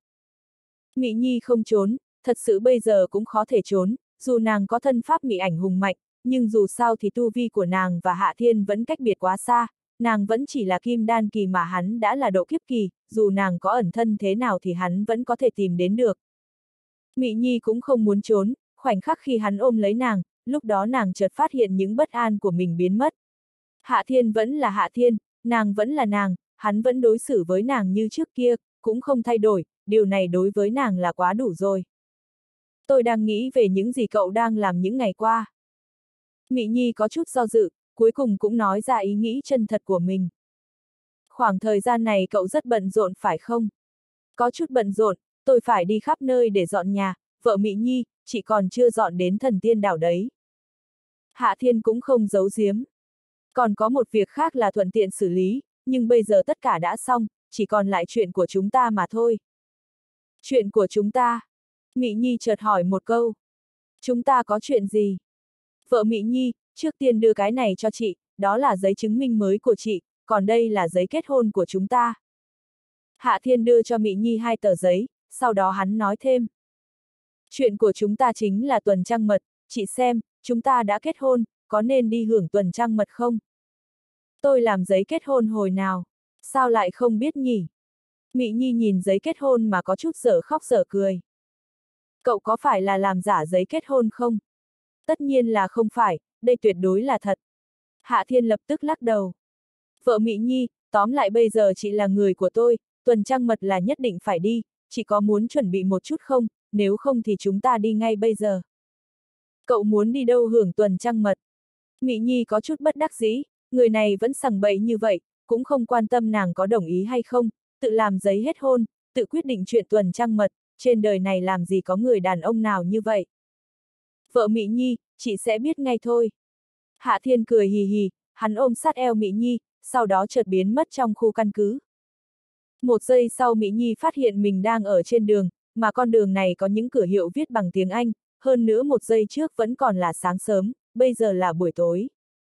Mị Nhi không trốn, thật sự bây giờ cũng khó thể trốn, dù nàng có thân pháp mị ảnh hùng mạnh, nhưng dù sao thì tu vi của nàng và Hạ Thiên vẫn cách biệt quá xa, nàng vẫn chỉ là kim đan kỳ mà hắn đã là độ kiếp kỳ, dù nàng có ẩn thân thế nào thì hắn vẫn có thể tìm đến được. Mị Nhi cũng không muốn trốn, khoảnh khắc khi hắn ôm lấy nàng, lúc đó nàng chợt phát hiện những bất an của mình biến mất. Hạ Thiên vẫn là Hạ Thiên, nàng vẫn là nàng, hắn vẫn đối xử với nàng như trước kia, cũng không thay đổi, điều này đối với nàng là quá đủ rồi. Tôi đang nghĩ về những gì cậu đang làm những ngày qua. Mị Nhi có chút do dự, cuối cùng cũng nói ra ý nghĩ chân thật của mình. Khoảng thời gian này cậu rất bận rộn phải không? Có chút bận rộn, tôi phải đi khắp nơi để dọn nhà, vợ Mị Nhi, chị còn chưa dọn đến Thần Tiên Đảo đấy. Hạ Thiên cũng không giấu giếm. Còn có một việc khác là thuận tiện xử lý, nhưng bây giờ tất cả đã xong, chỉ còn lại chuyện của chúng ta mà thôi. Chuyện của chúng ta? Mị Nhi chợt hỏi một câu. Chúng ta có chuyện gì? Vợ Mị Nhi, trước tiên đưa cái này cho chị, đó là giấy chứng minh mới của chị, còn đây là giấy kết hôn của chúng ta. Hạ Thiên đưa cho Mị Nhi 2 tờ giấy, sau đó hắn nói thêm. Chuyện của chúng ta chính là tuần trăng mật, chị xem, chúng ta đã kết hôn, có nên đi hưởng tuần trăng mật không? Tôi làm giấy kết hôn hồi nào? Sao lại không biết nhỉ? Mị Nhi nhìn giấy kết hôn mà có chút dở khóc dở cười. Cậu có phải là làm giả giấy kết hôn không? Tất nhiên là không phải, đây tuyệt đối là thật. Hạ Thiên lập tức lắc đầu. Vợ Mị Nhi, tóm lại bây giờ chị là người của tôi, tuần trăng mật là nhất định phải đi, chị có muốn chuẩn bị một chút không, nếu không thì chúng ta đi ngay bây giờ. Cậu muốn đi đâu hưởng tuần trăng mật? Mị Nhi có chút bất đắc dĩ, người này vẫn sằng bậy như vậy, cũng không quan tâm nàng có đồng ý hay không, tự làm giấy hết hôn, tự quyết định chuyện tuần trăng mật, trên đời này làm gì có người đàn ông nào như vậy. Vợ Mị Nhi, chị sẽ biết ngay thôi. Hạ Thiên cười hì hì, hắn ôm sát eo Mị Nhi, sau đó chợt biến mất trong khu căn cứ. Một giây sau Mị Nhi phát hiện mình đang ở trên đường, mà con đường này có những cửa hiệu viết bằng tiếng Anh, hơn nữa một giây trước vẫn còn là sáng sớm, bây giờ là buổi tối.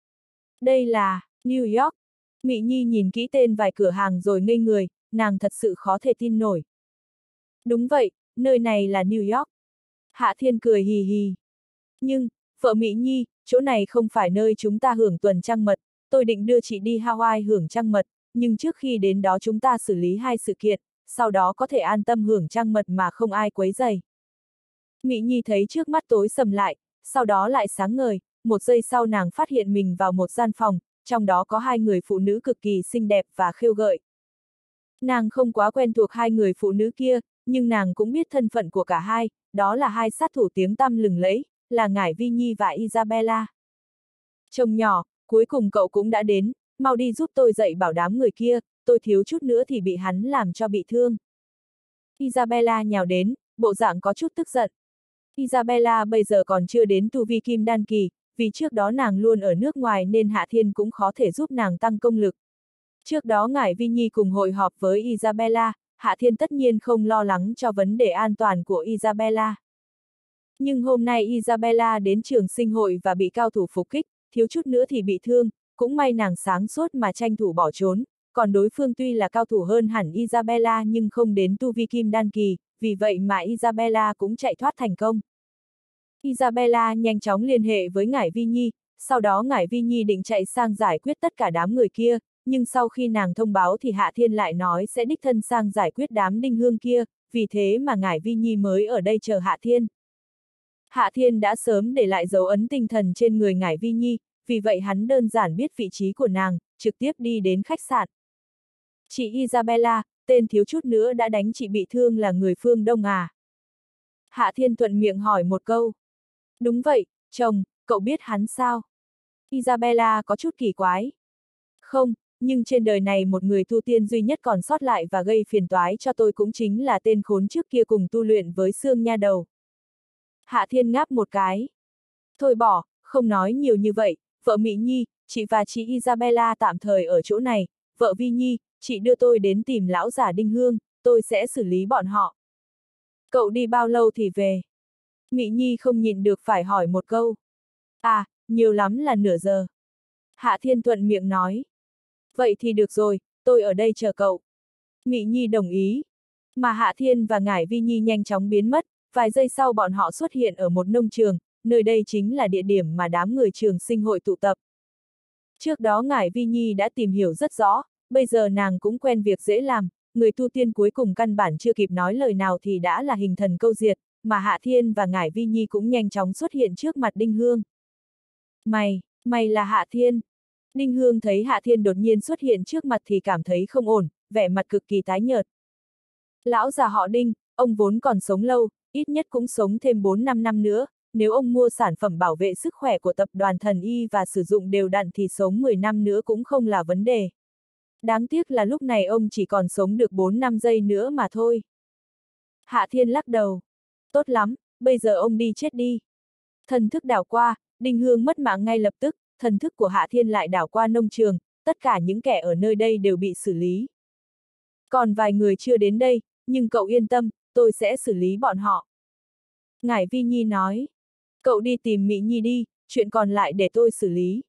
Đây là New York. Mị Nhi nhìn kỹ tên vài cửa hàng rồi ngây người, nàng thật sự khó thể tin nổi. Đúng vậy, nơi này là New York. Hạ Thiên cười hì hì. Nhưng, vợ Mị Nhi, chỗ này không phải nơi chúng ta hưởng tuần trăng mật, tôi định đưa chị đi Hawaii hưởng trăng mật, nhưng trước khi đến đó chúng ta xử lý 2 sự kiện, sau đó có thể an tâm hưởng trăng mật mà không ai quấy rầy. Mị Nhi thấy trước mắt tối sầm lại, sau đó lại sáng ngời, một giây sau nàng phát hiện mình vào một gian phòng, trong đó có 2 người phụ nữ cực kỳ xinh đẹp và khêu gợi. Nàng không quá quen thuộc 2 người phụ nữ kia, nhưng nàng cũng biết thân phận của cả hai, đó là 2 sát thủ tiếng tăm lừng lẫy, là Ngải Vi Nhi và Isabella. Chồng nhỏ, cuối cùng cậu cũng đã đến, mau đi giúp tôi dạy bảo đám người kia, tôi thiếu chút nữa thì bị hắn làm cho bị thương. Isabella nhào đến, bộ dạng có chút tức giận. Isabella bây giờ còn chưa đến tu vi kim đan kỳ, vì trước đó nàng luôn ở nước ngoài nên Hạ Thiên cũng khó thể giúp nàng tăng công lực. Trước đó Ngải Vi Nhi cùng hội họp với Isabella, Hạ Thiên tất nhiên không lo lắng cho vấn đề an toàn của Isabella. Nhưng hôm nay Isabella đến trường sinh hội và bị cao thủ phục kích, thiếu chút nữa thì bị thương, cũng may nàng sáng suốt mà tranh thủ bỏ trốn, còn đối phương tuy là cao thủ hơn hẳn Isabella nhưng không đến tu vi kim đan kỳ, vì vậy mà Isabella cũng chạy thoát thành công. Isabella nhanh chóng liên hệ với Ngải Vi Nhi, sau đó Ngải Vi Nhi định chạy sang giải quyết tất cả đám người kia, nhưng sau khi nàng thông báo thì Hạ Thiên lại nói sẽ đích thân sang giải quyết đám đinh hương kia, vì thế mà Ngải Vi Nhi mới ở đây chờ Hạ Thiên. Hạ Thiên đã sớm để lại dấu ấn tinh thần trên người Ngải Vi Nhi, vì vậy hắn đơn giản biết vị trí của nàng, trực tiếp đi đến khách sạn. Chị Isabella, tên thiếu chút nữa đã đánh chị bị thương là người phương Đông à? Hạ Thiên thuận miệng hỏi một câu. Đúng vậy, chồng, cậu biết hắn sao? Isabella có chút kỳ quái. Không, nhưng trên đời này một người tu tiên duy nhất còn sót lại và gây phiền toái cho tôi cũng chính là tên khốn trước kia cùng tu luyện với Sương Nha Đầu. Hạ Thiên ngáp một cái. Thôi bỏ, không nói nhiều như vậy, vợ Mỹ Nhi, chị và chị Isabella tạm thời ở chỗ này, vợ Vi Nhi, chị đưa tôi đến tìm lão già Đinh Hương, tôi sẽ xử lý bọn họ. Cậu đi bao lâu thì về? Mỹ Nhi không nhịn được phải hỏi một câu. À, nhiều lắm là nửa giờ. Hạ Thiên thuận miệng nói. Vậy thì được rồi, tôi ở đây chờ cậu. Mỹ Nhi đồng ý. Mà Hạ Thiên và Ngải Vi Nhi nhanh chóng biến mất, vài giây sau bọn họ xuất hiện ở một nông trường, nơi đây chính là địa điểm mà đám người trường sinh hội tụ tập. Trước đó Ngải Vi Nhi đã tìm hiểu rất rõ, bây giờ nàng cũng quen việc dễ làm, người tu tiên cuối cùng căn bản chưa kịp nói lời nào thì đã là hình thần câu diệt, mà Hạ Thiên và Ngải Vi Nhi cũng nhanh chóng xuất hiện trước mặt Đinh Hương. Mày là Hạ Thiên. Đinh Hương thấy Hạ Thiên đột nhiên xuất hiện trước mặt thì cảm thấy không ổn, vẻ mặt cực kỳ tái nhợt. Lão già họ Đinh, ông vốn còn sống lâu, ít nhất cũng sống thêm 4-5 năm nữa, nếu ông mua sản phẩm bảo vệ sức khỏe của tập đoàn Thần Y và sử dụng đều đặn thì sống 10 năm nữa cũng không là vấn đề. Đáng tiếc là lúc này ông chỉ còn sống được 4-5 giây nữa mà thôi. Hạ Thiên lắc đầu. Tốt lắm, bây giờ ông đi chết đi. Thần thức đảo qua, Đinh Hương mất mạng ngay lập tức, thần thức của Hạ Thiên lại đảo qua nông trường, tất cả những kẻ ở nơi đây đều bị xử lý. Còn vài người chưa đến đây, nhưng cậu yên tâm, tôi sẽ xử lý bọn họ. Ngải Vi Nhi nói. Cậu đi tìm Mỹ Nhi đi, chuyện còn lại để tôi xử lý.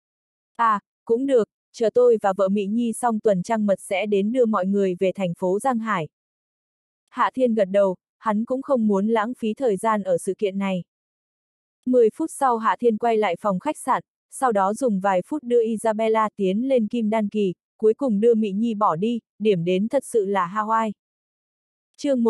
À, cũng được, chờ tôi và vợ Mỹ Nhi xong tuần trăng mật sẽ đến đưa mọi người về thành phố Giang Hải. Hạ Thiên gật đầu, hắn cũng không muốn lãng phí thời gian ở sự kiện này. 10 phút sau Hạ Thiên quay lại phòng khách sạn, sau đó dùng vài phút đưa Isabella tiến lên Kim Đan Kỳ, cuối cùng đưa Mỹ Nhi bỏ đi, điểm đến thật sự là Hawaii. Chương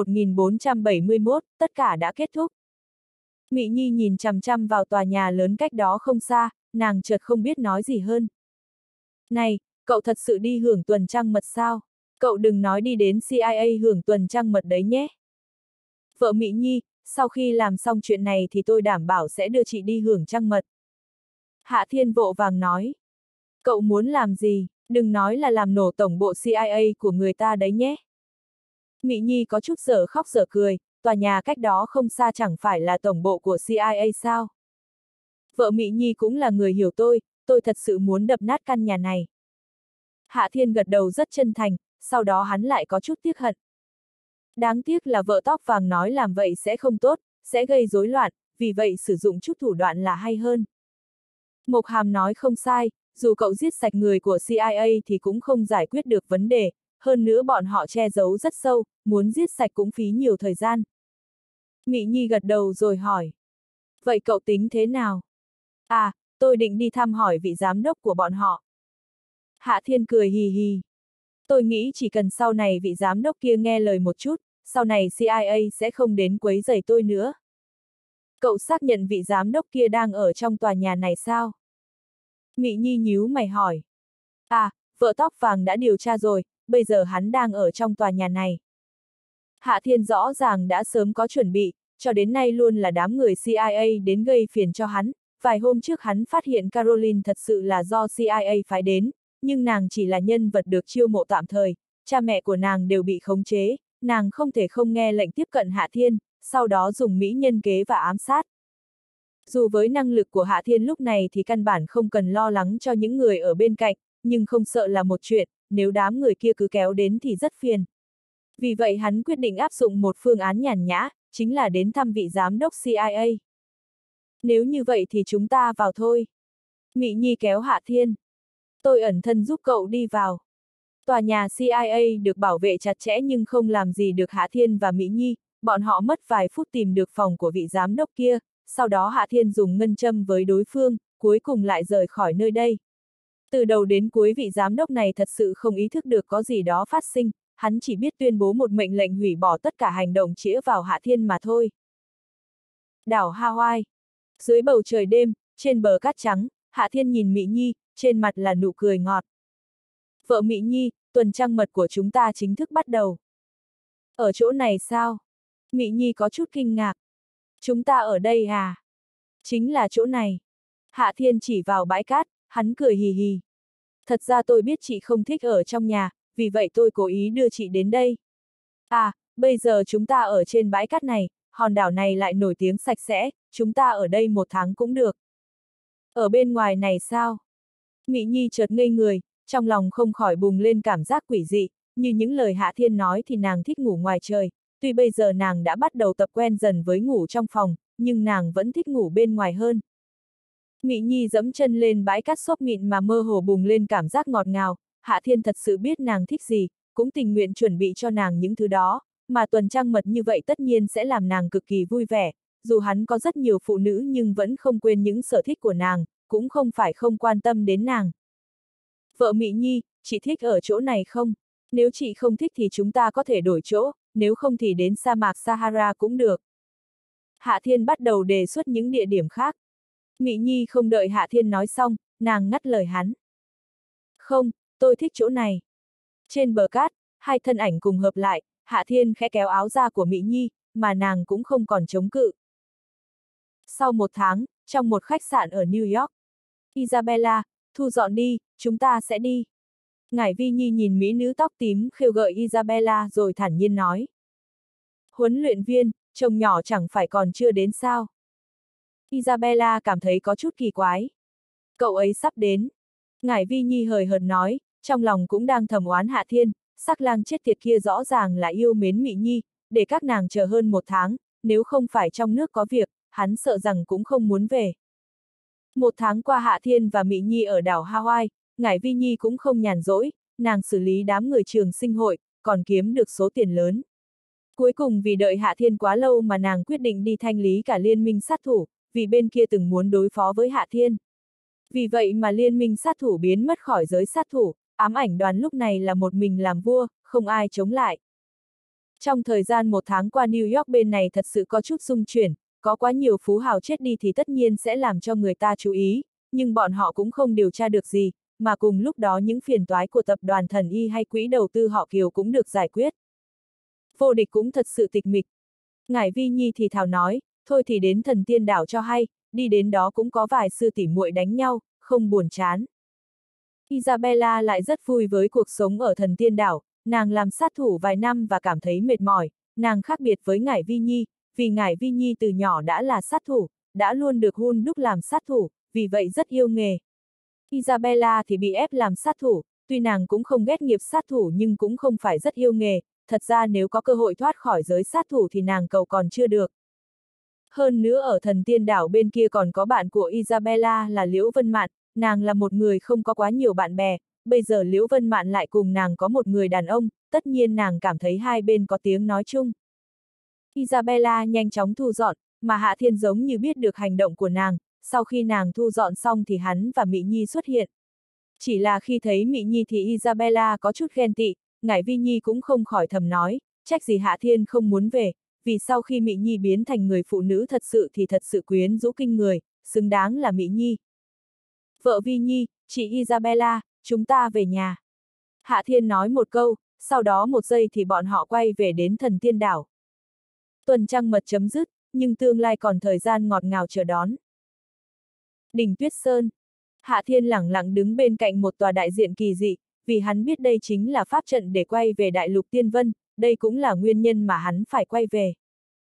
1471, tất cả đã kết thúc. Mỹ Nhi nhìn chằm chằm vào tòa nhà lớn cách đó không xa, nàng chợt không biết nói gì hơn. Này, cậu thật sự đi hưởng tuần trăng mật sao? Cậu đừng nói đi đến CIA hưởng tuần trăng mật đấy nhé. Vợ Mỹ Nhi, sau khi làm xong chuyện này thì tôi đảm bảo sẽ đưa chị đi hưởng trăng mật. Hạ Thiên vội vàng nói. Cậu muốn làm gì, đừng nói là làm nổ tổng bộ CIA của người ta đấy nhé. Mỹ Nhi có chút dở khóc dở cười, tòa nhà cách đó không xa chẳng phải là tổng bộ của CIA sao? Vợ Mỹ Nhi cũng là người hiểu tôi thật sự muốn đập nát căn nhà này. Hạ Thiên gật đầu rất chân thành, sau đó hắn lại có chút tiếc hận. Đáng tiếc là vợ tóc vàng nói làm vậy sẽ không tốt, sẽ gây rối loạn, vì vậy sử dụng chút thủ đoạn là hay hơn. Mộc Hàm nói không sai, dù cậu giết sạch người của CIA thì cũng không giải quyết được vấn đề, hơn nữa bọn họ che giấu rất sâu, muốn giết sạch cũng phí nhiều thời gian. Mỹ Nhi gật đầu rồi hỏi. Vậy cậu tính thế nào? À, tôi định đi thăm hỏi vị giám đốc của bọn họ. Hạ Thiên cười hì hì. Tôi nghĩ chỉ cần sau này vị giám đốc kia nghe lời một chút, sau này CIA sẽ không đến quấy rầy tôi nữa. Cậu xác nhận vị giám đốc kia đang ở trong tòa nhà này sao? Mỹ Nhi nhíu mày hỏi. À, vợ tóc vàng đã điều tra rồi, bây giờ hắn đang ở trong tòa nhà này. Hạ Thiên rõ ràng đã sớm có chuẩn bị, cho đến nay luôn là đám người CIA đến gây phiền cho hắn. Vài hôm trước hắn phát hiện Caroline thật sự là do CIA phái đến, nhưng nàng chỉ là nhân vật được chiêu mộ tạm thời, cha mẹ của nàng đều bị khống chế, nàng không thể không nghe lệnh tiếp cận Hạ Thiên, sau đó dùng mỹ nhân kế và ám sát. Dù với năng lực của Hạ Thiên lúc này thì căn bản không cần lo lắng cho những người ở bên cạnh, nhưng không sợ là một chuyện, nếu đám người kia cứ kéo đến thì rất phiền. Vì vậy hắn quyết định áp dụng một phương án nhàn nhã, chính là đến thăm vị giám đốc CIA. Nếu như vậy thì chúng ta vào thôi. Mỹ Nhi kéo Hạ Thiên. Tôi ẩn thân giúp cậu đi vào. Tòa nhà CIA được bảo vệ chặt chẽ nhưng không làm gì được Hạ Thiên và Mỹ Nhi, bọn họ mất vài phút tìm được phòng của vị giám đốc kia, sau đó Hạ Thiên dùng ngân châm với đối phương, cuối cùng lại rời khỏi nơi đây. Từ đầu đến cuối vị giám đốc này thật sự không ý thức được có gì đó phát sinh, hắn chỉ biết tuyên bố một mệnh lệnh hủy bỏ tất cả hành động chĩa vào Hạ Thiên mà thôi. Đảo Hawaii. Dưới bầu trời đêm, trên bờ cát trắng, Hạ Thiên nhìn Mị Nhi, trên mặt là nụ cười ngọt. Vợ Mị Nhi, tuần trăng mật của chúng ta chính thức bắt đầu. Ở chỗ này sao? Mị Nhi có chút kinh ngạc. Chúng ta ở đây à? Chính là chỗ này. Hạ Thiên chỉ vào bãi cát, hắn cười hì hì. Thật ra tôi biết chị không thích ở trong nhà, vì vậy tôi cố ý đưa chị đến đây. À, bây giờ chúng ta ở trên bãi cát này, hòn đảo này lại nổi tiếng sạch sẽ, chúng ta ở đây 1 tháng cũng được. Ở bên ngoài này sao? Mị Nhi chợt ngây người, trong lòng không khỏi bùng lên cảm giác quỷ dị, như những lời Hạ Thiên nói thì nàng thích ngủ ngoài trời, tuy bây giờ nàng đã bắt đầu tập quen dần với ngủ trong phòng, nhưng nàng vẫn thích ngủ bên ngoài hơn. Mị Nhi dẫm chân lên bãi cát xốp mịn mà mơ hồ bùng lên cảm giác ngọt ngào, Hạ Thiên thật sự biết nàng thích gì, cũng tình nguyện chuẩn bị cho nàng những thứ đó, mà tuần trăng mật như vậy tất nhiên sẽ làm nàng cực kỳ vui vẻ, dù hắn có rất nhiều phụ nữ nhưng vẫn không quên những sở thích của nàng, cũng không phải không quan tâm đến nàng. Vợ Mị Nhi, chị thích ở chỗ này không? Nếu chị không thích thì chúng ta có thể đổi chỗ, nếu không thì đến sa mạc Sahara cũng được. Hạ Thiên bắt đầu đề xuất những địa điểm khác. Mị Nhi không đợi Hạ Thiên nói xong, nàng ngắt lời hắn. Không, tôi thích chỗ này. Trên bờ cát, hai thân ảnh cùng hợp lại, Hạ Thiên khẽ kéo áo da của Mị Nhi, mà nàng cũng không còn chống cự. Sau 1 tháng, trong một khách sạn ở New York. Isabella, thu dọn đi, chúng ta sẽ đi. Ngải Vi Nhi nhìn mỹ nữ tóc tím khêu gợi Isabella rồi thản nhiên nói. Huấn luyện viên, chồng nhỏ chẳng phải còn chưa đến sao? Isabella cảm thấy có chút kỳ quái. Cậu ấy sắp đến. Ngải Vi Nhi hời hợt nói, trong lòng cũng đang thầm oán Hạ Thiên, sắc lang chết tiệt kia rõ ràng là yêu mến Mị Nhi, để các nàng chờ hơn 1 tháng, nếu không phải trong nước có việc, hắn sợ rằng cũng không muốn về. 1 tháng qua Hạ Thiên và Mị Nhi ở đảo Hawaii, Ngải Vi Nhi cũng không nhàn rỗi, nàng xử lý đám người trường sinh hội, còn kiếm được số tiền lớn. Cuối cùng vì đợi Hạ Thiên quá lâu mà nàng quyết định đi thanh lý cả liên minh sát thủ, vì bên kia từng muốn đối phó với Hạ Thiên. Vì vậy mà liên minh sát thủ biến mất khỏi giới sát thủ, ám ảnh đoàn lúc này là một mình làm vua, không ai chống lại. Trong thời gian 1 tháng qua New York bên này thật sự có chút xung chuyển, có quá nhiều phú hào chết đi thì tất nhiên sẽ làm cho người ta chú ý, nhưng bọn họ cũng không điều tra được gì, mà cùng lúc đó những phiền toái của tập đoàn Thần Y hay quỹ đầu tư họ Kiều cũng được giải quyết. Vô Địch cũng thật sự tịch mịch. Ngải Vi Nhi thì thào nói, thôi thì đến Thần Tiên đảo cho hay, đi đến đó cũng có vài sư tỷ muội đánh nhau, không buồn chán. Isabella lại rất vui với cuộc sống ở Thần Tiên đảo, nàng làm sát thủ vài năm và cảm thấy mệt mỏi, nàng khác biệt với Ngải Vi Nhi, vì Ngải Vi Nhi từ nhỏ đã là sát thủ, đã luôn được hun đúc làm sát thủ, vì vậy rất yêu nghề. Isabella thì bị ép làm sát thủ, tuy nàng cũng không ghét nghiệp sát thủ nhưng cũng không phải rất yêu nghề, thật ra nếu có cơ hội thoát khỏi giới sát thủ thì nàng cầu còn chưa được. Hơn nữa ở Thần Tiên đảo bên kia còn có bạn của Isabella là Liễu Vân Mạn, nàng là một người không có quá nhiều bạn bè, bây giờ Liễu Vân Mạn lại cùng nàng có một người đàn ông, tất nhiên nàng cảm thấy hai bên có tiếng nói chung. Isabella nhanh chóng thu dọn, mà Hạ Thiên giống như biết được hành động của nàng, sau khi nàng thu dọn xong thì hắn và Mị Nhi xuất hiện. Chỉ là khi thấy Mị Nhi thì Isabella có chút ghen tị, Ngải Vi Nhi cũng không khỏi thầm nói, trách gì Hạ Thiên không muốn về, vì sau khi Mị Nhi biến thành người phụ nữ thật sự thì thật sự quyến rũ kinh người, xứng đáng là Mị Nhi. Vợ Vi Nhi, chị Isabella, chúng ta về nhà. Hạ Thiên nói một câu, sau đó 1 giây thì bọn họ quay về đến Thần Tiên đảo. Tuần trăng mật chấm dứt, nhưng tương lai còn thời gian ngọt ngào chờ đón. Đỉnh Tuyết Sơn. Hạ Thiên lẳng lặng đứng bên cạnh một tòa đại diện kỳ dị, vì hắn biết đây chính là pháp trận để quay về Đại Lục Tiên Vân, đây cũng là nguyên nhân mà hắn phải quay về.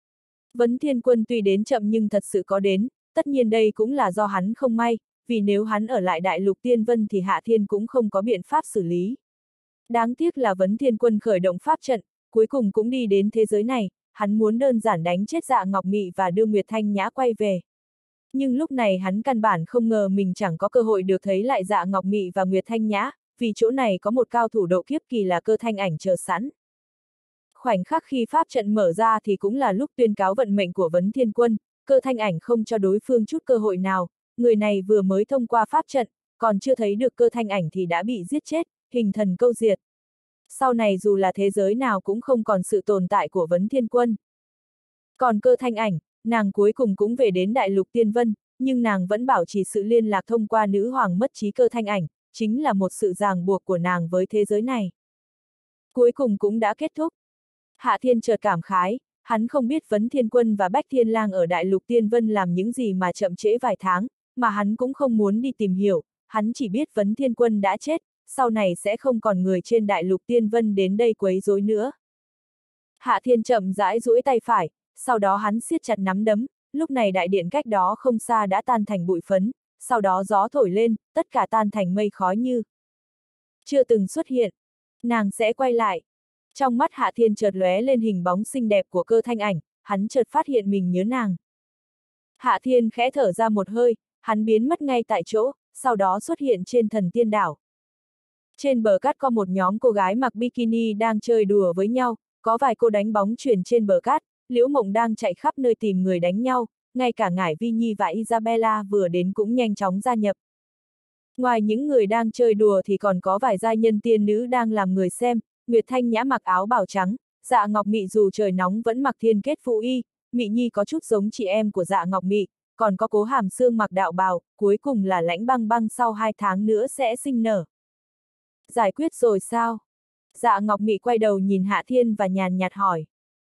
Vấn Thiên Quân tuy đến chậm nhưng thật sự có đến, tất nhiên đây cũng là do hắn không may, vì nếu hắn ở lại Đại Lục Tiên Vân thì Hạ Thiên cũng không có biện pháp xử lý. Đáng tiếc là Vấn Thiên Quân khởi động pháp trận, cuối cùng cũng đi đến thế giới này, hắn muốn đơn giản đánh chết Dạ Ngọc Mị và đưa Nguyệt Thanh Nhã quay về. Nhưng lúc này hắn căn bản không ngờ mình chẳng có cơ hội được thấy lại Dạ Ngọc Mị và Nguyệt Thanh Nhã, vì chỗ này có một cao thủ độ kiếp kỳ là Cơ Thanh Ảnh chờ sẵn. Khoảnh khắc khi pháp trận mở ra thì cũng là lúc tuyên cáo vận mệnh của Vấn Thiên Quân, Cơ Thanh Ảnh không cho đối phương chút cơ hội nào, người này vừa mới thông qua pháp trận, còn chưa thấy được Cơ Thanh Ảnh thì đã bị giết chết, hình thần câu diệt. Sau này dù là thế giới nào cũng không còn sự tồn tại của Vấn Thiên Quân. Còn Cơ Thanh Ảnh, nàng cuối cùng cũng về đến Đại Lục Tiên Vân, nhưng nàng vẫn bảo trì sự liên lạc thông qua nữ hoàng mất trí Cơ Thanh Ảnh, chính là một sự ràng buộc của nàng với thế giới này. Cuối cùng cũng đã kết thúc. Hạ Thiên chợt cảm khái, hắn không biết Vấn Thiên Quân và Bách Thiên Lang ở Đại Lục Tiên Vân làm những gì mà chậm trễ vài tháng, mà hắn cũng không muốn đi tìm hiểu, hắn chỉ biết Vấn Thiên Quân đã chết, sau này sẽ không còn người trên Đại Lục Tiên Vân đến đây quấy rối nữa. Hạ Thiên chậm rãi duỗi tay phải, sau đó hắn siết chặt nắm đấm, lúc này đại điện cách đó không xa đã tan thành bụi phấn, sau đó gió thổi lên, tất cả tan thành mây khói như chưa từng xuất hiện. Nàng sẽ quay lại. Trong mắt Hạ Thiên chợt lóe lên hình bóng xinh đẹp của Cơ Thanh Ảnh, hắn chợt phát hiện mình nhớ nàng. Hạ Thiên khẽ thở ra một hơi, hắn biến mất ngay tại chỗ, sau đó xuất hiện trên Thần Tiên Đảo. Trên bờ cát có một nhóm cô gái mặc bikini đang chơi đùa với nhau, có vài cô đánh bóng chuyền trên bờ cát, Liễu Mộng đang chạy khắp nơi tìm người đánh nhau, ngay cả Ngải Vi Nhi và Isabella vừa đến cũng nhanh chóng gia nhập. Ngoài những người đang chơi đùa thì còn có vài giai nhân tiên nữ đang làm người xem, Nguyệt Thanh Nhã mặc áo bào trắng, Dạ Ngọc Mị dù trời nóng vẫn mặc thiên kết phụ y, Mị Nhi có chút giống chị em của Dạ Ngọc Mị, còn có Cố Hàm Sương mặc đạo bào, cuối cùng là Lãnh Băng Băng sau 2 tháng nữa sẽ sinh nở. Giải quyết rồi sao? Dạ Ngọc Mị quay đầu nhìn Hạ Thiên và nhàn nhạt hỏi.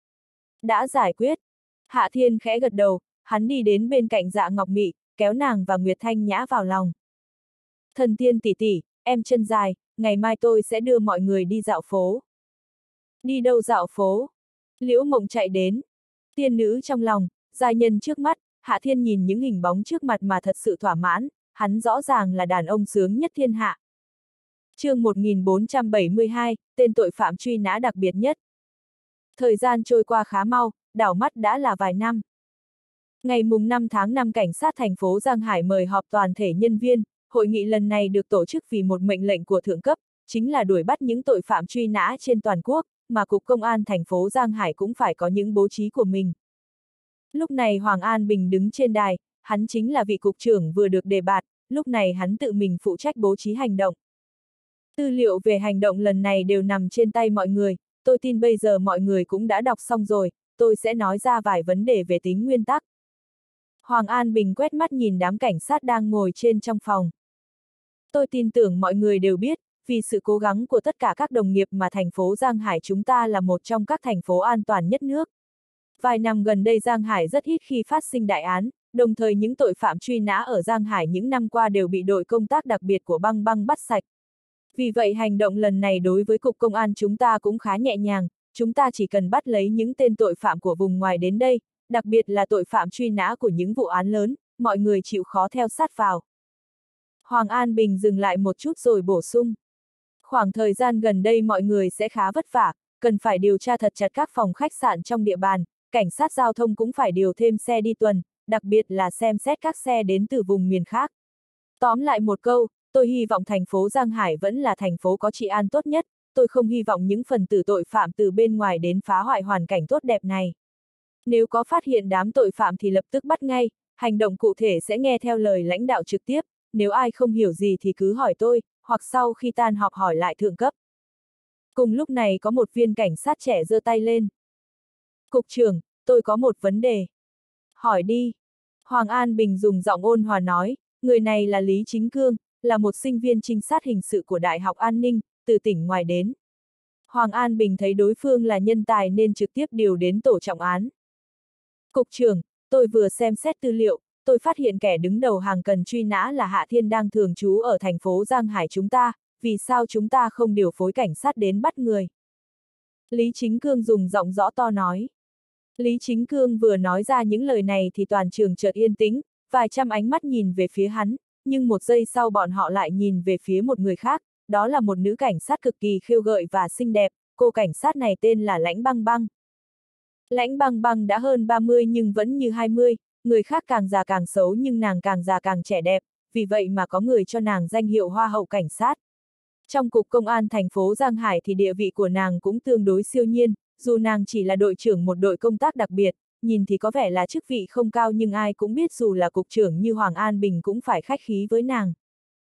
Đã giải quyết. Hạ Thiên khẽ gật đầu, hắn đi đến bên cạnh Dạ Ngọc Mị, kéo nàng và Nguyệt Thanh Nhã vào lòng. Thần Tiên tỷ tỷ, em chân dài, ngày mai tôi sẽ đưa mọi người đi dạo phố. Đi đâu dạo phố? Liễu Mộng chạy đến. Tiên nữ trong lòng, giai nhân trước mắt, Hạ Thiên nhìn những hình bóng trước mặt mà thật sự thỏa mãn, hắn rõ ràng là đàn ông sướng nhất thiên hạ. Chương 1472, tên tội phạm truy nã đặc biệt nhất. Thời gian trôi qua khá mau, đảo mắt đã là vài năm. Ngày mùng 5 tháng 5 cảnh sát thành phố Giang Hải mời họp toàn thể nhân viên, hội nghị lần này được tổ chức vì một mệnh lệnh của thượng cấp, chính là đuổi bắt những tội phạm truy nã trên toàn quốc, mà Cục Công an thành phố Giang Hải cũng phải có những bố trí của mình. Lúc này Hoàng An Bình đứng trên đài, hắn chính là vị cục trưởng vừa được đề bạt, lúc này hắn tự mình phụ trách bố trí hành động. Tư liệu về hành động lần này đều nằm trên tay mọi người, tôi tin bây giờ mọi người cũng đã đọc xong rồi, tôi sẽ nói ra vài vấn đề về tính nguyên tắc. Hoàng An Bình quét mắt nhìn đám cảnh sát đang ngồi trên trong phòng. Tôi tin tưởng mọi người đều biết, vì sự cố gắng của tất cả các đồng nghiệp mà thành phố Giang Hải chúng ta là một trong các thành phố an toàn nhất nước. Vài năm gần đây Giang Hải rất ít khi phát sinh đại án, đồng thời những tội phạm truy nã ở Giang Hải những năm qua đều bị đội công tác đặc biệt của Băng Băng bắt sạch. Vì vậy hành động lần này đối với Cục Công an chúng ta cũng khá nhẹ nhàng, chúng ta chỉ cần bắt lấy những tên tội phạm của vùng ngoài đến đây, đặc biệt là tội phạm truy nã của những vụ án lớn, mọi người chịu khó theo sát vào. Hoàng An Bình dừng lại một chút rồi bổ sung. Khoảng thời gian gần đây mọi người sẽ khá vất vả, cần phải điều tra thật chặt các phòng khách sạn trong địa bàn, cảnh sát giao thông cũng phải điều thêm xe đi tuần, đặc biệt là xem xét các xe đến từ vùng miền khác. Tóm lại một câu, tôi hy vọng thành phố Giang Hải vẫn là thành phố có trị an tốt nhất, tôi không hy vọng những phần tử tội phạm từ bên ngoài đến phá hoại hoàn cảnh tốt đẹp này. Nếu có phát hiện đám tội phạm thì lập tức bắt ngay, hành động cụ thể sẽ nghe theo lời lãnh đạo trực tiếp, nếu ai không hiểu gì thì cứ hỏi tôi, hoặc sau khi tan họp hỏi lại thượng cấp. Cùng lúc này có một viên cảnh sát trẻ giơ tay lên. Cục trưởng, tôi có một vấn đề. Hỏi đi. Hoàng An Bình dùng giọng ôn hòa nói, người này là Lý Chính Cương, là một sinh viên trinh sát hình sự của Đại học An ninh, từ tỉnh ngoài đến. Hoàng An Bình thấy đối phương là nhân tài nên trực tiếp điều đến tổ trọng án. Cục trưởng, tôi vừa xem xét tư liệu, tôi phát hiện kẻ đứng đầu hàng cần truy nã là Hạ Thiên đang thường trú ở thành phố Giang Hải chúng ta, vì sao chúng ta không điều phối cảnh sát đến bắt người? Lý Chính Cương dùng giọng rõ to nói. Lý Chính Cương vừa nói ra những lời này thì toàn trường chợt yên tĩnh, vài trăm ánh mắt nhìn về phía hắn, nhưng một giây sau bọn họ lại nhìn về phía một người khác, đó là một nữ cảnh sát cực kỳ khiêu gợi và xinh đẹp, cô cảnh sát này tên là Lãnh Băng Băng. Lãnh Băng Băng đã hơn 30 nhưng vẫn như 20, người khác càng già càng xấu nhưng nàng càng già càng trẻ đẹp, vì vậy mà có người cho nàng danh hiệu Hoa hậu cảnh sát. Trong Cục Công an thành phố Giang Hải thì địa vị của nàng cũng tương đối siêu nhiên, dù nàng chỉ là đội trưởng một đội công tác đặc biệt, nhìn thì có vẻ là chức vị không cao nhưng ai cũng biết dù là cục trưởng như Hoàng An Bình cũng phải khách khí với nàng.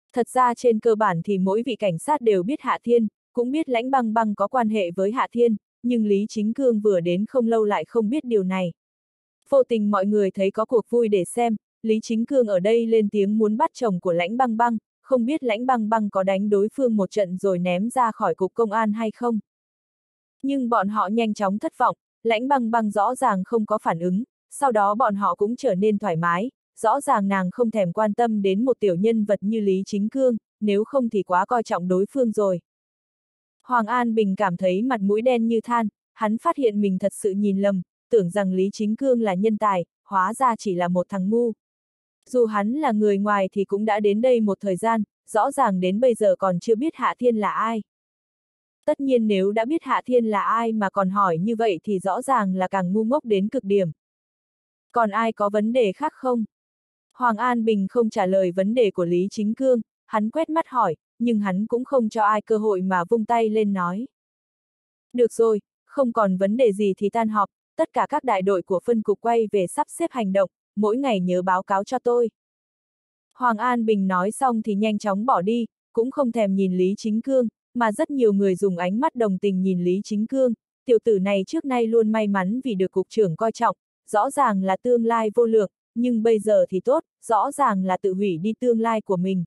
Thật ra trên cơ bản thì mỗi vị cảnh sát đều biết Hạ Thiên, cũng biết Lãnh Băng Băng có quan hệ với Hạ Thiên, nhưng Lý Chính Cương vừa đến không lâu lại không biết điều này. Vô tình mọi người thấy có cuộc vui để xem, Lý Chính Cương ở đây lên tiếng muốn bắt chồng của Lãnh Băng Băng, không biết Lãnh Băng Băng có đánh đối phương một trận rồi ném ra khỏi cục công an hay không. Nhưng bọn họ nhanh chóng thất vọng, Lãnh Băng Băng rõ ràng không có phản ứng, sau đó bọn họ cũng trở nên thoải mái, rõ ràng nàng không thèm quan tâm đến một tiểu nhân vật như Lý Chính Cương, nếu không thì quá coi trọng đối phương rồi. Hoàng An Bình cảm thấy mặt mũi đen như than, hắn phát hiện mình thật sự nhìn lầm, tưởng rằng Lý Chính Cương là nhân tài, hóa ra chỉ là một thằng ngu. Dù hắn là người ngoài thì cũng đã đến đây một thời gian, rõ ràng đến bây giờ còn chưa biết Hạ Thiên là ai. Tất nhiên nếu đã biết Hạ Thiên là ai mà còn hỏi như vậy thì rõ ràng là càng ngu ngốc đến cực điểm. Còn ai có vấn đề khác không? Hoàng An Bình không trả lời vấn đề của Lý Chính Cương, hắn quét mắt hỏi, nhưng hắn cũng không cho ai cơ hội mà vung tay lên nói. Được rồi, không còn vấn đề gì thì tan họp, tất cả các đại đội của phân cục quay về sắp xếp hành động, mỗi ngày nhớ báo cáo cho tôi. Hoàng An Bình nói xong thì nhanh chóng bỏ đi, cũng không thèm nhìn Lý Chính Cương, mà rất nhiều người dùng ánh mắt đồng tình nhìn Lý Chính Cương, tiểu tử này trước nay luôn may mắn vì được cục trưởng coi trọng, rõ ràng là tương lai vô lượng, nhưng bây giờ thì tốt, rõ ràng là tự hủy đi tương lai của mình.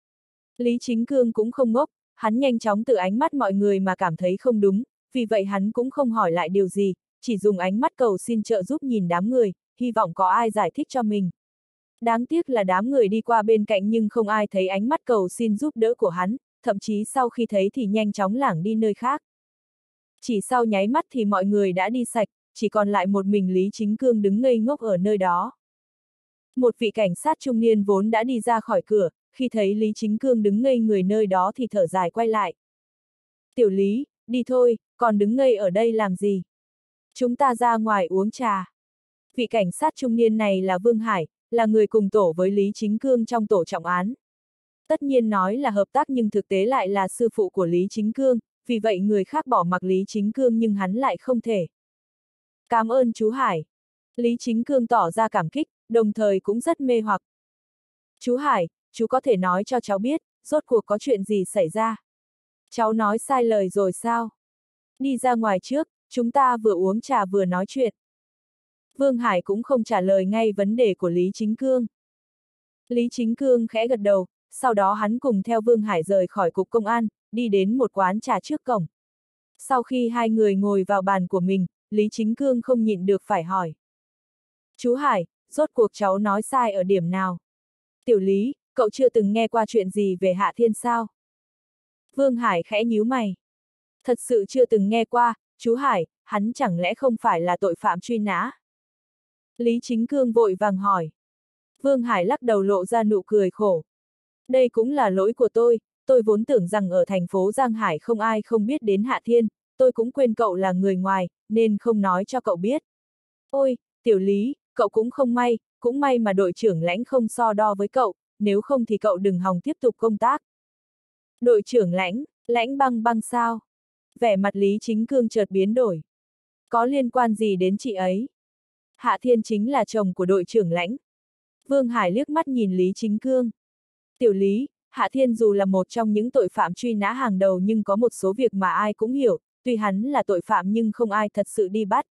Lý Chính Cương cũng không ngốc, hắn nhanh chóng từ ánh mắt mọi người mà cảm thấy không đúng, vì vậy hắn cũng không hỏi lại điều gì, chỉ dùng ánh mắt cầu xin trợ giúp nhìn đám người, hy vọng có ai giải thích cho mình. Đáng tiếc là đám người đi qua bên cạnh nhưng không ai thấy ánh mắt cầu xin giúp đỡ của hắn, thậm chí sau khi thấy thì nhanh chóng lảng đi nơi khác. Chỉ sau nháy mắt thì mọi người đã đi sạch, chỉ còn lại một mình Lý Chính Cương đứng ngây ngốc ở nơi đó. Một vị cảnh sát trung niên vốn đã đi ra khỏi cửa, khi thấy Lý Chính Cương đứng ngây người nơi đó thì thở dài quay lại. Tiểu Lý, đi thôi, còn đứng ngây ở đây làm gì? Chúng ta ra ngoài uống trà. Vị cảnh sát trung niên này là Vương Hải, là người cùng tổ với Lý Chính Cương trong tổ trọng án. Tất nhiên nói là hợp tác nhưng thực tế lại là sư phụ của Lý Chính Cương, vì vậy người khác bỏ mặc Lý Chính Cương nhưng hắn lại không thể. Cảm ơn chú Hải. Lý Chính Cương tỏ ra cảm kích, đồng thời cũng rất mê hoặc. Chú Hải, chú có thể nói cho cháu biết, rốt cuộc có chuyện gì xảy ra? Cháu nói sai lời rồi sao? Đi ra ngoài trước, chúng ta vừa uống trà vừa nói chuyện. Vương Hải cũng không trả lời ngay vấn đề của Lý Chính Cương. Lý Chính Cương khẽ gật đầu, sau đó hắn cùng theo Vương Hải rời khỏi cục công an, đi đến một quán trà trước cổng. Sau khi hai người ngồi vào bàn của mình, Lý Chính Cương không nhịn được phải hỏi. Chú Hải, rốt cuộc cháu nói sai ở điểm nào? Tiểu Lý, cậu chưa từng nghe qua chuyện gì về Hạ Thiên sao? Vương Hải khẽ nhíu mày. Thật sự chưa từng nghe qua, chú Hải, hắn chẳng lẽ không phải là tội phạm truy nã? Lý Chính Cương vội vàng hỏi. Vương Hải lắc đầu lộ ra nụ cười khổ. Đây cũng là lỗi của tôi vốn tưởng rằng ở thành phố Giang Hải không ai không biết đến Hạ Thiên, tôi cũng quên cậu là người ngoài, nên không nói cho cậu biết. Ôi, Tiểu Lý, cậu cũng không may, cũng may mà đội trưởng Lãnh không so đo với cậu, nếu không thì cậu đừng hòng tiếp tục công tác. Đội trưởng Lãnh, Lãnh Băng Băng sao? Vẻ mặt Lý Chính Cương chợt biến đổi. Có liên quan gì đến chị ấy? Hạ Thiên chính là chồng của đội trưởng Lãnh. Vương Hải liếc mắt nhìn Lý Chính Cương. Tiểu Lý, Hạ Thiên dù là một trong những tội phạm truy nã hàng đầu nhưng có một số việc mà ai cũng hiểu, tuy hắn là tội phạm nhưng không ai thật sự đi bắt.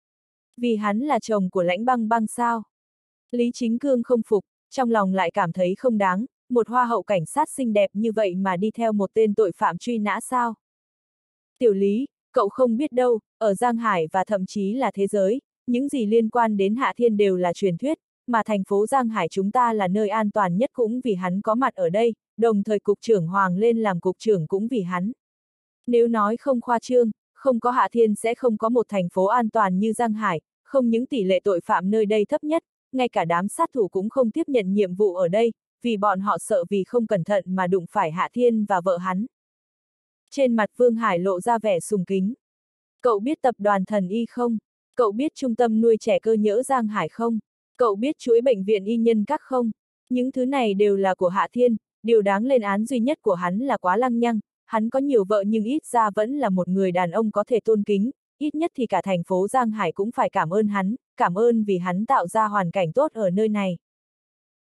Vì hắn là chồng của Lãnh Băng Băng sao? Lý Chính Cương không phục, trong lòng lại cảm thấy không đáng, một hoa hậu cảnh sát xinh đẹp như vậy mà đi theo một tên tội phạm truy nã sao? Tiểu Lý, cậu không biết đâu, ở Giang Hải và thậm chí là thế giới, những gì liên quan đến Hạ Thiên đều là truyền thuyết, mà thành phố Giang Hải chúng ta là nơi an toàn nhất cũng vì hắn có mặt ở đây, đồng thời cục trưởng Hoàng lên làm cục trưởng cũng vì hắn. Nếu nói không khoa trương, không có Hạ Thiên sẽ không có một thành phố an toàn như Giang Hải, không những tỷ lệ tội phạm nơi đây thấp nhất, ngay cả đám sát thủ cũng không tiếp nhận nhiệm vụ ở đây, vì bọn họ sợ vì không cẩn thận mà đụng phải Hạ Thiên và vợ hắn. Trên mặt Vương Hải lộ ra vẻ sùng kính. Cậu biết tập đoàn Thần Y không? Cậu biết trung tâm nuôi trẻ cơ nhỡ Giang Hải không? Cậu biết chuỗi bệnh viện y nhân các không? Những thứ này đều là của Hạ Thiên, điều đáng lên án duy nhất của hắn là quá lăng nhăng, hắn có nhiều vợ nhưng ít ra vẫn là một người đàn ông có thể tôn kính, ít nhất thì cả thành phố Giang Hải cũng phải cảm ơn hắn, cảm ơn vì hắn tạo ra hoàn cảnh tốt ở nơi này.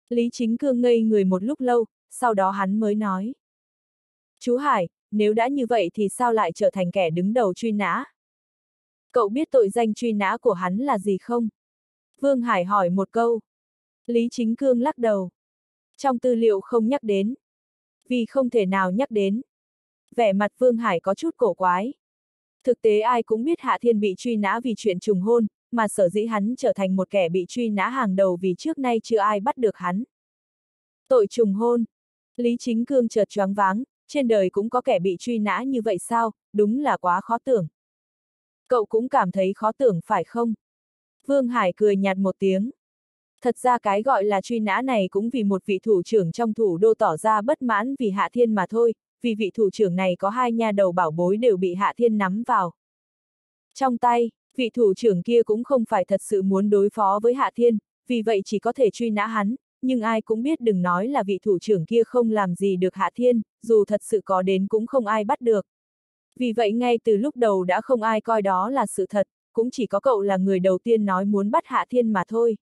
Lý Chính Cương ngây người một lúc lâu, sau đó hắn mới nói. Chú Hải, nếu đã như vậy thì sao lại trở thành kẻ đứng đầu truy nã? Cậu biết tội danh truy nã của hắn là gì không? Vương Hải hỏi một câu. Lý Chính Cương lắc đầu. Trong tư liệu không nhắc đến. Vì không thể nào nhắc đến. Vẻ mặt Vương Hải có chút cổ quái. Thực tế ai cũng biết Hạ Thiên bị truy nã vì chuyện trùng hôn, mà sở dĩ hắn trở thành một kẻ bị truy nã hàng đầu vì trước nay chưa ai bắt được hắn. Tội trùng hôn. Lý Chính Cương chợt choáng váng, trên đời cũng có kẻ bị truy nã như vậy sao, đúng là quá khó tưởng. Cậu cũng cảm thấy khó tưởng phải không? Vương Hải cười nhạt một tiếng. Thật ra cái gọi là truy nã này cũng vì một vị thủ trưởng trong thủ đô tỏ ra bất mãn vì Hạ Thiên mà thôi, vì vị thủ trưởng này có hai nha đầu bảo bối đều bị Hạ Thiên nắm vào. Trong tay, vị thủ trưởng kia cũng không phải thật sự muốn đối phó với Hạ Thiên, vì vậy chỉ có thể truy nã hắn, nhưng ai cũng biết đừng nói là vị thủ trưởng kia không làm gì được Hạ Thiên, dù thật sự có đến cũng không ai bắt được. Vì vậy ngay từ lúc đầu đã không ai coi đó là sự thật, cũng chỉ có cậu là người đầu tiên nói muốn bắt Hạ Thiên mà thôi.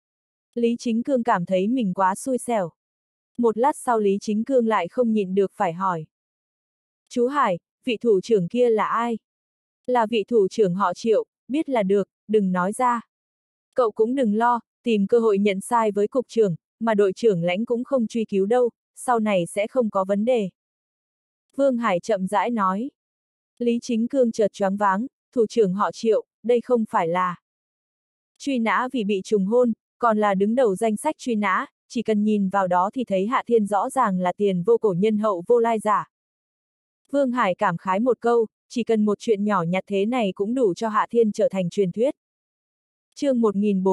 Lý Chính Cương cảm thấy mình quá xui xẻo. Một lát sau Lý Chính Cương lại không nhịn được phải hỏi. Chú Hải, vị thủ trưởng kia là ai? Là vị thủ trưởng họ Triệu, biết là được, đừng nói ra. Cậu cũng đừng lo, tìm cơ hội nhận sai với cục trưởng, mà đội trưởng lãnh cũng không truy cứu đâu, sau này sẽ không có vấn đề. Vương Hải chậm rãi nói. Lý Chính Cương chợt choáng váng, thủ trưởng họ Triệu, đây không phải là truy nã vì bị trùng hôn, còn là đứng đầu danh sách truy nã, chỉ cần nhìn vào đó thì thấy Hạ Thiên rõ ràng là tiền vô cổ nhân hậu vô lai giả. Vương Hải cảm khái một câu, chỉ cần một chuyện nhỏ nhặt thế này cũng đủ cho Hạ Thiên trở thành truyền thuyết. Chương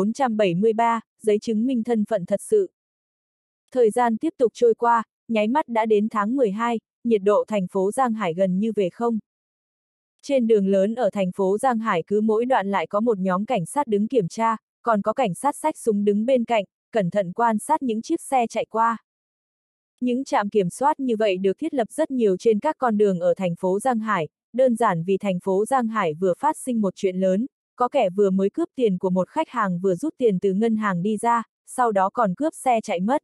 1473, giấy chứng minh thân phận thật sự. Thời gian tiếp tục trôi qua, nháy mắt đã đến tháng 12, nhiệt độ thành phố Giang Hải gần như về không. Trên đường lớn ở thành phố Giang Hải cứ mỗi đoạn lại có một nhóm cảnh sát đứng kiểm tra, còn có cảnh sát xách súng đứng bên cạnh, cẩn thận quan sát những chiếc xe chạy qua. Những trạm kiểm soát như vậy được thiết lập rất nhiều trên các con đường ở thành phố Giang Hải, đơn giản vì thành phố Giang Hải vừa phát sinh một chuyện lớn, có kẻ vừa mới cướp tiền của một khách hàng vừa rút tiền từ ngân hàng đi ra, sau đó còn cướp xe chạy mất.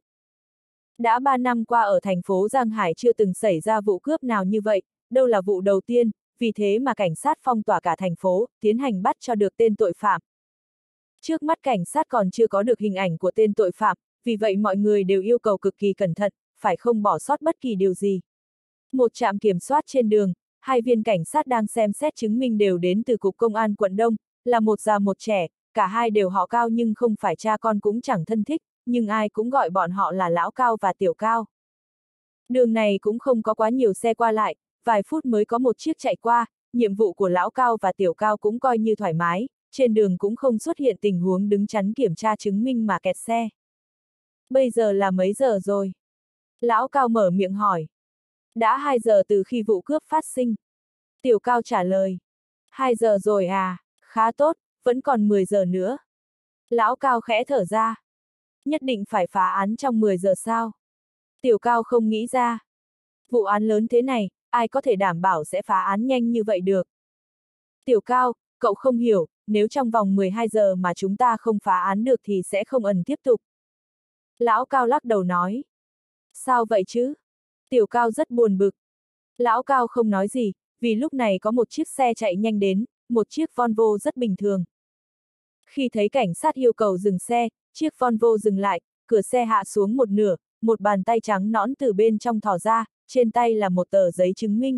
Đã 3 năm qua ở thành phố Giang Hải chưa từng xảy ra vụ cướp nào như vậy, đâu là vụ đầu tiên, vì thế mà cảnh sát phong tỏa cả thành phố, tiến hành bắt cho được tên tội phạm. Trước mắt cảnh sát còn chưa có được hình ảnh của tên tội phạm, vì vậy mọi người đều yêu cầu cực kỳ cẩn thận, phải không bỏ sót bất kỳ điều gì. Một trạm kiểm soát trên đường, hai viên cảnh sát đang xem xét chứng minh đều đến từ Cục Công an quận Đông, là một già một trẻ, cả hai đều họ Cao nhưng không phải cha con cũng chẳng thân thích, nhưng ai cũng gọi bọn họ là Lão Cao và Tiểu Cao. Đường này cũng không có quá nhiều xe qua lại, vài phút mới có một chiếc chạy qua, nhiệm vụ của Lão Cao và Tiểu Cao cũng coi như thoải mái, trên đường cũng không xuất hiện tình huống đứng chắn kiểm tra chứng minh mà kẹt xe. Bây giờ là mấy giờ rồi? Lão Cao mở miệng hỏi. Đã 2 giờ từ khi vụ cướp phát sinh. Tiểu Cao trả lời. 2 giờ rồi à, khá tốt, vẫn còn 10 giờ nữa. Lão Cao khẽ thở ra. Nhất định phải phá án trong 10 giờ sao? Tiểu Cao không nghĩ ra. Vụ án lớn thế này, ai có thể đảm bảo sẽ phá án nhanh như vậy được? Tiểu Cao, cậu không hiểu, nếu trong vòng 12 giờ mà chúng ta không phá án được thì sẽ không ẩn tiếp tục. Lão Cao lắc đầu nói. Sao vậy chứ? Tiểu Cao rất buồn bực. Lão Cao không nói gì, vì lúc này có một chiếc xe chạy nhanh đến, một chiếc Volvo rất bình thường. Khi thấy cảnh sát yêu cầu dừng xe, chiếc Volvo dừng lại, cửa xe hạ xuống một nửa, một bàn tay trắng nõn từ bên trong thò ra, trên tay là một tờ giấy chứng minh.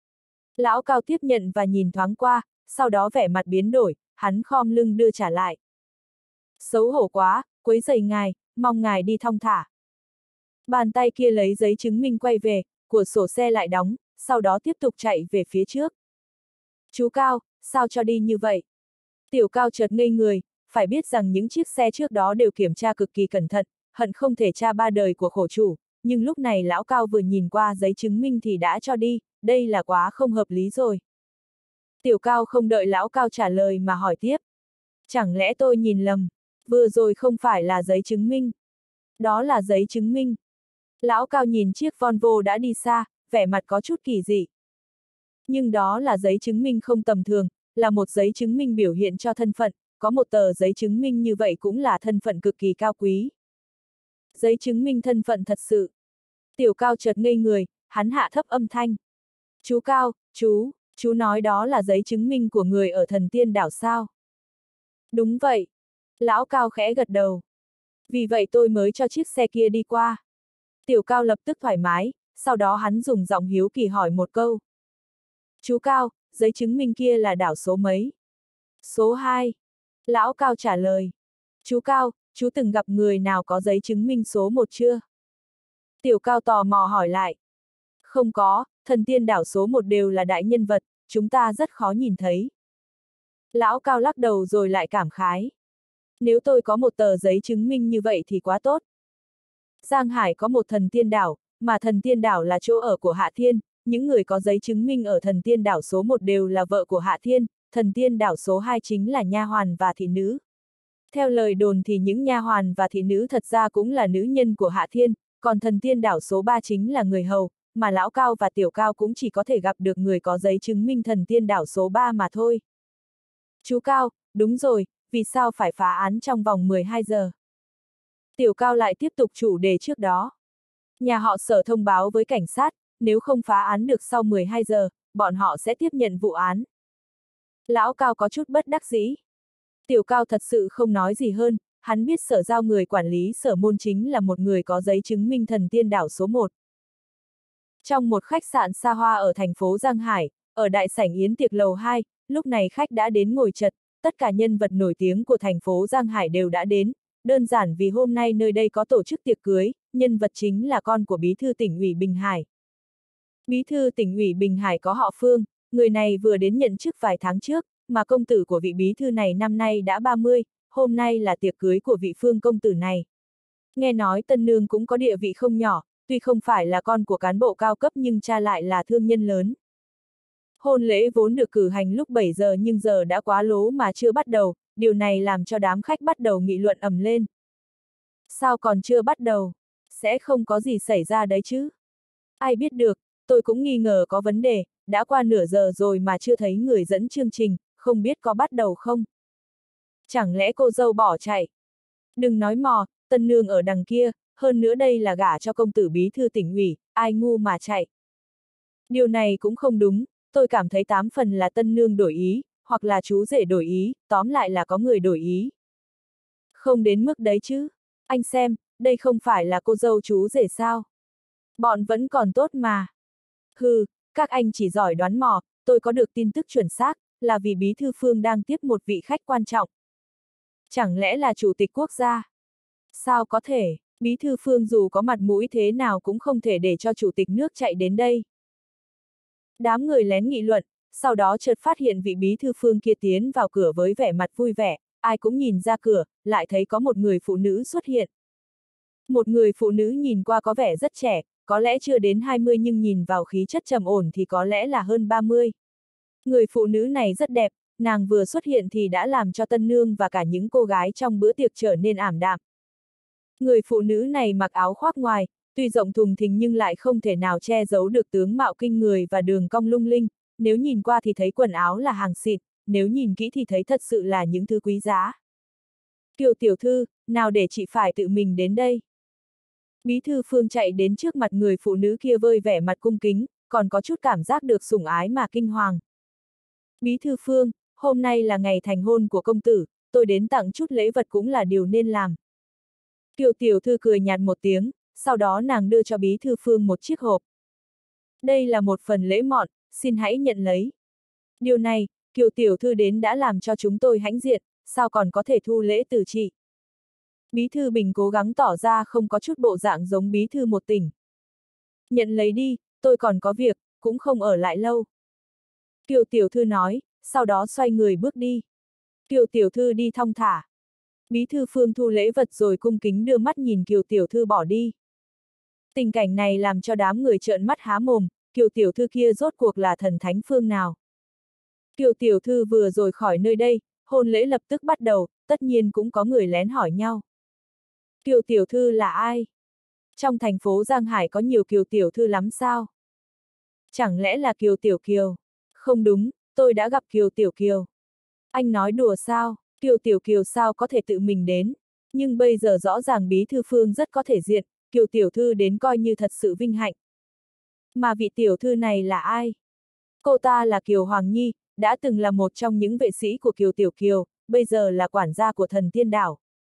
Lão Cao tiếp nhận và nhìn thoáng qua, sau đó vẻ mặt biến đổi, hắn khom lưng đưa trả lại. Xấu hổ quá, quấy rầy ngài, mong ngài đi thong thả. Bàn tay kia lấy giấy chứng minh quay về, cửa sổ xe lại đóng, sau đó tiếp tục chạy về phía trước. Chú Cao, sao cho đi như vậy? Tiểu Cao chợt ngây người, phải biết rằng những chiếc xe trước đó đều kiểm tra cực kỳ cẩn thận, hận không thể tra ba đời của khổ chủ, nhưng lúc này Lão Cao vừa nhìn qua giấy chứng minh thì đã cho đi, đây là quá không hợp lý rồi. Tiểu Cao không đợi Lão Cao trả lời mà hỏi tiếp. Chẳng lẽ tôi nhìn lầm, vừa rồi không phải là giấy chứng minh? Đó là giấy chứng minh. Lão Cao nhìn chiếc Volvo đã đi xa, vẻ mặt có chút kỳ dị. Nhưng đó là giấy chứng minh không tầm thường, là một giấy chứng minh biểu hiện cho thân phận, có một tờ giấy chứng minh như vậy cũng là thân phận cực kỳ cao quý. Giấy chứng minh thân phận thật sự. Tiểu Cao chợt ngây người, hắn hạ thấp âm thanh. Chú Cao, chú nói đó là giấy chứng minh của người ở Thần Tiên Đảo sao? Đúng vậy. Lão Cao khẽ gật đầu. Vì vậy tôi mới cho chiếc xe kia đi qua. Tiểu Cao lập tức thoải mái, sau đó hắn dùng giọng hiếu kỳ hỏi một câu. Chú Cao, giấy chứng minh kia là đảo số mấy? Số 2. Lão Cao trả lời. Chú Cao, chú từng gặp người nào có giấy chứng minh số 1 chưa? Tiểu Cao tò mò hỏi lại. Không có, Thần Tiên Đảo số 1 đều là đại nhân vật, chúng ta rất khó nhìn thấy. Lão Cao lắc đầu rồi lại cảm khái. Nếu tôi có một tờ giấy chứng minh như vậy thì quá tốt. Giang Hải có một Thần Tiên Đảo, mà Thần Tiên Đảo là chỗ ở của Hạ Thiên, những người có giấy chứng minh ở Thần Tiên Đảo số 1 đều là vợ của Hạ Thiên, Thần Tiên Đảo số 2 chính là nha hoàn và thị nữ. Theo lời đồn thì những nha hoàn và thị nữ thật ra cũng là nữ nhân của Hạ Thiên, còn Thần Tiên Đảo số 3 chính là người hầu, mà Lão Cao và Tiểu Cao cũng chỉ có thể gặp được người có giấy chứng minh Thần Tiên Đảo số 3 mà thôi. Chú Cao, đúng rồi, vì sao phải phá án trong vòng 12 giờ? Tiểu Cao lại tiếp tục chủ đề trước đó. Nhà họ Sở thông báo với cảnh sát, nếu không phá án được sau 12 giờ, bọn họ sẽ tiếp nhận vụ án. Lão Cao có chút bất đắc dĩ. Tiểu Cao thật sự không nói gì hơn, hắn biết Sở Giao người quản lý Sở Môn chính là một người có giấy chứng minh Thần Tiên Đảo số 1. Trong một khách sạn xa hoa ở thành phố Giang Hải, ở đại sảnh yến tiệc lầu 2, lúc này khách đã đến ngồi chật, tất cả nhân vật nổi tiếng của thành phố Giang Hải đều đã đến, đơn giản vì hôm nay nơi đây có tổ chức tiệc cưới, nhân vật chính là con của Bí thư tỉnh ủy Bình Hải. Bí thư tỉnh ủy Bình Hải có họ Phương, người này vừa đến nhận chức vài tháng trước, mà công tử của vị bí thư này năm nay đã 30, hôm nay là tiệc cưới của vị Phương công tử này. Nghe nói tân nương cũng có địa vị không nhỏ, tuy không phải là con của cán bộ cao cấp nhưng cha lại là thương nhân lớn. Hôn lễ vốn được cử hành lúc 7 giờ nhưng giờ đã quá lố mà chưa bắt đầu, điều này làm cho đám khách bắt đầu nghị luận ầm lên. Sao còn chưa bắt đầu? Sẽ không có gì xảy ra đấy chứ? Ai biết được, tôi cũng nghi ngờ có vấn đề, đã qua nửa giờ rồi mà chưa thấy người dẫn chương trình, không biết có bắt đầu không? Chẳng lẽ cô dâu bỏ chạy? Đừng nói mò, tân nương ở đằng kia, hơn nữa đây là gả cho công tử bí thư tỉnh ủy, ai ngu mà chạy. Điều này cũng không đúng, tôi cảm thấy 8 phần là tân nương đổi ý, hoặc là chú rể đổi ý, tóm lại là có người đổi ý. Không đến mức đấy chứ, anh xem, đây không phải là cô dâu chú rể sao? Bọn vẫn còn tốt mà. Hừ, các anh chỉ giỏi đoán mò, tôi có được tin tức chuẩn xác, là vì bí thư Phương đang tiếp một vị khách quan trọng. Chẳng lẽ là chủ tịch quốc gia? Sao có thể, bí thư Phương dù có mặt mũi thế nào cũng không thể để cho chủ tịch nước chạy đến đây. Đám người lén nghị luận, sau đó chợt phát hiện vị bí thư Phương kia tiến vào cửa với vẻ mặt vui vẻ, ai cũng nhìn ra cửa, lại thấy có một người phụ nữ xuất hiện. Một người phụ nữ nhìn qua có vẻ rất trẻ, có lẽ chưa đến 20 nhưng nhìn vào khí chất trầm ổn thì có lẽ là hơn 30. Người phụ nữ này rất đẹp, nàng vừa xuất hiện thì đã làm cho tân nương và cả những cô gái trong bữa tiệc trở nên ảm đạm. Người phụ nữ này mặc áo khoác ngoài, tuy rộng thùng thình nhưng lại không thể nào che giấu được tướng mạo kinh người và đường cong lung linh, nếu nhìn qua thì thấy quần áo là hàng xịn, nếu nhìn kỹ thì thấy thật sự là những thứ quý giá. Kiều tiểu thư, nào để chị phải tự mình đến đây. Bí thư Phương chạy đến trước mặt người phụ nữ kia vơi vẻ mặt cung kính, còn có chút cảm giác được sủng ái mà kinh hoàng. Bí thư Phương, hôm nay là ngày thành hôn của công tử, tôi đến tặng chút lễ vật cũng là điều nên làm. Kiều tiểu thư cười nhạt một tiếng, sau đó nàng đưa cho bí thư Phương một chiếc hộp. Đây là một phần lễ mọn, xin hãy nhận lấy. Điều này, Kiều tiểu thư đến đã làm cho chúng tôi hãnh diện, sao còn có thể thu lễ từ chị. Bí thư Bình cố gắng tỏ ra không có chút bộ dạng giống bí thư một tỉnh. Nhận lấy đi, tôi còn có việc, cũng không ở lại lâu. Kiều tiểu thư nói, sau đó xoay người bước đi. Kiều tiểu thư đi thong thả. Bí thư Phương thu lễ vật rồi cung kính đưa mắt nhìn Kiều tiểu thư bỏ đi. Tình cảnh này làm cho đám người trợn mắt há mồm, Kiều tiểu thư kia rốt cuộc là thần thánh phương nào. Kiều tiểu thư vừa rồi khỏi nơi đây, hôn lễ lập tức bắt đầu, tất nhiên cũng có người lén hỏi nhau. Kiều tiểu thư là ai? Trong thành phố Giang Hải có nhiều Kiều tiểu thư lắm sao? Chẳng lẽ là Kiều tiểu Kiều? Không đúng, tôi đã gặp Kiều tiểu Kiều. Anh nói đùa sao? Kiều tiểu Kiều sao có thể tự mình đến? Nhưng bây giờ rõ ràng Bí Thư Phương rất có thể diện, Kiều tiểu thư đến coi như thật sự vinh hạnh. Mà vị tiểu thư này là ai? Cô ta là Kiều Hoàng Nhi, đã từng là một trong những vệ sĩ của Kiều Tiểu Kiều, bây giờ là quản gia của thần tiên đảo.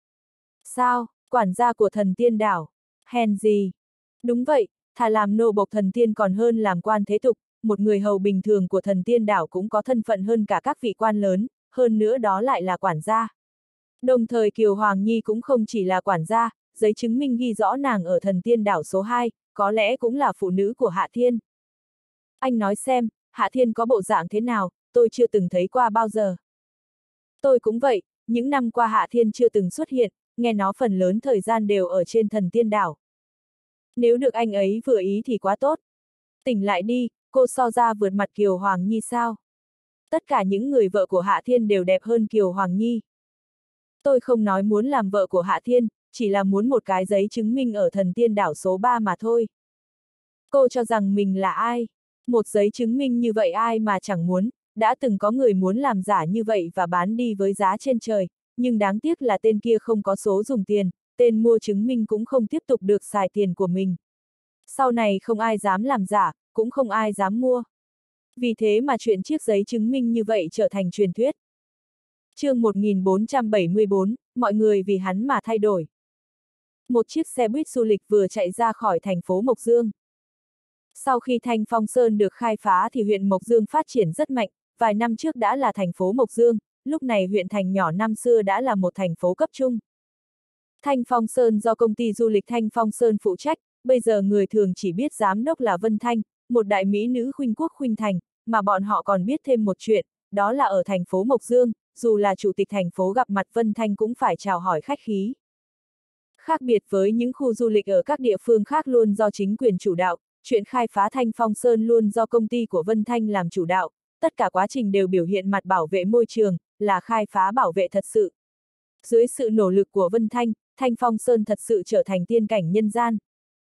Sao, quản gia của thần tiên đảo? Hèn gì? Đúng vậy, thà làm nô bộc thần tiên còn hơn làm quan thế tục, một người hầu bình thường của thần tiên đảo cũng có thân phận hơn cả các vị quan lớn, hơn nữa đó lại là quản gia. Đồng thời Kiều Hoàng Nhi cũng không chỉ là quản gia, giấy chứng minh ghi rõ nàng ở thần tiên đảo số 2, có lẽ cũng là phụ nữ của Hạ Thiên. Anh nói xem, Hạ Thiên có bộ dạng thế nào, tôi chưa từng thấy qua bao giờ. Tôi cũng vậy, những năm qua Hạ Thiên chưa từng xuất hiện, nghe nó phần lớn thời gian đều ở trên thần tiên đảo. Nếu được anh ấy vừa ý thì quá tốt. Tỉnh lại đi, cô so ra vượt mặt Kiều Hoàng Nhi sao? Tất cả những người vợ của Hạ Thiên đều đẹp hơn Kiều Hoàng Nhi. Tôi không nói muốn làm vợ của Hạ Thiên, chỉ là muốn một cái giấy chứng minh ở thần tiên đảo số 3 mà thôi. Cô cho rằng mình là ai? Một giấy chứng minh như vậy ai mà chẳng muốn, đã từng có người muốn làm giả như vậy và bán đi với giá trên trời, nhưng đáng tiếc là tên kia không có số dùng tiền, tên mua chứng minh cũng không tiếp tục được xài tiền của mình. Sau này không ai dám làm giả, cũng không ai dám mua. Vì thế mà chuyện chiếc giấy chứng minh như vậy trở thành truyền thuyết. Chương 1474, mọi người vì hắn mà thay đổi. Một chiếc xe buýt du lịch vừa chạy ra khỏi thành phố Mộc Dương. Sau khi Thanh Phong Sơn được khai phá thì huyện Mộc Dương phát triển rất mạnh, vài năm trước đã là thành phố Mộc Dương, lúc này huyện thành nhỏ năm xưa đã là một thành phố cấp trung. Thanh Phong Sơn do công ty du lịch Thanh Phong Sơn phụ trách, bây giờ người thường chỉ biết giám đốc là Vân Thanh, một đại mỹ nữ khuynh quốc khuynh thành, mà bọn họ còn biết thêm một chuyện, đó là ở thành phố Mộc Dương, dù là chủ tịch thành phố gặp mặt Vân Thanh cũng phải chào hỏi khách khí. Khác biệt với những khu du lịch ở các địa phương khác luôn do chính quyền chủ đạo, chuyện khai phá Thanh Phong Sơn luôn do công ty của Vân Thanh làm chủ đạo, tất cả quá trình đều biểu hiện mặt bảo vệ môi trường, là khai phá bảo vệ thật sự. Dưới sự nỗ lực của Vân Thanh, Thanh Phong Sơn thật sự trở thành tiên cảnh nhân gian.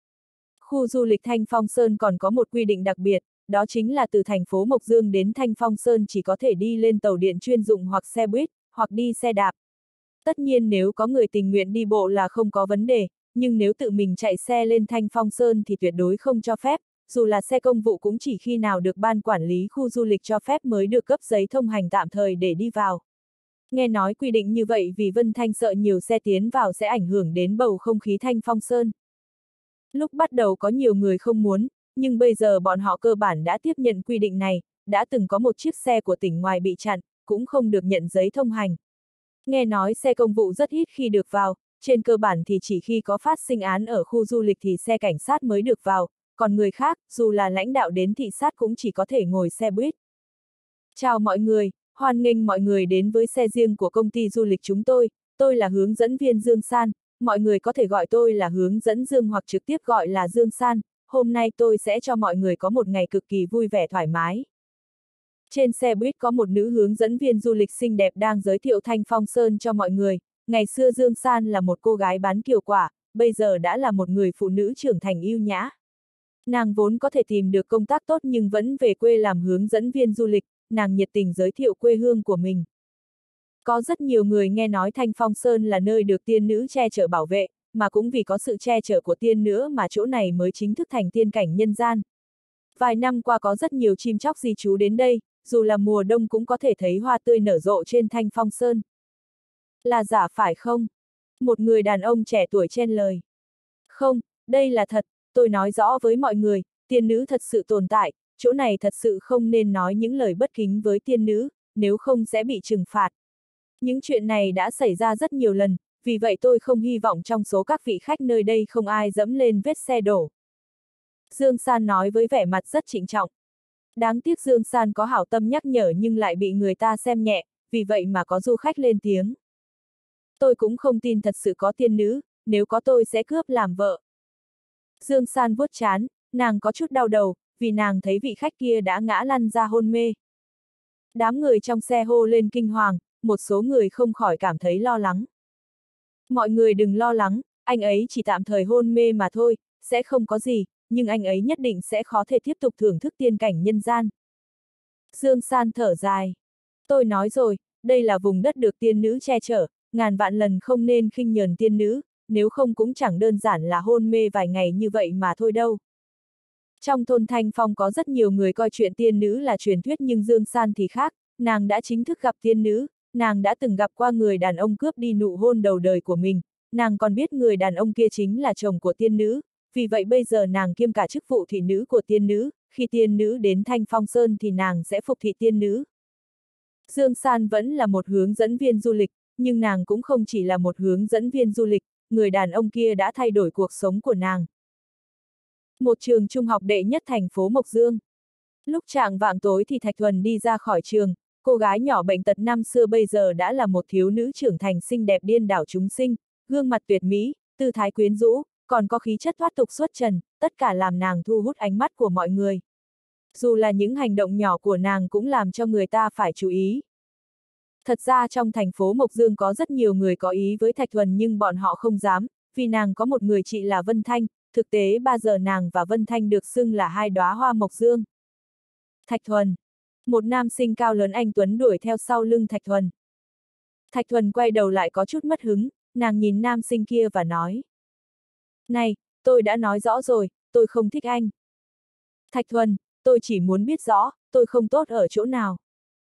Khu du lịch Thanh Phong Sơn còn có một quy định đặc biệt, đó chính là từ thành phố Mộc Dương đến Thanh Phong Sơn chỉ có thể đi lên tàu điện chuyên dụng hoặc xe buýt, hoặc đi xe đạp. Tất nhiên nếu có người tình nguyện đi bộ là không có vấn đề, nhưng nếu tự mình chạy xe lên Thanh Phong Sơn thì tuyệt đối không cho phép, dù là xe công vụ cũng chỉ khi nào được ban quản lý khu du lịch cho phép mới được cấp giấy thông hành tạm thời để đi vào. Nghe nói quy định như vậy vì Vân Thanh sợ nhiều xe tiến vào sẽ ảnh hưởng đến bầu không khí Thanh Phong Sơn. Lúc bắt đầu có nhiều người không muốn, nhưng bây giờ bọn họ cơ bản đã tiếp nhận quy định này, đã từng có một chiếc xe của tỉnh ngoài bị chặn, cũng không được nhận giấy thông hành. Nghe nói xe công vụ rất ít khi được vào, trên cơ bản thì chỉ khi có phát sinh án ở khu du lịch thì xe cảnh sát mới được vào, còn người khác, dù là lãnh đạo đến thị sát cũng chỉ có thể ngồi xe buýt. Chào mọi người, hoan nghênh mọi người đến với xe riêng của công ty du lịch chúng tôi là hướng dẫn viên Dương San, mọi người có thể gọi tôi là hướng dẫn Dương hoặc trực tiếp gọi là Dương San, hôm nay tôi sẽ cho mọi người có một ngày cực kỳ vui vẻ thoải mái. Trên xe buýt có một nữ hướng dẫn viên du lịch xinh đẹp đang giới thiệu Thanh Phong Sơn cho mọi người, ngày xưa Dương San là một cô gái bán kiều quả, bây giờ đã là một người phụ nữ trưởng thành yêu nhã. Nàng vốn có thể tìm được công tác tốt nhưng vẫn về quê làm hướng dẫn viên du lịch, nàng nhiệt tình giới thiệu quê hương của mình. Có rất nhiều người nghe nói Thanh Phong Sơn là nơi được tiên nữ che chở bảo vệ, mà cũng vì có sự che chở của tiên nữ mà chỗ này mới chính thức thành tiên cảnh nhân gian. Vài năm qua có rất nhiều chim chóc di trú đến đây, dù là mùa đông cũng có thể thấy hoa tươi nở rộ trên Thanh Phong Sơn. Là giả phải không? Một người đàn ông trẻ tuổi chen lời. Không, đây là thật, tôi nói rõ với mọi người, tiên nữ thật sự tồn tại, chỗ này thật sự không nên nói những lời bất kính với tiên nữ, nếu không sẽ bị trừng phạt. Những chuyện này đã xảy ra rất nhiều lần, vì vậy tôi không hy vọng trong số các vị khách nơi đây không ai dẫm lên vết xe đổ. Dương San nói với vẻ mặt rất trịnh trọng. Đáng tiếc Dương San có hảo tâm nhắc nhở nhưng lại bị người ta xem nhẹ, vì vậy mà có du khách lên tiếng. Tôi cũng không tin thật sự có tiên nữ, nếu có tôi sẽ cướp làm vợ. Dương San vuốt trán, nàng có chút đau đầu, vì nàng thấy vị khách kia đã ngã lăn ra hôn mê. Đám người trong xe hô lên kinh hoàng, một số người không khỏi cảm thấy lo lắng. Mọi người đừng lo lắng, anh ấy chỉ tạm thời hôn mê mà thôi, sẽ không có gì, nhưng anh ấy nhất định sẽ khó thể tiếp tục thưởng thức tiên cảnh nhân gian. Dương San thở dài. Tôi nói rồi, đây là vùng đất được tiên nữ che chở, ngàn vạn lần không nên khinh nhờn tiên nữ, nếu không cũng chẳng đơn giản là hôn mê vài ngày như vậy mà thôi đâu. Trong thôn Thanh Phong có rất nhiều người coi chuyện tiên nữ là truyền thuyết nhưng Dương San thì khác, nàng đã chính thức gặp tiên nữ, nàng đã từng gặp qua người đàn ông cướp đi nụ hôn đầu đời của mình, nàng còn biết người đàn ông kia chính là chồng của tiên nữ, vì vậy bây giờ nàng kiêm cả chức vụ thị nữ của tiên nữ, khi tiên nữ đến Thanh Phong Sơn thì nàng sẽ phục thị tiên nữ. Dương San vẫn là một hướng dẫn viên du lịch, nhưng nàng cũng không chỉ là một hướng dẫn viên du lịch, người đàn ông kia đã thay đổi cuộc sống của nàng. Một trường trung học đệ nhất thành phố Mộc Dương. Lúc chạng vạng tối thì Thạch Thuần đi ra khỏi trường, cô gái nhỏ bệnh tật năm xưa bây giờ đã là một thiếu nữ trưởng thành xinh đẹp điên đảo chúng sinh, gương mặt tuyệt mỹ, tư thái quyến rũ, còn có khí chất thoát tục xuất trần, tất cả làm nàng thu hút ánh mắt của mọi người. Dù là những hành động nhỏ của nàng cũng làm cho người ta phải chú ý. Thật ra trong thành phố Mộc Dương có rất nhiều người có ý với Thạch Thuần nhưng bọn họ không dám, vì nàng có một người chị là Vân Thanh, thực tế bây giờ nàng và Vân Thanh được xưng là hai đóa hoa Mộc Dương. Thạch Thuần. Một nam sinh cao lớn anh tuấn đuổi theo sau lưng Thạch Thuần. Thạch Thuần quay đầu lại có chút mất hứng, nàng nhìn nam sinh kia và nói. Này, tôi đã nói rõ rồi, tôi không thích anh. Thạch Thuần, tôi chỉ muốn biết rõ, tôi không tốt ở chỗ nào.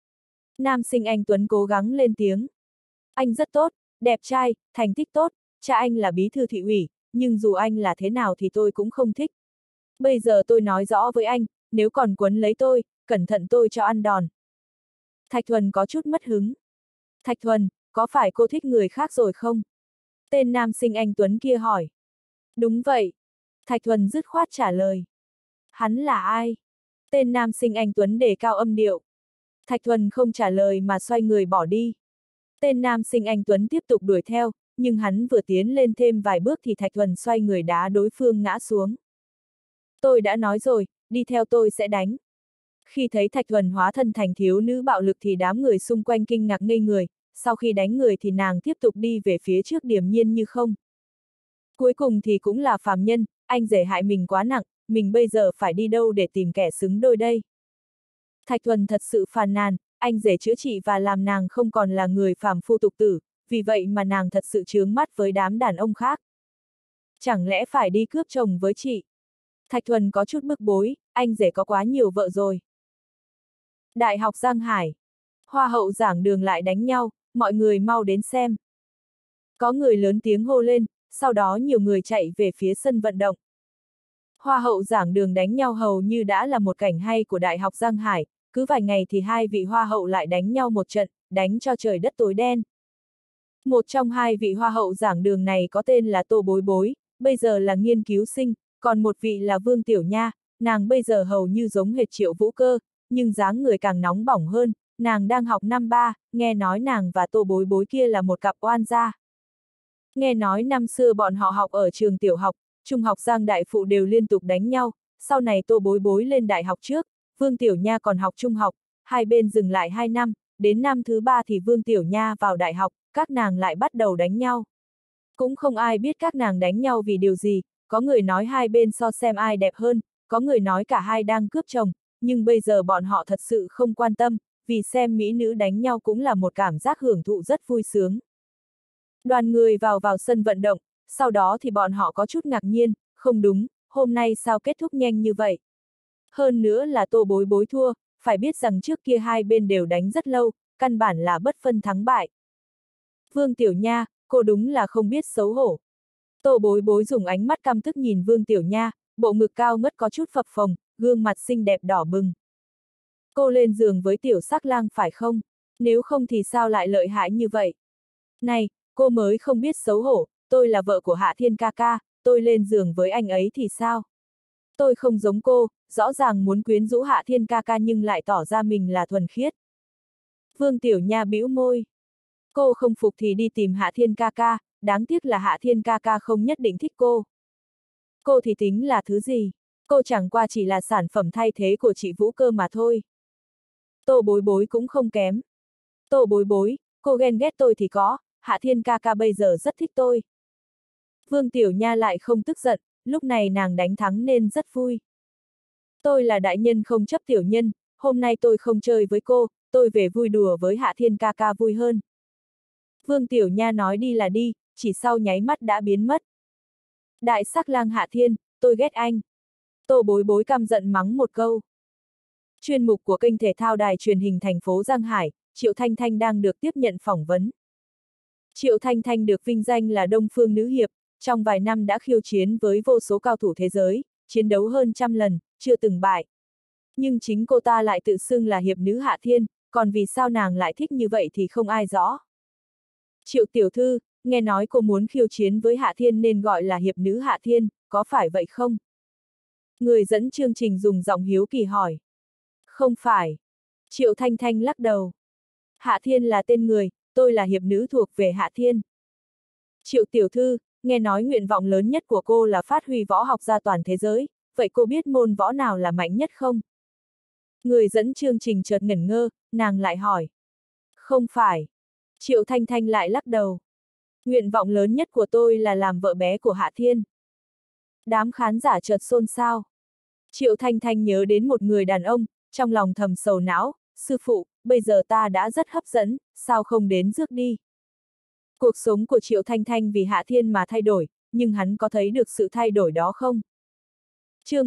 Nam sinh anh tuấn cố gắng lên tiếng. Anh rất tốt, đẹp trai, thành tích tốt, cha anh là bí thư thị ủy, nhưng dù anh là thế nào thì tôi cũng không thích. Bây giờ tôi nói rõ với anh, nếu còn quấn lấy tôi, cẩn thận tôi cho ăn đòn. Thạch Thuần có chút mất hứng. Thạch Thuần, có phải cô thích người khác rồi không? Tên nam sinh anh tuấn kia hỏi. Đúng vậy. Thạch Thuần dứt khoát trả lời. Hắn là ai? Tên nam sinh anh tuấn đề cao âm điệu. Thạch Thuần không trả lời mà xoay người bỏ đi. Tên nam sinh anh tuấn tiếp tục đuổi theo, nhưng hắn vừa tiến lên thêm vài bước thì Thạch Thuần xoay người đá đối phương ngã xuống. Tôi đã nói rồi, đi theo tôi sẽ đánh. Khi thấy Thạch Thuần hóa thân thành thiếu nữ bạo lực thì đám người xung quanh kinh ngạc ngây người, sau khi đánh người thì nàng tiếp tục đi về phía trước điềm nhiên như không. Cuối cùng thì cũng là phàm nhân, anh rể hại mình quá nặng, mình bây giờ phải đi đâu để tìm kẻ xứng đôi đây. Thạch Thuần thật sự phàn nàn, anh rể chữa trị và làm nàng không còn là người phàm phu tục tử, vì vậy mà nàng thật sự chướng mắt với đám đàn ông khác. Chẳng lẽ phải đi cướp chồng với chị? Thạch Thuần có chút bức bối, anh rể có quá nhiều vợ rồi. Đại học Giang Hải. Hoa hậu giảng đường lại đánh nhau, mọi người mau đến xem. Có người lớn tiếng hô lên, sau đó nhiều người chạy về phía sân vận động. Hoa hậu giảng đường đánh nhau hầu như đã là một cảnh hay của Đại học Giang Hải, cứ vài ngày thì hai vị hoa hậu lại đánh nhau một trận, đánh cho trời đất tối đen. Một trong hai vị hoa hậu giảng đường này có tên là Tô Bối Bối, bây giờ là nghiên cứu sinh, còn một vị là Vương Tiểu Nha, nàng bây giờ hầu như giống hệt Triệu Vũ Cơ, nhưng dáng người càng nóng bỏng hơn, nàng đang học năm 3, nghe nói nàng và Tô Bối Bối kia là một cặp oan gia. Nghe nói năm xưa bọn họ học ở trường tiểu học, trung học Giang Đại Phụ đều liên tục đánh nhau, sau này Tô Bối Bối lên đại học trước, Vương Tiểu Nha còn học trung học, hai bên dừng lại 2 năm, đến năm thứ 3 thì Vương Tiểu Nha vào đại học, các nàng lại bắt đầu đánh nhau. Cũng không ai biết các nàng đánh nhau vì điều gì, có người nói hai bên so xem ai đẹp hơn, có người nói cả hai đang cướp chồng, nhưng bây giờ bọn họ thật sự không quan tâm, vì xem mỹ nữ đánh nhau cũng là một cảm giác hưởng thụ rất vui sướng. Đoàn người vào sân vận động, sau đó thì bọn họ có chút ngạc nhiên, không đúng, hôm nay sao kết thúc nhanh như vậy? Hơn nữa là Tô Bối Bối thua, phải biết rằng trước kia hai bên đều đánh rất lâu, căn bản là bất phân thắng bại. Vương Tiểu Nha, cô đúng là không biết xấu hổ. Tô Bối Bối dùng ánh mắt căm tức nhìn Vương Tiểu Nha, bộ ngực cao ngất có chút phập phồng, gương mặt xinh đẹp đỏ bừng. Cô lên giường với Tiểu Sắc Lang phải không? Nếu không thì sao lại lợi hại như vậy? Này, cô mới không biết xấu hổ, tôi là vợ của Hạ Thiên ca ca, tôi lên giường với anh ấy thì sao? Tôi không giống cô, rõ ràng muốn quyến rũ Hạ Thiên ca ca nhưng lại tỏ ra mình là thuần khiết. Vương Tiểu Nha bĩu môi. Cô không phục thì đi tìm Hạ Thiên ca ca, đáng tiếc là Hạ Thiên ca ca không nhất định thích cô. Cô thì tính là thứ gì? Cô chẳng qua chỉ là sản phẩm thay thế của chị Vũ Cơ mà thôi. Tô Bối Bối cũng không kém. Tô Bối Bối, cô ghen ghét tôi thì có, Hạ Thiên ca ca bây giờ rất thích tôi. Vương Tiểu Nha lại không tức giận, lúc này nàng đánh thắng nên rất vui. Tôi là đại nhân không chấp tiểu nhân, hôm nay tôi không chơi với cô, tôi về vui đùa với Hạ Thiên ca ca vui hơn. Vương Tiểu Nha nói đi là đi, chỉ sau nháy mắt đã biến mất. Đại sắc lang Hạ Thiên, tôi ghét anh. Tô Bối Bối căm giận mắng một câu. Chuyên mục của kênh thể thao đài truyền hình thành phố Giang Hải, Triệu Thanh Thanh đang được tiếp nhận phỏng vấn. Triệu Thanh Thanh được vinh danh là Đông Phương Nữ Hiệp, trong vài năm đã khiêu chiến với vô số cao thủ thế giới, chiến đấu hơn trăm lần, chưa từng bại. Nhưng chính cô ta lại tự xưng là hiệp nữ Hạ Thiên, còn vì sao nàng lại thích như vậy thì không ai rõ. Triệu tiểu thư, nghe nói cô muốn khiêu chiến với Hạ Thiên nên gọi là hiệp nữ Hạ Thiên, có phải vậy không? Người dẫn chương trình dùng giọng hiếu kỳ hỏi. Không phải. Triệu Thanh Thanh lắc đầu. Hạ Thiên là tên người, tôi là hiệp nữ thuộc về Hạ Thiên. Triệu tiểu thư, nghe nói nguyện vọng lớn nhất của cô là phát huy võ học ra toàn thế giới, vậy cô biết môn võ nào là mạnh nhất không? Người dẫn chương trình chợt ngẩn ngơ, nàng lại hỏi. Không phải. Triệu Thanh Thanh lại lắc đầu. Nguyện vọng lớn nhất của tôi là làm vợ bé của Hạ Thiên. Đám khán giả chợt xôn xao. Triệu Thanh Thanh nhớ đến một người đàn ông, trong lòng thầm sầu não, sư phụ, bây giờ ta đã rất hấp dẫn, sao không đến rước đi? Cuộc sống của Triệu Thanh Thanh vì Hạ Thiên mà thay đổi, nhưng hắn có thấy được sự thay đổi đó không? Chương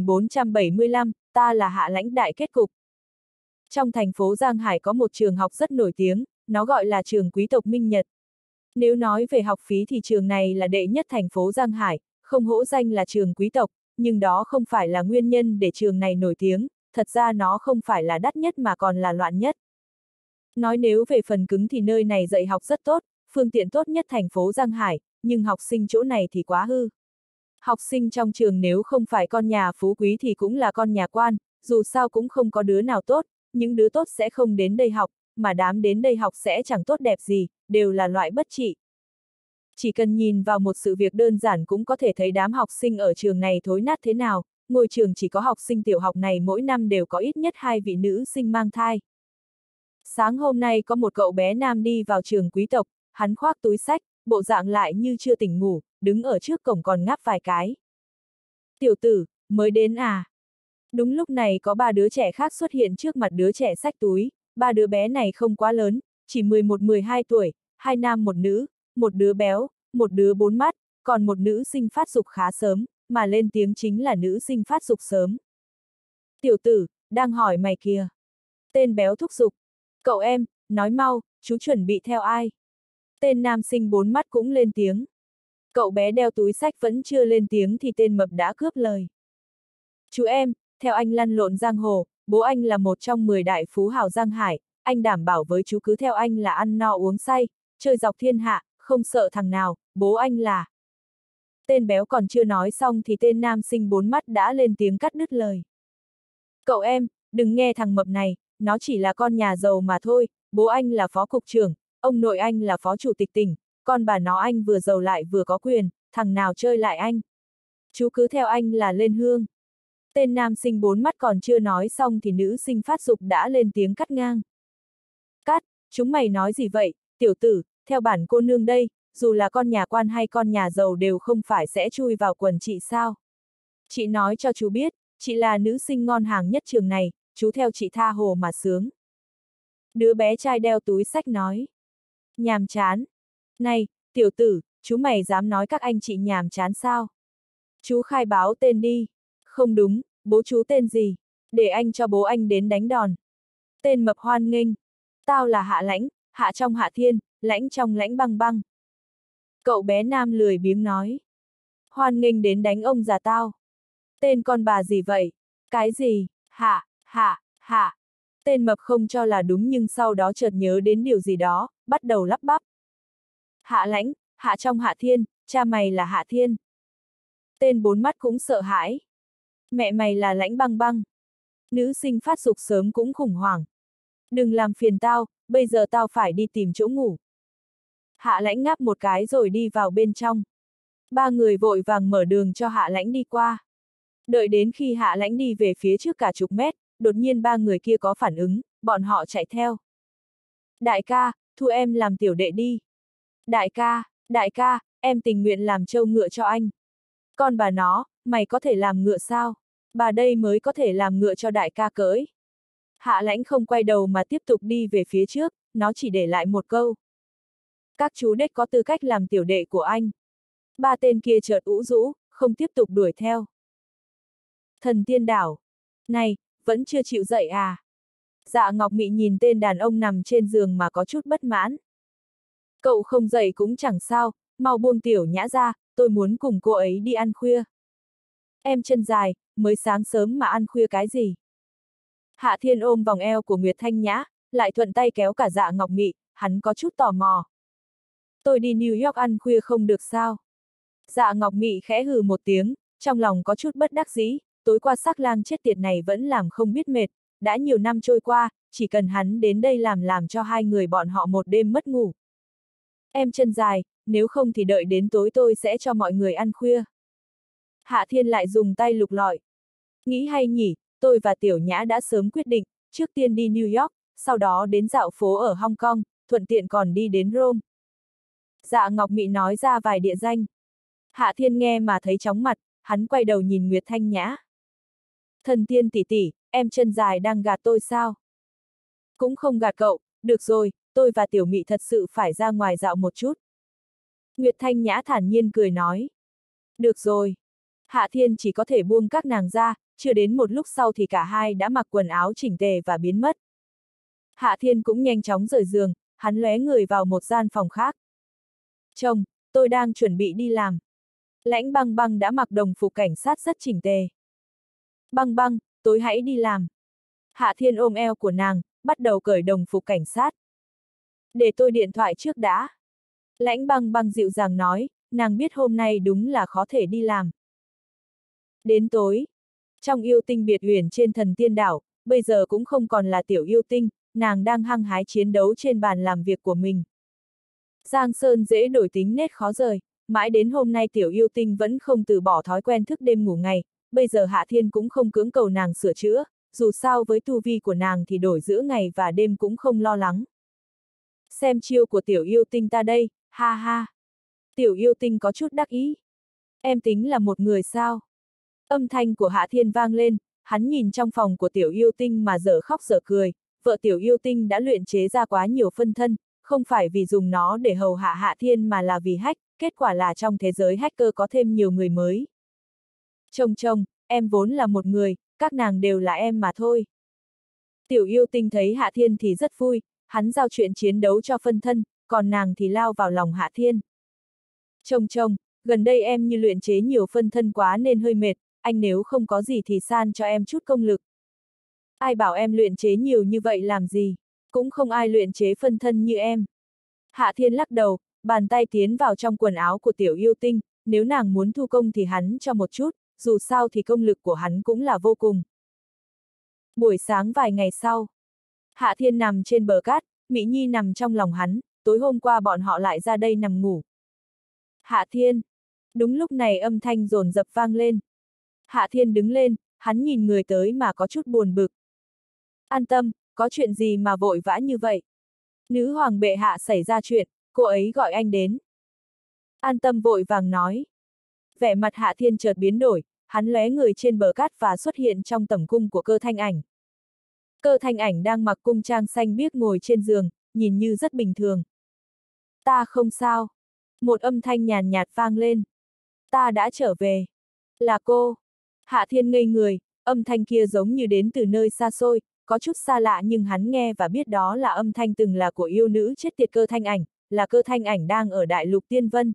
1475, ta là Hạ Lãnh đại kết cục. Trong thành phố Giang Hải có một trường học rất nổi tiếng, nó gọi là trường quý tộc Minh Nhật. Nếu nói về học phí thì trường này là đệ nhất thành phố Giang Hải, không hỗ danh là trường quý tộc, nhưng đó không phải là nguyên nhân để trường này nổi tiếng, thật ra nó không phải là đắt nhất mà còn là loạn nhất. Nói nếu về phần cứng thì nơi này dạy học rất tốt, phương tiện tốt nhất thành phố Giang Hải, nhưng học sinh chỗ này thì quá hư. Học sinh trong trường nếu không phải con nhà phú quý thì cũng là con nhà quan, dù sao cũng không có đứa nào tốt, những đứa tốt sẽ không đến đây học, mà đám đến đây học sẽ chẳng tốt đẹp gì, đều là loại bất trị. Chỉ cần nhìn vào một sự việc đơn giản cũng có thể thấy đám học sinh ở trường này thối nát thế nào, ngôi trường chỉ có học sinh tiểu học này mỗi năm đều có ít nhất 2 vị nữ sinh mang thai. Sáng hôm nay có một cậu bé nam đi vào trường quý tộc, hắn khoác túi xách, bộ dạng lại như chưa tỉnh ngủ, đứng ở trước cổng còn ngáp vài cái. Tiểu tử, mới đến à? Đúng lúc này có 3 đứa trẻ khác xuất hiện trước mặt đứa trẻ xách túi, 3 đứa bé này không quá lớn, chỉ 11-12 tuổi, 2 nam 1 nữ, một đứa béo, một đứa 4 mắt, còn một nữ sinh phát dục khá sớm, mà lên tiếng chính là nữ sinh phát dục sớm. Tiểu tử, đang hỏi mày kìa. Tên béo thúc giục. Cậu em, nói mau, chú chuẩn bị theo ai? Tên nam sinh 4 mắt cũng lên tiếng. Cậu bé đeo túi xách vẫn chưa lên tiếng thì tên mập đã cướp lời. Chú em, theo anh lăn lộn giang hồ, bố anh là một trong 10 đại phú hào Giang Hải, anh đảm bảo với chú cứ theo anh là ăn no uống say, chơi dọc thiên hạ, không sợ thằng nào, bố anh là. Tên béo còn chưa nói xong thì tên nam sinh 4 mắt đã lên tiếng cắt đứt lời. Cậu em, đừng nghe thằng mập này, nó chỉ là con nhà giàu mà thôi, bố anh là phó cục trưởng, ông nội anh là phó chủ tịch tỉnh, con bà nó anh vừa giàu lại vừa có quyền, thằng nào chơi lại anh. Chú cứ theo anh là lên hương. Tên nam sinh 4 mắt còn chưa nói xong thì nữ sinh phát dục đã lên tiếng cắt ngang. Cắt, chúng mày nói gì vậy, tiểu tử, theo bản cô nương đây, dù là con nhà quan hay con nhà giàu đều không phải sẽ chui vào quần chị sao. Chị nói cho chú biết, chị là nữ sinh ngon hàng nhất trường này, chú theo chị tha hồ mà sướng. Đứa bé trai đeo túi xách nói. Nhàm chán. Này, tiểu tử, chú mày dám nói các anh chị nhàm chán sao? Chú khai báo tên đi. Không đúng, bố chú tên gì? Để anh cho bố anh đến đánh đòn. Tên mập hoan nghênh. Tao là Hạ Lãnh, Hạ trong Hạ Thiên, Lãnh trong Lãnh băng băng. Cậu bé nam lười biếng nói. Hoan nghênh đến đánh ông già tao. Tên con bà gì vậy? Cái gì? Hạ. Tên mập không cho là đúng nhưng sau đó chợt nhớ đến điều gì đó, bắt đầu lắp bắp. Hạ Lãnh, Hạ trong Hạ Thiên, cha mày là Hạ Thiên. Tên 4 mắt cũng sợ hãi. Mẹ mày là Lãnh băng băng. Nữ sinh phát dục sớm cũng khủng hoảng. Đừng làm phiền tao, bây giờ tao phải đi tìm chỗ ngủ. Hạ Lãnh ngáp một cái rồi đi vào bên trong. 3 người vội vàng mở đường cho Hạ Lãnh đi qua. Đợi đến khi Hạ Lãnh đi về phía trước cả chục mét, đột nhiên 3 người kia có phản ứng, bọn họ chạy theo. Đại ca, thu em làm tiểu đệ đi. Đại ca, em tình nguyện làm trâu ngựa cho anh. Con bà nó, mày có thể làm ngựa sao? Bà đây mới có thể làm ngựa cho đại ca cưỡi. Hạ Lãnh không quay đầu mà tiếp tục đi về phía trước, nó chỉ để lại một câu. Các chú đếch có tư cách làm tiểu đệ của anh. Ba tên kia chợt ủ rũ, không tiếp tục đuổi theo. Thần tiên đảo. Này, vẫn chưa chịu dậy à? Dạ Ngọc Mị nhìn tên đàn ông nằm trên giường mà có chút bất mãn. Cậu không dậy cũng chẳng sao, mau buông Tiểu Nhã ra, tôi muốn cùng cô ấy đi ăn khuya. Em chân dài, mới sáng sớm mà ăn khuya cái gì? Hạ Thiên ôm vòng eo của Nguyệt Thanh Nhã, lại thuận tay kéo cả Dạ Ngọc Mị, hắn có chút tò mò. Tôi đi New York ăn khuya không được sao? Dạ Ngọc Mị khẽ hừ một tiếng, trong lòng có chút bất đắc dĩ, tối qua sắc lang chết tiệt này vẫn làm không biết mệt, đã nhiều năm trôi qua, chỉ cần hắn đến đây làm cho hai người bọn họ một đêm mất ngủ. Em chân dài, nếu không thì đợi đến tối tôi sẽ cho mọi người ăn khuya. Hạ Thiên lại dùng tay lục lọi. Nghĩ hay nhỉ, tôi và Tiểu Nhã đã sớm quyết định, trước tiên đi New York, sau đó đến dạo phố ở Hong Kong, thuận tiện còn đi đến Rome. Dạ Ngọc Mị nói ra vài địa danh. Hạ Thiên nghe mà thấy chóng mặt, hắn quay đầu nhìn Nguyệt Thanh Nhã. Thần tiên tỷ tỷ, em chân dài đang gạt tôi sao? Cũng không gạt cậu, được rồi, tôi và Tiểu Mị thật sự phải ra ngoài dạo một chút. Nguyệt Thanh Nhã thản nhiên cười nói. Được rồi. Hạ Thiên chỉ có thể buông các nàng ra, chưa đến một lúc sau thì cả hai đã mặc quần áo chỉnh tề và biến mất. Hạ Thiên cũng nhanh chóng rời giường, hắn lóe người vào một gian phòng khác. Chồng, tôi đang chuẩn bị đi làm. Lãnh Băng Băng đã mặc đồng phục cảnh sát rất chỉnh tề. Băng Băng, tối hãy đi làm. Hạ Thiên ôm eo của nàng, bắt đầu cởi đồng phục cảnh sát. Để tôi điện thoại trước đã. Lãnh Băng Băng dịu dàng nói, nàng biết hôm nay đúng là khó thể đi làm. Đến tối, trong yêu tinh biệt uyển trên thần tiên đảo, bây giờ cũng không còn là tiểu yêu tinh, nàng đang hăng hái chiến đấu trên bàn làm việc của mình. Giang Sơn dễ đổi tính nết khó rời, mãi đến hôm nay tiểu yêu tinh vẫn không từ bỏ thói quen thức đêm ngủ ngày, bây giờ Hạ Thiên cũng không cưỡng cầu nàng sửa chữa, dù sao với tu vi của nàng thì đổi giữa ngày và đêm cũng không lo lắng. Xem chiêu của tiểu yêu tinh ta đây, ha ha. Tiểu yêu tinh có chút đắc ý. Em tính là một người sao? Âm thanh của Hạ Thiên vang lên, hắn nhìn trong phòng của tiểu yêu tinh mà dở khóc dở cười, vợ tiểu yêu tinh đã luyện chế ra quá nhiều phân thân, không phải vì dùng nó để hầu hạ Hạ Thiên mà là vì hack, kết quả là trong thế giới hacker có thêm nhiều người mới. Chồng, em vốn là một người, các nàng đều là em mà thôi. Tiểu yêu tinh thấy Hạ Thiên thì rất vui, hắn giao chuyện chiến đấu cho phân thân, còn nàng thì lao vào lòng Hạ Thiên. Chồng, gần đây em như luyện chế nhiều phân thân quá nên hơi mệt, anh nếu không có gì thì san cho em chút công lực. Ai bảo em luyện chế nhiều như vậy làm gì, cũng không ai luyện chế phân thân như em. Hạ Thiên lắc đầu, bàn tay tiến vào trong quần áo của tiểu yêu tinh, nếu nàng muốn thu công thì hắn cho một chút, dù sao thì công lực của hắn cũng là vô cùng. Buổi sáng vài ngày sau, Hạ Thiên nằm trên bờ cát, Mỹ Nhi nằm trong lòng hắn, tối hôm qua bọn họ lại ra đây nằm ngủ. Hạ Thiên! Đúng lúc này âm thanh dồn dập vang lên. Hạ Thiên đứng lên, hắn nhìn người tới mà có chút buồn bực. An tâm, có chuyện gì mà vội vã như vậy? Nữ hoàng bệ hạ xảy ra chuyện, cô ấy gọi anh đến. An tâm vội vàng nói. Vẻ mặt Hạ Thiên chợt biến đổi, hắn lóe người trên bờ cát và xuất hiện trong tẩm cung của Cơ Thanh Ảnh. Cơ Thanh Ảnh đang mặc cung trang xanh biếc ngồi trên giường, nhìn như rất bình thường. Ta không sao. Một âm thanh nhàn nhạt vang lên. Ta đã trở về. Là cô. Hạ Thiên ngây người, âm thanh kia giống như đến từ nơi xa xôi, có chút xa lạ nhưng hắn nghe và biết đó là âm thanh từng là của yêu nữ chết tiệt Cơ Thanh Ảnh, là Cơ Thanh Ảnh đang ở Đại Lục Tiên Vân.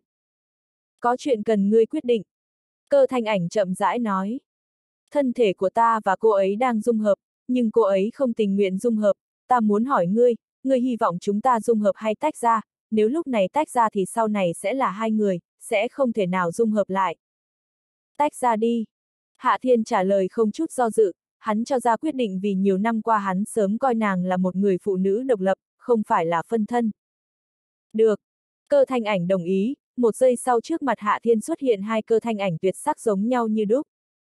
Có chuyện cần ngươi quyết định. Cơ Thanh Ảnh chậm rãi nói. Thân thể của ta và cô ấy đang dung hợp, nhưng cô ấy không tình nguyện dung hợp, ta muốn hỏi ngươi, ngươi hy vọng chúng ta dung hợp hay tách ra, nếu lúc này tách ra thì sau này sẽ là hai người, sẽ không thể nào dung hợp lại. Tách ra đi. Hạ Thiên trả lời không chút do dự, hắn cho ra quyết định vì nhiều năm qua hắn sớm coi nàng là một người phụ nữ độc lập, không phải là phân thân. Được. Cơ Thanh Ảnh đồng ý, một giây sau trước mặt Hạ Thiên xuất hiện hai cơ thanh ảnh tuyệt sắc giống nhau như đúc.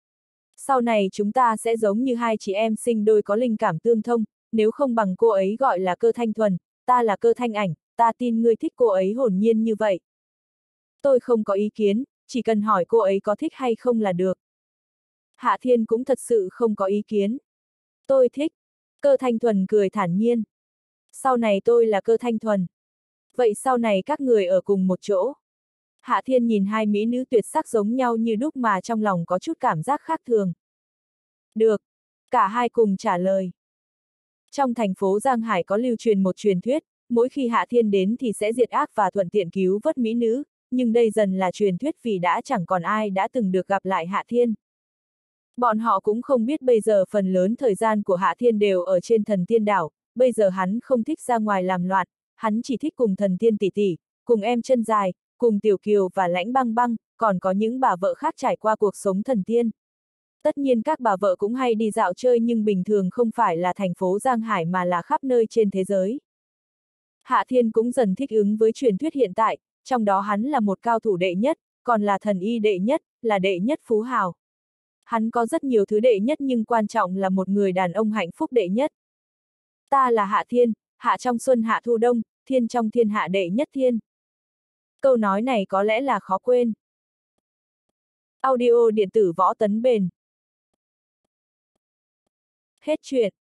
Sau này chúng ta sẽ giống như hai chị em sinh đôi có linh cảm tương thông, nếu không bằng cô ấy gọi là Cơ Thanh Thuần, ta là Cơ Thanh Ảnh, ta tin ngươi thích cô ấy hồn nhiên như vậy. Tôi không có ý kiến, chỉ cần hỏi cô ấy có thích hay không là được. Hạ Thiên cũng thật sự không có ý kiến. Tôi thích. Cơ Thanh Thuần cười thản nhiên. Sau này tôi là Cơ Thanh Thuần. Vậy sau này các người ở cùng một chỗ. Hạ Thiên nhìn hai mỹ nữ tuyệt sắc giống nhau như đúc mà trong lòng có chút cảm giác khác thường. Được. Cả hai cùng trả lời. Trong thành phố Giang Hải có lưu truyền một truyền thuyết, mỗi khi Hạ Thiên đến thì sẽ diệt ác và thuận tiện cứu vớt mỹ nữ, nhưng đây dần là truyền thuyết vì đã chẳng còn ai đã từng được gặp lại Hạ Thiên. Bọn họ cũng không biết bây giờ phần lớn thời gian của Hạ Thiên đều ở trên Thần Tiên đảo, bây giờ hắn không thích ra ngoài làm loạn, hắn chỉ thích cùng Thần Tiên tỷ tỷ, cùng em chân dài, cùng Tiểu Kiều và Lãnh Băng Băng, còn có những bà vợ khác trải qua cuộc sống thần tiên. Tất nhiên các bà vợ cũng hay đi dạo chơi nhưng bình thường không phải là thành phố Giang Hải mà là khắp nơi trên thế giới. Hạ Thiên cũng dần thích ứng với truyền thuyết hiện tại, trong đó hắn là một cao thủ đệ nhất, còn là thần y đệ nhất, là đệ nhất phú hào. Hắn có rất nhiều thứ đệ nhất nhưng quan trọng là một người đàn ông hạnh phúc đệ nhất. Ta là Hạ Thiên, hạ trong xuân hạ thu đông, thiên trong thiên hạ đệ nhất thiên. Câu nói này có lẽ là khó quên. Audio điện tử Võ Tấn Bền. Hết chuyện.